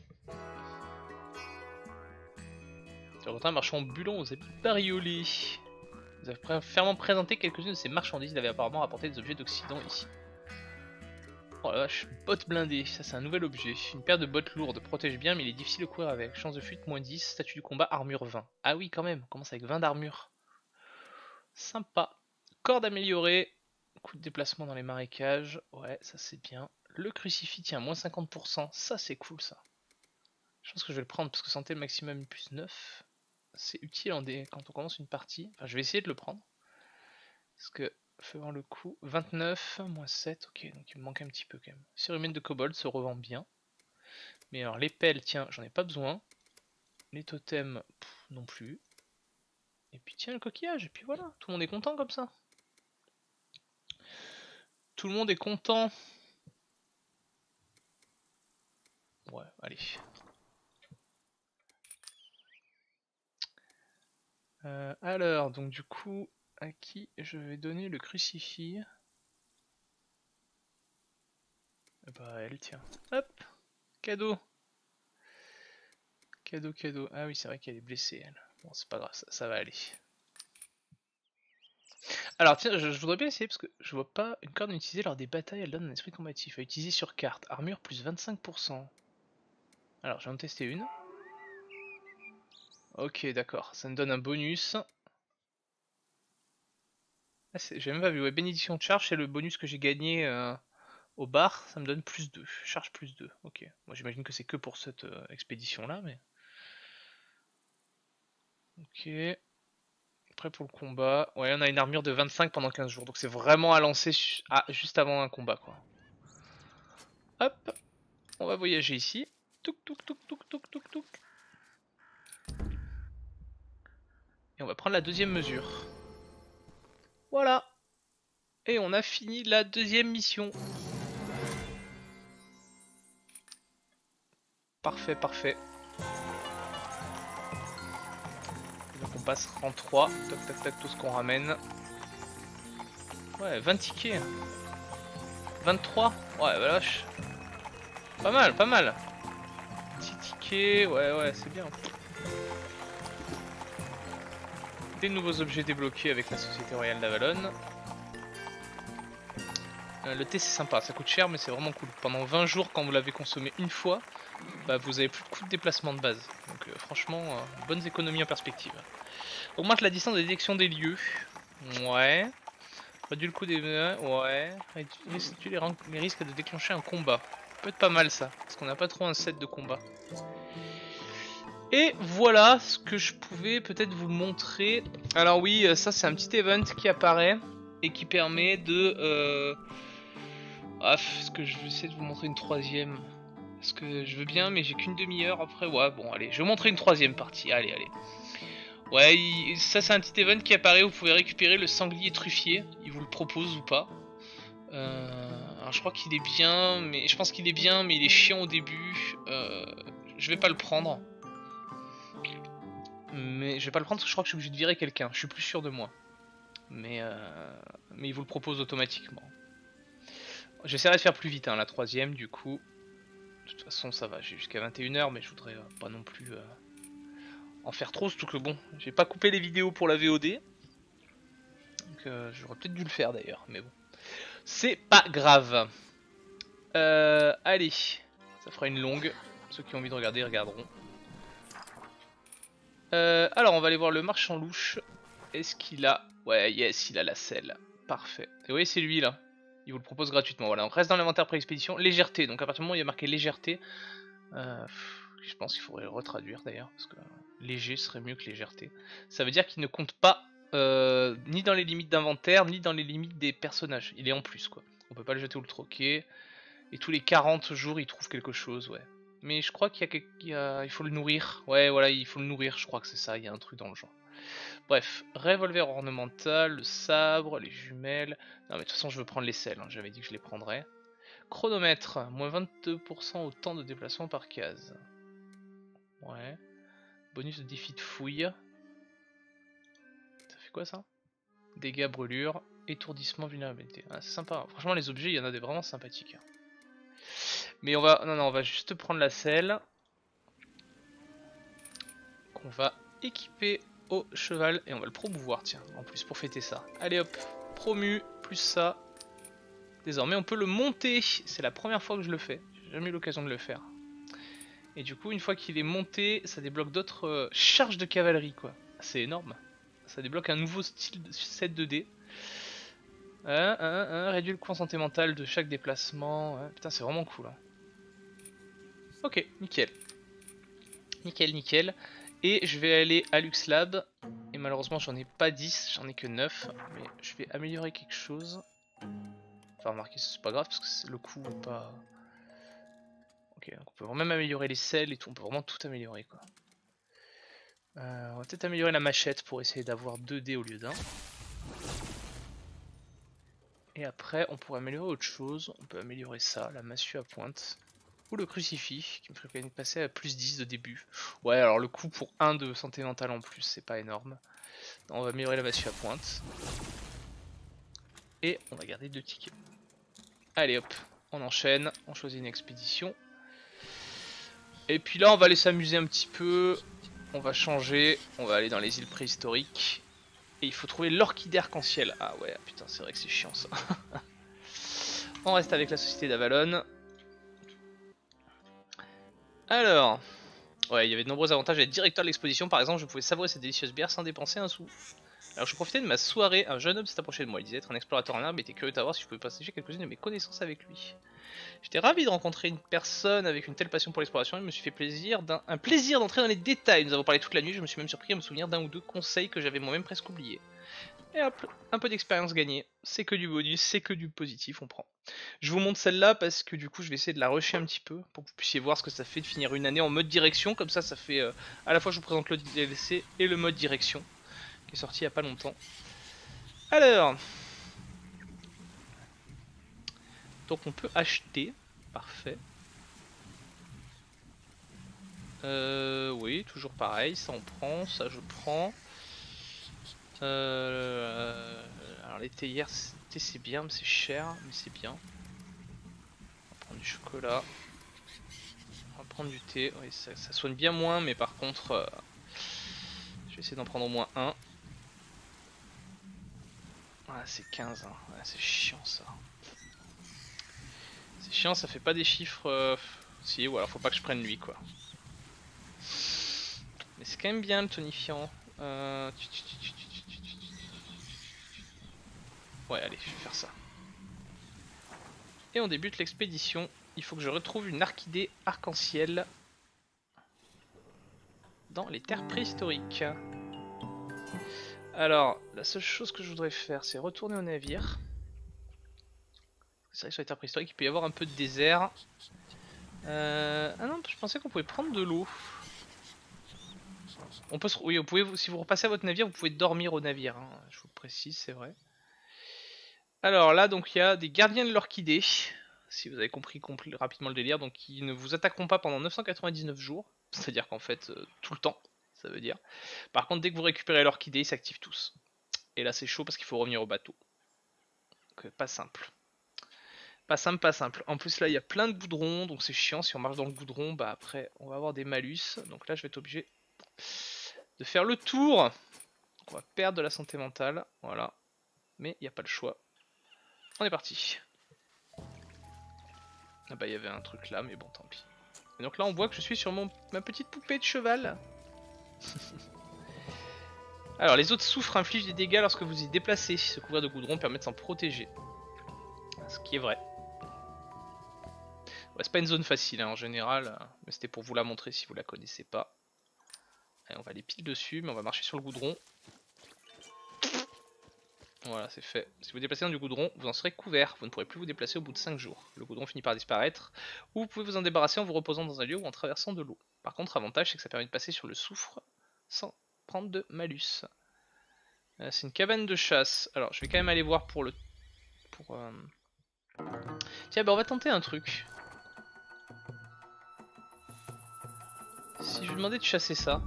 Tu rencontres un marchand ambulant aux habits bariolés. Vous avez fermement présenté quelques-unes de ces marchandises. Il avait apparemment apporté des objets d'Occident ici. Oh la vache, bottes blindées, ça c'est un nouvel objet. Une paire de bottes lourdes, protège bien mais il est difficile de courir avec. Chance de fuite moins dix, statut du combat, armure vingt. Ah oui quand même, on commence avec vingt d'armure. Sympa. Corde améliorée, coup de déplacement dans les marécages, ouais ça c'est bien. Le crucifix tient moins cinquante pour cent, ça c'est cool ça. Je pense que je vais le prendre parce que santé maximum plus neuf. C'est utile en dé... quand on commence une partie. Enfin je vais essayer de le prendre. Parce que... faisant le coup, vingt-neuf, moins sept, ok, donc il me manque un petit peu quand même. Cérumen de kobold se revend bien. Mais alors les pelles, tiens, j'en ai pas besoin. Les totems, pff, non plus. Et puis tiens, le coquillage, et puis voilà, tout le monde est content comme ça. Tout le monde est content. Ouais, allez. Euh, alors, donc du coup, à qui je vais donner le crucifix? Bah elle, tiens. Hop, cadeau. Cadeau, cadeau. Ah oui, c'est vrai qu'elle est blessée, elle. Bon, c'est pas grave, ça, ça va aller. Alors tiens, je, je voudrais bien essayer parce que je vois pas une corde utilisée lors des batailles, elle donne un esprit combatif. À utiliser sur carte, armure plus vingt-cinq pour cent. Alors je vais en tester une. Ok, d'accord, ça me donne un bonus. Ah, j'ai même pas vu, ouais, bénédiction de charge, c'est le bonus que j'ai gagné euh, au bar, ça me donne plus deux. Charge plus deux, ok. Moi j'imagine que c'est que pour cette euh, expédition là, mais... Ok. Prêt pour le combat. Ouais, on a une armure de vingt-cinq pendant quinze jours, donc c'est vraiment à lancer ah, juste avant un combat quoi. Hop, on va voyager ici. Touk touk touk touk touk touk touk. Et on va prendre la deuxième mesure. Voilà. Et on a fini la deuxième mission. Parfait, parfait. Donc on passe en trois. Tac tac tac, tout ce qu'on ramène. Ouais, vingt tickets. vingt-trois. Ouais, bah lâche. Pas mal, pas mal. dix tickets, ouais, ouais, c'est bien. Des nouveaux objets débloqués avec la Société Royale d'Avalon. Euh, le thé c'est sympa, ça coûte cher mais c'est vraiment cool. Pendant vingt jours quand vous l'avez consommé une fois, bah, vous avez plus de coût de déplacement de base. Donc euh, franchement, euh, bonnes économies en perspective. Augmente la distance de détection des lieux. Ouais. Réduit le coût des... Ouais. Réduit les, les risques de déclencher un combat. Ça peut être pas mal ça, parce qu'on n'a pas trop un set de combat. Et voilà ce que je pouvais peut-être vous montrer. Alors oui, ça c'est un petit event qui apparaît et qui permet de... Euh... Ah, est-ce que je vais essayer de vous montrer une troisième? Parce que je veux bien, mais j'ai qu'une demi-heure après. Ouais, bon, allez, je vais vous montrer une troisième partie. Allez, allez. Ouais, il... ça c'est un petit event qui apparaît. Vous pouvez récupérer le sanglier truffier. Il vous le propose ou pas. Euh... Alors je crois qu'il est bien, mais je pense qu'il est bien, mais il est chiant au début. Euh... Je vais pas le prendre. Mais je vais pas le prendre parce que je crois que je suis obligé de virer quelqu'un. Je suis plus sûr de moi. Mais, euh... mais il vous le propose automatiquement. J'essaierai de faire plus vite, hein, la troisième du coup. De toute façon ça va, j'ai jusqu'à vingt et une heures, mais je voudrais euh, pas non plus euh, en faire trop, surtout que bon, j'ai pas coupé les vidéos pour la V O D. Donc euh, j'aurais peut-être dû le faire d'ailleurs, mais bon. C'est pas grave. Euh, allez, ça fera une longue. Ceux qui ont envie de regarder, regarderont. Euh, alors on va aller voir le marchand louche. Est-ce qu'il a... Ouais, yes, il a la selle. Parfait. Et vous voyez, c'est lui là. Il vous le propose gratuitement. Voilà, on reste dans l'inventaire pré-expédition. Légèreté. Donc à partir du moment où il y a marqué légèreté, euh, je pense qu'il faudrait le retraduire d'ailleurs, parce que léger serait mieux que légèreté. Ça veut dire qu'il ne compte pas euh, ni dans les limites d'inventaire, ni dans les limites des personnages. Il est en plus quoi. On peut pas le jeter ou le troquer. Et tous les quarante jours, il trouve quelque chose, ouais. Mais je crois qu'il y a, il y a... il faut le nourrir. Ouais, voilà, il faut le nourrir. Je crois que c'est ça. Il y a un truc dans le genre. Bref, revolver ornemental, le sabre, les jumelles. Non mais de toute façon je veux prendre les selles, hein. J'avais dit que je les prendrais. Chronomètre, moins vingt-deux pour cent au temps de déplacement par case. Ouais. Bonus de défi de fouille. Ça fait quoi ça? Dégâts, brûlure, étourdissement, vulnérabilité. Ah, c'est sympa, franchement les objets il y en a des vraiment sympathiques. Mais on va, non non, on va juste prendre la selle. Qu'on va équiper au cheval et on va le promouvoir, tiens, en plus pour fêter ça. Allez hop, promu, plus ça. Désormais on peut le monter, c'est la première fois que je le fais, j'ai jamais eu l'occasion de le faire. Et du coup une fois qu'il est monté, ça débloque d'autres euh, charges de cavalerie quoi. C'est énorme, ça débloque un nouveau style de set deux D. Hein, hein, hein, réduit le coût santé mentale de chaque déplacement, ouais, putain c'est vraiment cool. Hein. Ok, nickel. Nickel, nickel. Et je vais aller à LuxLab. Et malheureusement j'en ai pas dix, j'en ai que neuf. Mais je vais améliorer quelque chose. Enfin remarquez, c'est pas grave parce que le coup est pas... Ok, donc on peut même améliorer les selles et tout, on peut vraiment tout améliorer quoi. Euh, on va peut-être améliorer la machette pour essayer d'avoir deux dés au lieu d'un. Et après on pourrait améliorer autre chose, on peut améliorer ça, la massue à pointe. Ou le crucifix qui me ferait quand même passer à plus dix de début. Ouais alors le coup pour un de santé mentale en plus c'est pas énorme. On va améliorer la massue à pointe. Et on va garder deux tickets. Allez hop, on enchaîne, on choisit une expédition. Et puis là on va aller s'amuser un petit peu. On va changer, on va aller dans les îles préhistoriques. Et il faut trouver l'orchidée arc-en-ciel. Ah ouais putain c'est vrai que c'est chiant ça. On reste avec la Société d'Avalon. Alors, ouais, il y avait de nombreux avantages à être directeur de l'exposition. Par exemple, je pouvais savourer cette délicieuse bière sans dépenser un sou. Alors, je profitais de ma soirée. Un jeune homme s'est approché de moi. Il disait être un explorateur en herbe et était curieux de savoir si je pouvais partager quelques-unes de mes connaissances avec lui. J'étais ravi de rencontrer une personne avec une telle passion pour l'exploration. Il me suis fait plaisir d'un un plaisir d'entrer dans les détails. Nous avons parlé toute la nuit. Je me suis même surpris à me souvenir d'un ou deux conseils que j'avais moi-même presque oubliés. Et hop, un peu d'expérience gagnée. C'est que du bonus, c'est que du positif, on prend. Je vous montre celle-là parce que du coup je vais essayer de la rusher un petit peu pour que vous puissiez voir ce que ça fait de finir une année en mode direction. Comme ça, ça fait euh, à la fois je vous présente le D L C et le mode direction qui est sorti il y a pas longtemps. Alors, donc on peut acheter, parfait. Euh, oui, toujours pareil, ça on prend, ça je prends. Euh, alors les théières, c'est bien, mais c'est cher, mais c'est bien. On va prendre du chocolat. On va prendre du thé, oui, ça, ça soigne bien moins, mais par contre, euh, je vais essayer d'en prendre au moins un. Ah, c'est quinze, hein. Ouais, c'est chiant ça. C'est chiant, ça fait pas des chiffres. Euh... Si, ou alors faut pas que je prenne lui quoi. Mais c'est quand même bien le tonifiant. Euh... Ouais, allez, je vais faire ça. Et on débute l'expédition. Il faut que je retrouve une orchidée arc-en-ciel dans les terres préhistoriques. Alors, la seule chose que je voudrais faire, c'est retourner au navire. C'est vrai que sur les terres préhistoriques, il peut y avoir un peu de désert. Euh... Ah non, je pensais qu'on pouvait prendre de l'eau. On peut se... Oui, vous pouvez, si vous repassez à votre navire, vous pouvez dormir au navire. Hein. Je vous le précise, c'est vrai. Alors là, donc il y a des gardiens de l'orchidée. Si vous avez compris, compris rapidement le délire, donc ils ne vous attaqueront pas pendant neuf cent quatre-vingt-dix-neuf jours. C'est-à-dire qu'en fait, euh, tout le temps, ça veut dire. Par contre, dès que vous récupérez l'orchidée, ils s'activent tous. Et là, c'est chaud parce qu'il faut revenir au bateau. Donc, pas simple. Pas simple, pas simple. En plus, là, il y a plein de goudrons, donc c'est chiant. Si on marche dans le goudron, bah après, on va avoir des malus. Donc là, je vais être obligé de faire le tour. On va perdre de la santé mentale, voilà. Mais il n'y a pas le choix. On est parti. Ah bah il y avait un truc là, mais bon tant pis. Et donc là on voit que je suis sur mon, ma petite poupée de cheval. Alors les autres souffres infligent des dégâts lorsque vous y déplacez. Se couvrir de goudron permet de s'en protéger. Ce qui est vrai. Ouais, c'est pas une zone facile hein, en général, mais c'était pour vous la montrer si vous la connaissez pas. Allez, on va aller pile dessus, mais on va marcher sur le goudron. Voilà, c'est fait. Si vous déplacez dans du goudron, vous en serez couvert. Vous ne pourrez plus vous déplacer au bout de cinq jours. Le goudron finit par disparaître. Ou vous pouvez vous en débarrasser en vous reposant dans un lieu ou en traversant de l'eau. Par contre, avantage, c'est que ça permet de passer sur le soufre sans prendre de malus. Euh, c'est une cabane de chasse. Alors, je vais quand même aller voir pour le... Pour, euh... Tiens, bah on va tenter un truc. Si je lui demandais de chasser ça...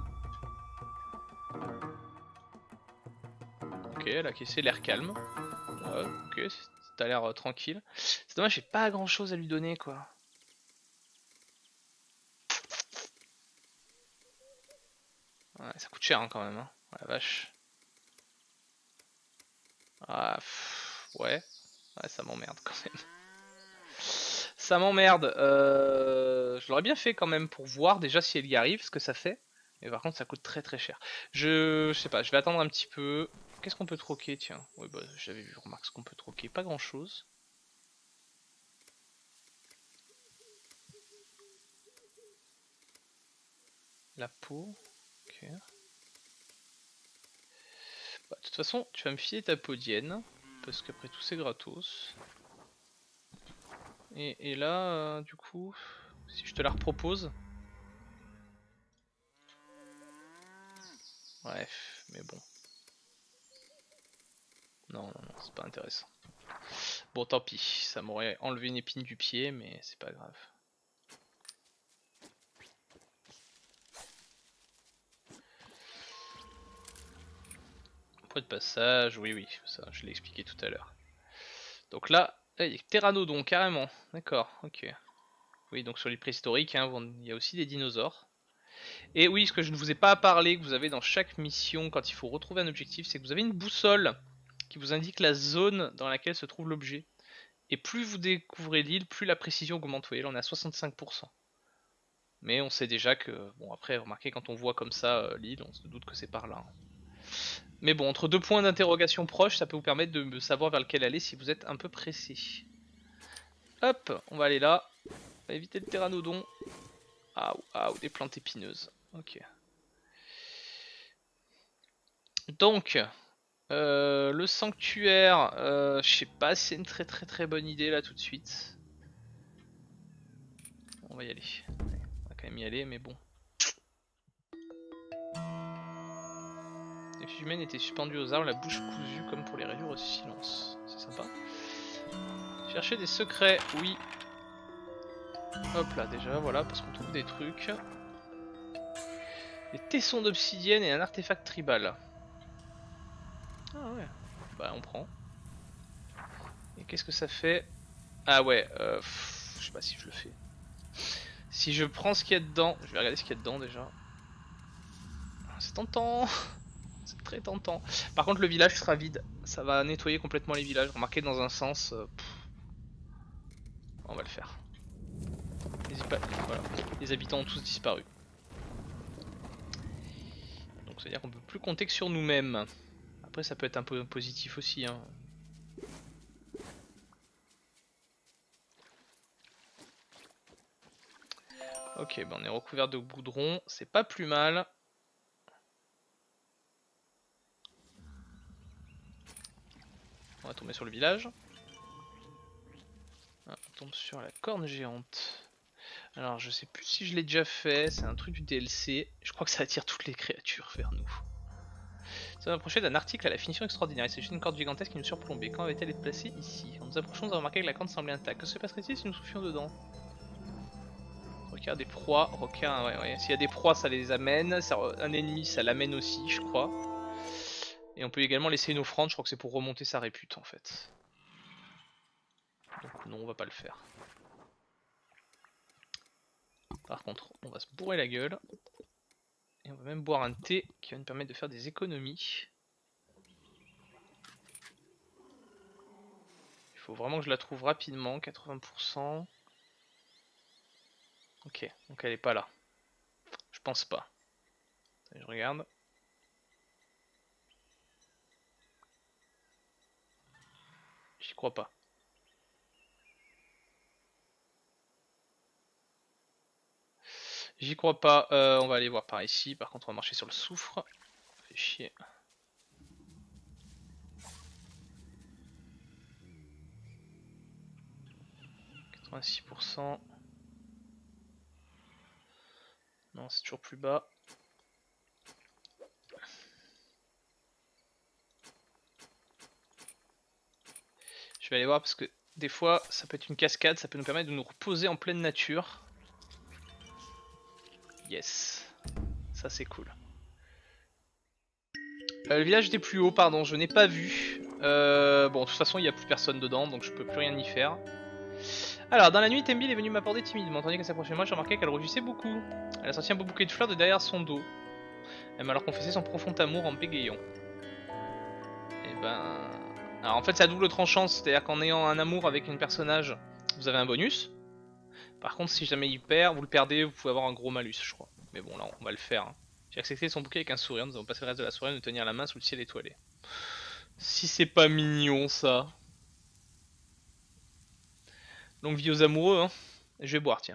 Ok, elle a caissé l'air calme. Ouais, ok, t'as l'air euh, tranquille. C'est dommage, j'ai pas grand chose à lui donner quoi. Ouais, ça coûte cher hein, quand même. Hein. Ouais, la vache. Ah, pff, ouais. Ouais, ça m'emmerde quand même. Ça m'emmerde. Euh... Je l'aurais bien fait quand même pour voir déjà si elle y arrive, ce que ça fait. Mais par contre, ça coûte très très cher. Je, je sais pas, je vais attendre un petit peu. Qu'est-ce qu'on peut troquer, tiens? Oui, bah j'avais vu, remarque ce qu'on peut troquer. Pas grand chose. La peau. Ok. Bah, de toute façon, tu vas me filer ta podienne. Parce qu'après tout, c'est gratos. Et, et là, euh, du coup, si je te la repropose. Bref, mais bon. Non, non, non, c'est pas intéressant. Bon, tant pis, ça m'aurait enlevé une épine du pied, mais c'est pas grave. Point de passage, oui, oui, ça, je l'ai expliqué tout à l'heure. Donc là, là, il y a Pteranodon, carrément. D'accord, ok. Oui, donc sur les préhistoriques, hein, il y a aussi des dinosaures. Et oui, ce que je ne vous ai pas parlé, que vous avez dans chaque mission, quand il faut retrouver un objectif, c'est que vous avez une boussole qui vous indique la zone dans laquelle se trouve l'objet. Et plus vous découvrez l'île, plus la précision augmente. Vous voyez, là on est à soixante-cinq pour cent. Mais on sait déjà que, bon après, remarquez, quand on voit comme ça euh, l'île, on se doute que c'est par là. Hein. Mais bon, entre deux points d'interrogation proches, ça peut vous permettre de savoir vers lequel aller si vous êtes un peu pressé. Hop, on va aller là. On va éviter le pteranodon. Ah, ah, des plantes épineuses. Ok. Donc, Euh, le sanctuaire, euh, je sais pas si c'est une très très très bonne idée là tout de suite. On va y aller. On va quand même y aller, mais bon. Les filles humaines étaient suspendues aux arbres, la bouche cousue comme pour les réduire au silence. C'est sympa. Chercher des secrets, oui. Hop là déjà, voilà, parce qu'on trouve des trucs. Des tessons d'obsidienne et un artefact tribal. Ah ouais, bah on prend. Et qu'est-ce que ça fait? Ah ouais, euh, pff, je sais pas si je le fais. Si je prends ce qu'il y a dedans, je vais regarder ce qu'il y a dedans déjà. C'est tentant. C'est très tentant. Par contre le village sera vide. Ça va nettoyer complètement les villages. Remarquez dans un sens. Euh, on va le faire. Les, voilà. Les habitants ont tous disparu. Donc ça veut dire qu'on peut plus compter que sur nous-mêmes. Après ça peut être un peu positif aussi. Hein. Ok, ben on est recouvert de goudron. C'est pas plus mal. On va tomber sur le village. Ah, on tombe sur la corne géante. Alors je sais plus si je l'ai déjà fait, c'est un truc du D L C. Je crois que ça attire toutes les créatures vers nous. Ça m'approchait d'un article à la finition extraordinaire. Il s'agit d'une corde gigantesque qui nous surplombait. Quand avait-elle été placée ici? En nous approchant, nous avons remarqué que la corde semblait intacte. Que se passerait-il si nous soufflions dedans? Requin des proies. Requin, ouais, ouais. S'il y a des proies, ça les amène. Ça, un ennemi, ça l'amène aussi, je crois. Et on peut également laisser une offrande. Je crois que c'est pour remonter sa répute en fait. Donc non, on va pas le faire. Par contre, on va se bourrer la gueule. Et on va même boire un thé qui va nous permettre de faire des économies. Il faut vraiment que je la trouve rapidement, quatre-vingts pour cent. Ok, donc elle est pas là. Je pense pas. Je regarde. J'y crois pas. J'y crois pas. Euh, on va aller voir par ici. Par contre, on va marcher sur le soufre. Fait chier. quatre-vingt-six pour cent. Non, c'est toujours plus bas. Je vais aller voir parce que des fois, ça peut être une cascade. Ça peut nous permettre de nous reposer en pleine nature. Yes. Ça, c'est cool. Euh, le village des plus hauts, pardon, je n'ai pas vu. Euh, bon, de toute façon, il n'y a plus personne dedans, donc je peux plus rien y faire. Alors, dans la nuit, Tembil est venue m'aborder timidement, tandis qu'elle s'approchait de moi, j'ai remarqué qu'elle rougissait beaucoup. Elle a sorti un beau bouquet de fleurs de derrière son dos. Elle m'a alors confessé son profond amour en bégayant. Et ben... Alors en fait, c'est à double tranchant, c'est-à-dire qu'en ayant un amour avec une personnage, vous avez un bonus. Par contre, si jamais il perd, vous le perdez, vous pouvez avoir un gros malus, je crois. Mais bon, là, on va le faire. Hein. J'ai accepté son bouquet avec un sourire, nous avons passé le reste de la soirée à nous tenir la main sous le ciel étoilé. Si c'est pas mignon, ça. Longue vie aux amoureux, hein. Je vais boire, tiens.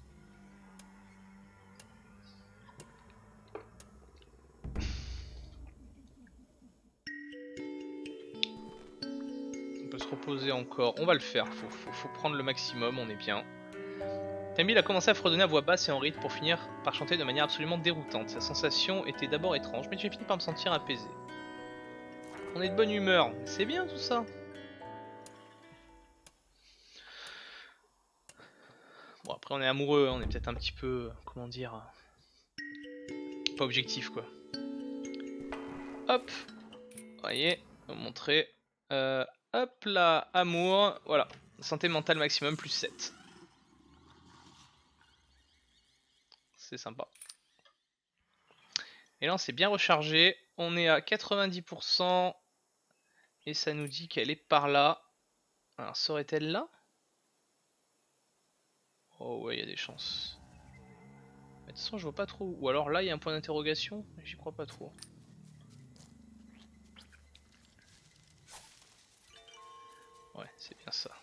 On peut se reposer encore. On va le faire, faut, faut, faut prendre le maximum, on est bien. Tembil a commencé à fredonner à voix basse et en rythme pour finir par chanter de manière absolument déroutante. Sa sensation était d'abord étrange, mais j'ai fini par me sentir apaisé. On est de bonne humeur, c'est bien tout ça. Bon après on est amoureux, on est peut-être un petit peu, comment dire, pas objectif quoi. Hop, vous voyez, on va montrer. Euh, hop là, amour, voilà, santé mentale maximum plus sept. C'est sympa. Et là on s'est bien rechargé, on est à quatre-vingt-dix pour cent. Et ça nous dit qu'elle est par là. Alors serait-elle là? Oh ouais, il y a des chances. Mais de toute façon je vois pas trop. Ou alors là il y a un point d'interrogation, j'y crois pas trop. Ouais, c'est bien ça.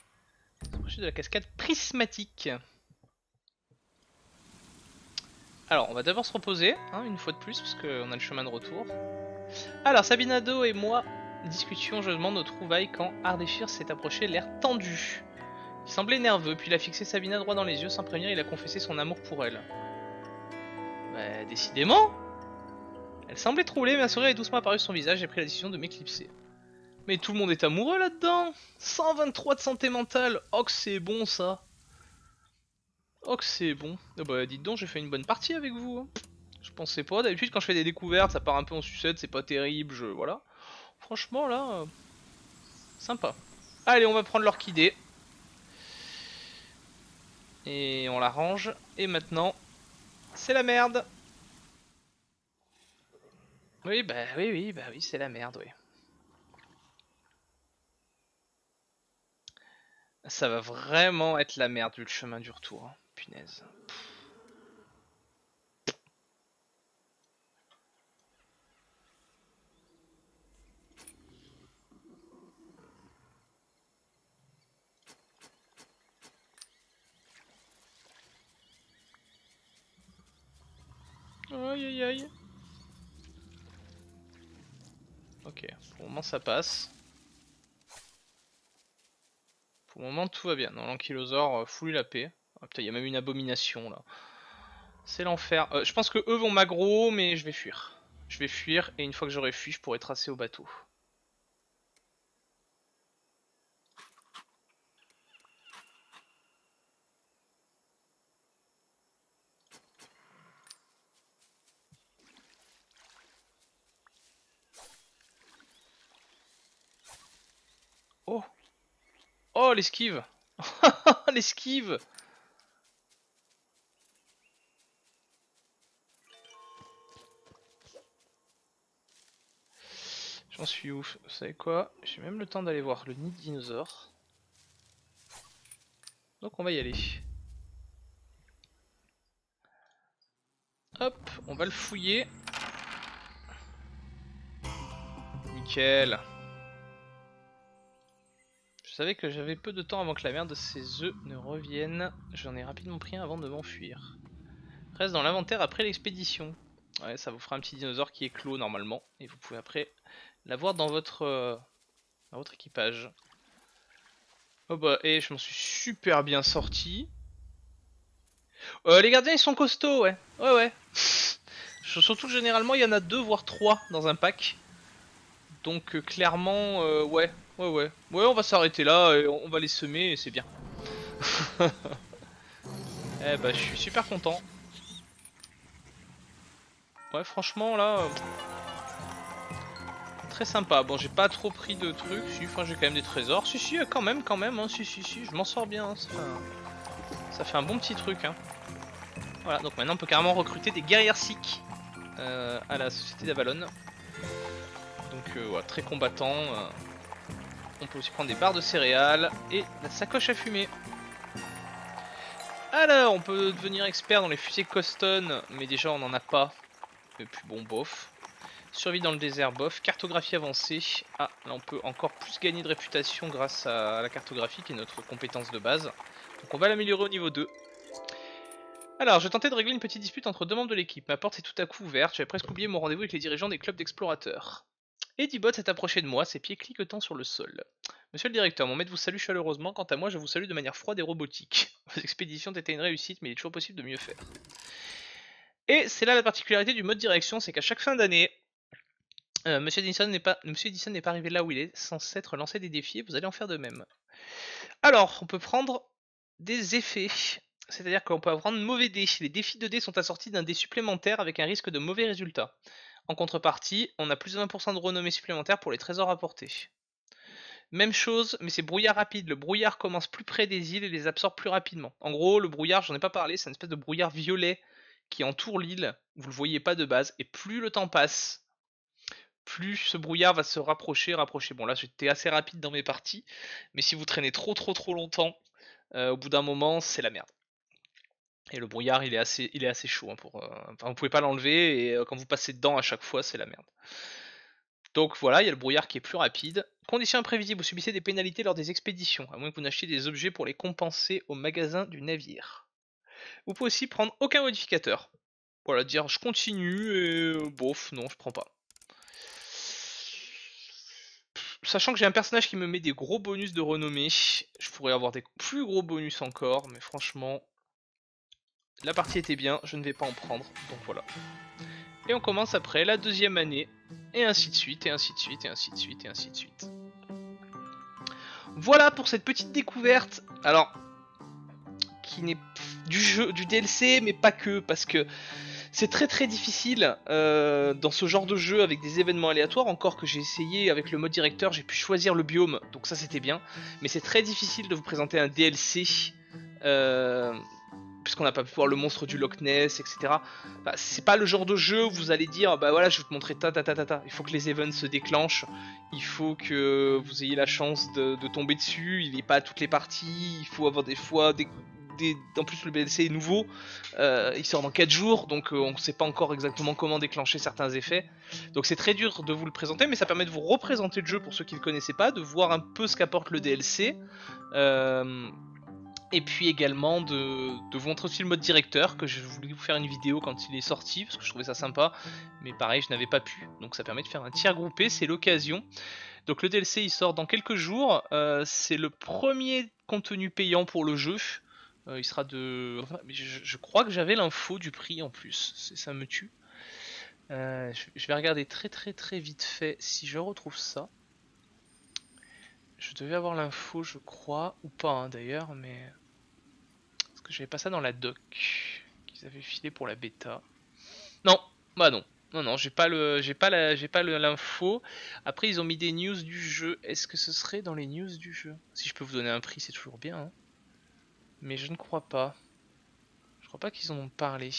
S'approcher de la cascade prismatique. Alors, on va d'abord se reposer, hein, une fois de plus, parce qu'on a le chemin de retour. Alors, Sabinado et moi discutions joliment nos trouvailles quand Ardeshir s'est approché, l'air tendu. Il semblait nerveux, puis il a fixé Sabina droit dans les yeux sans prévenir, il a confessé son amour pour elle. Bah, décidément. Elle semblait troublée, mais un sourire est doucement apparu sur son visage, j'ai pris la décision de m'éclipser. Mais tout le monde est amoureux là-dedans. cent vingt-trois de santé mentale, oh que c'est bon ça. Oh que c'est bon. Oh bah dites donc, j'ai fait une bonne partie avec vous. Hein. Je pensais pas, d'habitude quand je fais des découvertes, ça part un peu en sucette, c'est pas terrible, je... voilà. Franchement là, euh... sympa. Allez, on va prendre l'orchidée. Et on la range. Et maintenant, c'est la merde. Oui, bah oui, oui, bah oui, c'est la merde, oui. Ça va vraiment être la merde vu le chemin du retour. Hein. Punaise. Aïe aïe aïe. Ok, pour le moment ça passe. Pour le moment tout va bien. Dans l'ankylosaure, fout la paix. Ah, putain, il y a même une abomination là. C'est l'enfer. Euh, je pense que eux vont m'aggro, mais je vais fuir. Je vais fuir et une fois que j'aurai fui, je pourrai tracer au bateau. Oh! Oh l'esquive! L'esquive! J'en suis ouf. Vous savez quoi? J'ai même le temps d'aller voir le nid de dinosaures. Donc on va y aller. Hop, on va le fouiller. Nickel. Je savais que j'avais peu de temps avant que la merde de ces œufs ne revienne. J'en ai rapidement pris un avant de m'enfuir. Reste dans l'inventaire après l'expédition. Ouais, ça vous fera un petit dinosaure qui est clos normalement. Et vous pouvez après l'avoir dans votre, euh, dans votre équipage. Oh bah, et je m'en suis super bien sorti. Euh, les gardiens ils sont costauds, ouais. Ouais, ouais. Surtout que généralement il y en a deux voire trois dans un pack. Donc euh, clairement, euh, ouais. Ouais, ouais. Ouais, on va s'arrêter là et on va les semer et c'est bien. Eh bah, je suis super content. Ouais, franchement, là... Euh, très sympa. Bon, j'ai pas trop pris de trucs. Si, enfin, j'ai quand même des trésors. Si, si, quand même, quand même. Hein. Si, si, si, je m'en sors bien. Hein. Ça, fait un... Ça fait un bon petit truc. Hein. Voilà, donc maintenant, on peut carrément recruter des guerrières sikhs euh, à la Société d'Avalon. Donc, euh, ouais, très combattant. Euh... On peut aussi prendre des barres de céréales et la sacoche à fumer. Alors, on peut devenir expert dans les fusées Coston, mais déjà on n'en a pas. Mais puis bon, bof. Survie dans le désert, bof. Cartographie avancée. Ah, là on peut encore plus gagner de réputation grâce à la cartographie qui est notre compétence de base. Donc on va l'améliorer au niveau deux. Alors, je tentais de régler une petite dispute entre deux membres de l'équipe. Ma porte s'est tout à coup ouverte, j'avais presque oublié mon rendez-vous avec les dirigeants des clubs d'explorateurs. Eddie-Bot s'est approché de moi, ses pieds cliquetant sur le sol. Monsieur le directeur, mon maître vous salue chaleureusement, quant à moi je vous salue de manière froide et robotique. Vos expéditions étaient une réussite, mais il est toujours possible de mieux faire. Et c'est là la particularité du mode direction, c'est qu'à chaque fin d'année, euh, Monsieur Edison n'est pas, Monsieur Edison n'est pas arrivé là où il est censé être lancé des défis, et vous allez en faire de même. Alors, on peut prendre des effets, c'est-à-dire qu'on peut prendre mauvais dés. Les défis de dés sont assortis d'un dé supplémentaire avec un risque de mauvais résultats. En contrepartie, on a plus de vingt pour cent de renommée supplémentaire pour les trésors apportés. Même chose, mais c'est brouillard rapide. Le brouillard commence plus près des îles et les absorbe plus rapidement. En gros, le brouillard, j'en ai pas parlé, c'est une espèce de brouillard violet qui entoure l'île. Vous le voyez pas de base. Et plus le temps passe, plus ce brouillard va se rapprocher, rapprocher. Bon là, j'étais assez rapide dans mes parties, mais si vous traînez trop trop trop longtemps, euh, au bout d'un moment, c'est la merde. Et le brouillard, il est assez, il est assez chaud. Hein, pour, euh... enfin, vous pouvez pas l'enlever et euh, quand vous passez dedans à chaque fois, c'est la merde. Donc voilà, il y a le brouillard qui est plus rapide. Conditions imprévisibles, vous subissez des pénalités lors des expéditions, à moins que vous n'achetiez des objets pour les compenser au magasin du navire. Vous pouvez aussi prendre aucun modificateur. Voilà, dire je continue et euh, bof, non, je prends pas. Sachant que j'ai un personnage qui me met des gros bonus de renommée, je pourrais avoir des plus gros bonus encore, mais franchement, la partie était bien, je ne vais pas en prendre, donc voilà. Et on commence après la deuxième année, et ainsi de suite, et ainsi de suite, et ainsi de suite, et ainsi de suite. Voilà pour cette petite découverte, alors, qui n'est du jeu, du D L C, mais pas que, parce que c'est très très difficile euh, dans ce genre de jeu avec des événements aléatoires, encore que j'ai essayé avec le mode directeur, j'ai pu choisir le biome, donc ça c'était bien, mais c'est très difficile de vous présenter un D L C, euh, puisqu'on n'a pas pu voir le monstre du Loch Ness, et cetera. Bah, c'est pas le genre de jeu où vous allez dire, bah voilà, je vais te montrer ta ta ta ta ta, il faut que les events se déclenchent, il faut que vous ayez la chance de, de tomber dessus, il n'est pas à toutes les parties, il faut avoir des fois des... En plus le D L C est nouveau, euh, il sort dans quatre jours, donc euh, on ne sait pas encore exactement comment déclencher certains effets. Donc c'est très dur de vous le présenter, mais ça permet de vous représenter le jeu pour ceux qui ne le connaissaient pas, de voir un peu ce qu'apporte le D L C. Euh, et puis également de, de vous montrer aussi le mode directeur, que je voulais vous faire une vidéo quand il est sorti, parce que je trouvais ça sympa, mais pareil je n'avais pas pu, donc ça permet de faire un tir groupé, c'est l'occasion. Donc le D L C il sort dans quelques jours, euh, c'est le premier contenu payant pour le jeu. Euh, il sera de... Enfin, je, je crois que j'avais l'info du prix en plus, ça me tue. Euh, je, je vais regarder très très très vite fait si je retrouve ça. Je devais avoir l'info je crois, ou pas hein, d'ailleurs, mais... Parce que j'avais pas ça dans la doc qu'ils avaient filé pour la bêta. Non, bah non. Non, non, j'ai pas le, j'ai pas la, j'ai pas l'info. Après, ils ont mis des news du jeu. Est-ce que ce serait dans les news du jeu? Si je peux vous donner un prix, c'est toujours bien. Hein. Mais je ne crois pas. Je crois pas qu'ils en ont parlé.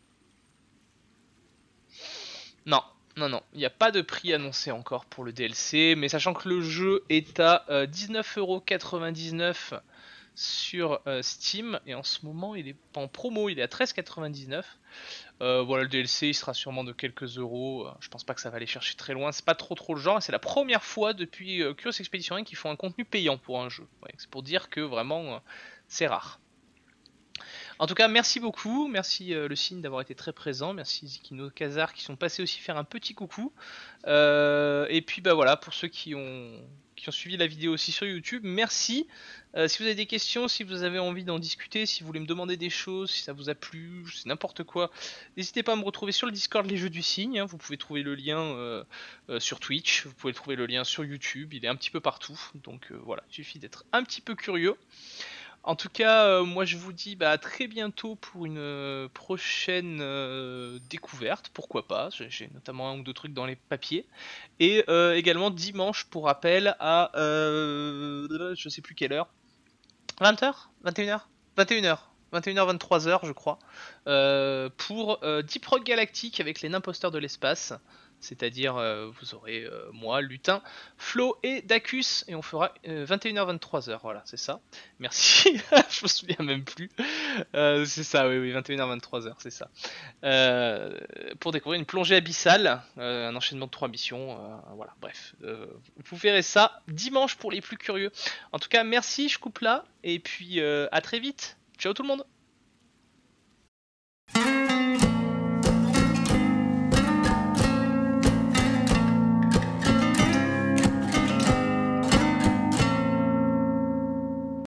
Non, non, non. Il n'y a pas de prix annoncé encore pour le D L C. Mais sachant que le jeu est à euh, dix-neuf euros quatre-vingt-dix-neuf sur euh, Steam. Et en ce moment, il est en promo. Il est à treize euros quatre-vingt-dix-neuf. Euh, voilà, le D L C il sera sûrement de quelques euros. Je pense pas que ça va aller chercher très loin. C'est pas trop trop le genre. C'est la première fois depuis euh, Curious Expedition un qu'ils font un contenu payant pour un jeu. Ouais, c'est pour dire que vraiment euh, c'est rare. En tout cas, merci beaucoup. Merci euh, le signe d'avoir été très présent. Merci Zikino Kazar qui sont passés aussi faire un petit coucou. Euh, et puis bah voilà, pour ceux qui ont, qui ont suivi la vidéo aussi sur YouTube, merci. Euh, si vous avez des questions, si vous avez envie d'en discuter, si vous voulez me demander des choses, si ça vous a plu, c'est n'importe quoi, n'hésitez pas à me retrouver sur le Discord Les Jeux du Cygne. Hein. Vous pouvez trouver le lien euh, euh, sur Twitch, vous pouvez trouver le lien sur YouTube, il est un petit peu partout. Donc euh, voilà, il suffit d'être un petit peu curieux. En tout cas, euh, moi je vous dis bah, à très bientôt pour une euh, prochaine euh, découverte, pourquoi pas, j'ai notamment un ou deux trucs dans les papiers. Et euh, également dimanche pour rappel à euh, je sais plus quelle heure. vingt heures vingt et une heures vingt et une heures vingt et une heures vingt-trois heures je crois. Euh, pour euh, Deep Rock Galactic avec les imposteurs de l'espace. C'est-à-dire, euh, vous aurez euh, moi, Lutin, Flo et Dacus, et on fera euh, vingt et une heures vingt-trois heures, voilà, c'est ça. Merci, je me souviens même plus. Euh, c'est ça, oui, oui, vingt et une heures vingt-trois heures, c'est ça. Euh, pour découvrir une plongée abyssale, euh, un enchaînement de trois missions, euh, voilà, bref. Euh, vous verrez ça dimanche pour les plus curieux. En tout cas, merci, je coupe là, et puis euh, à très vite. Ciao tout le monde.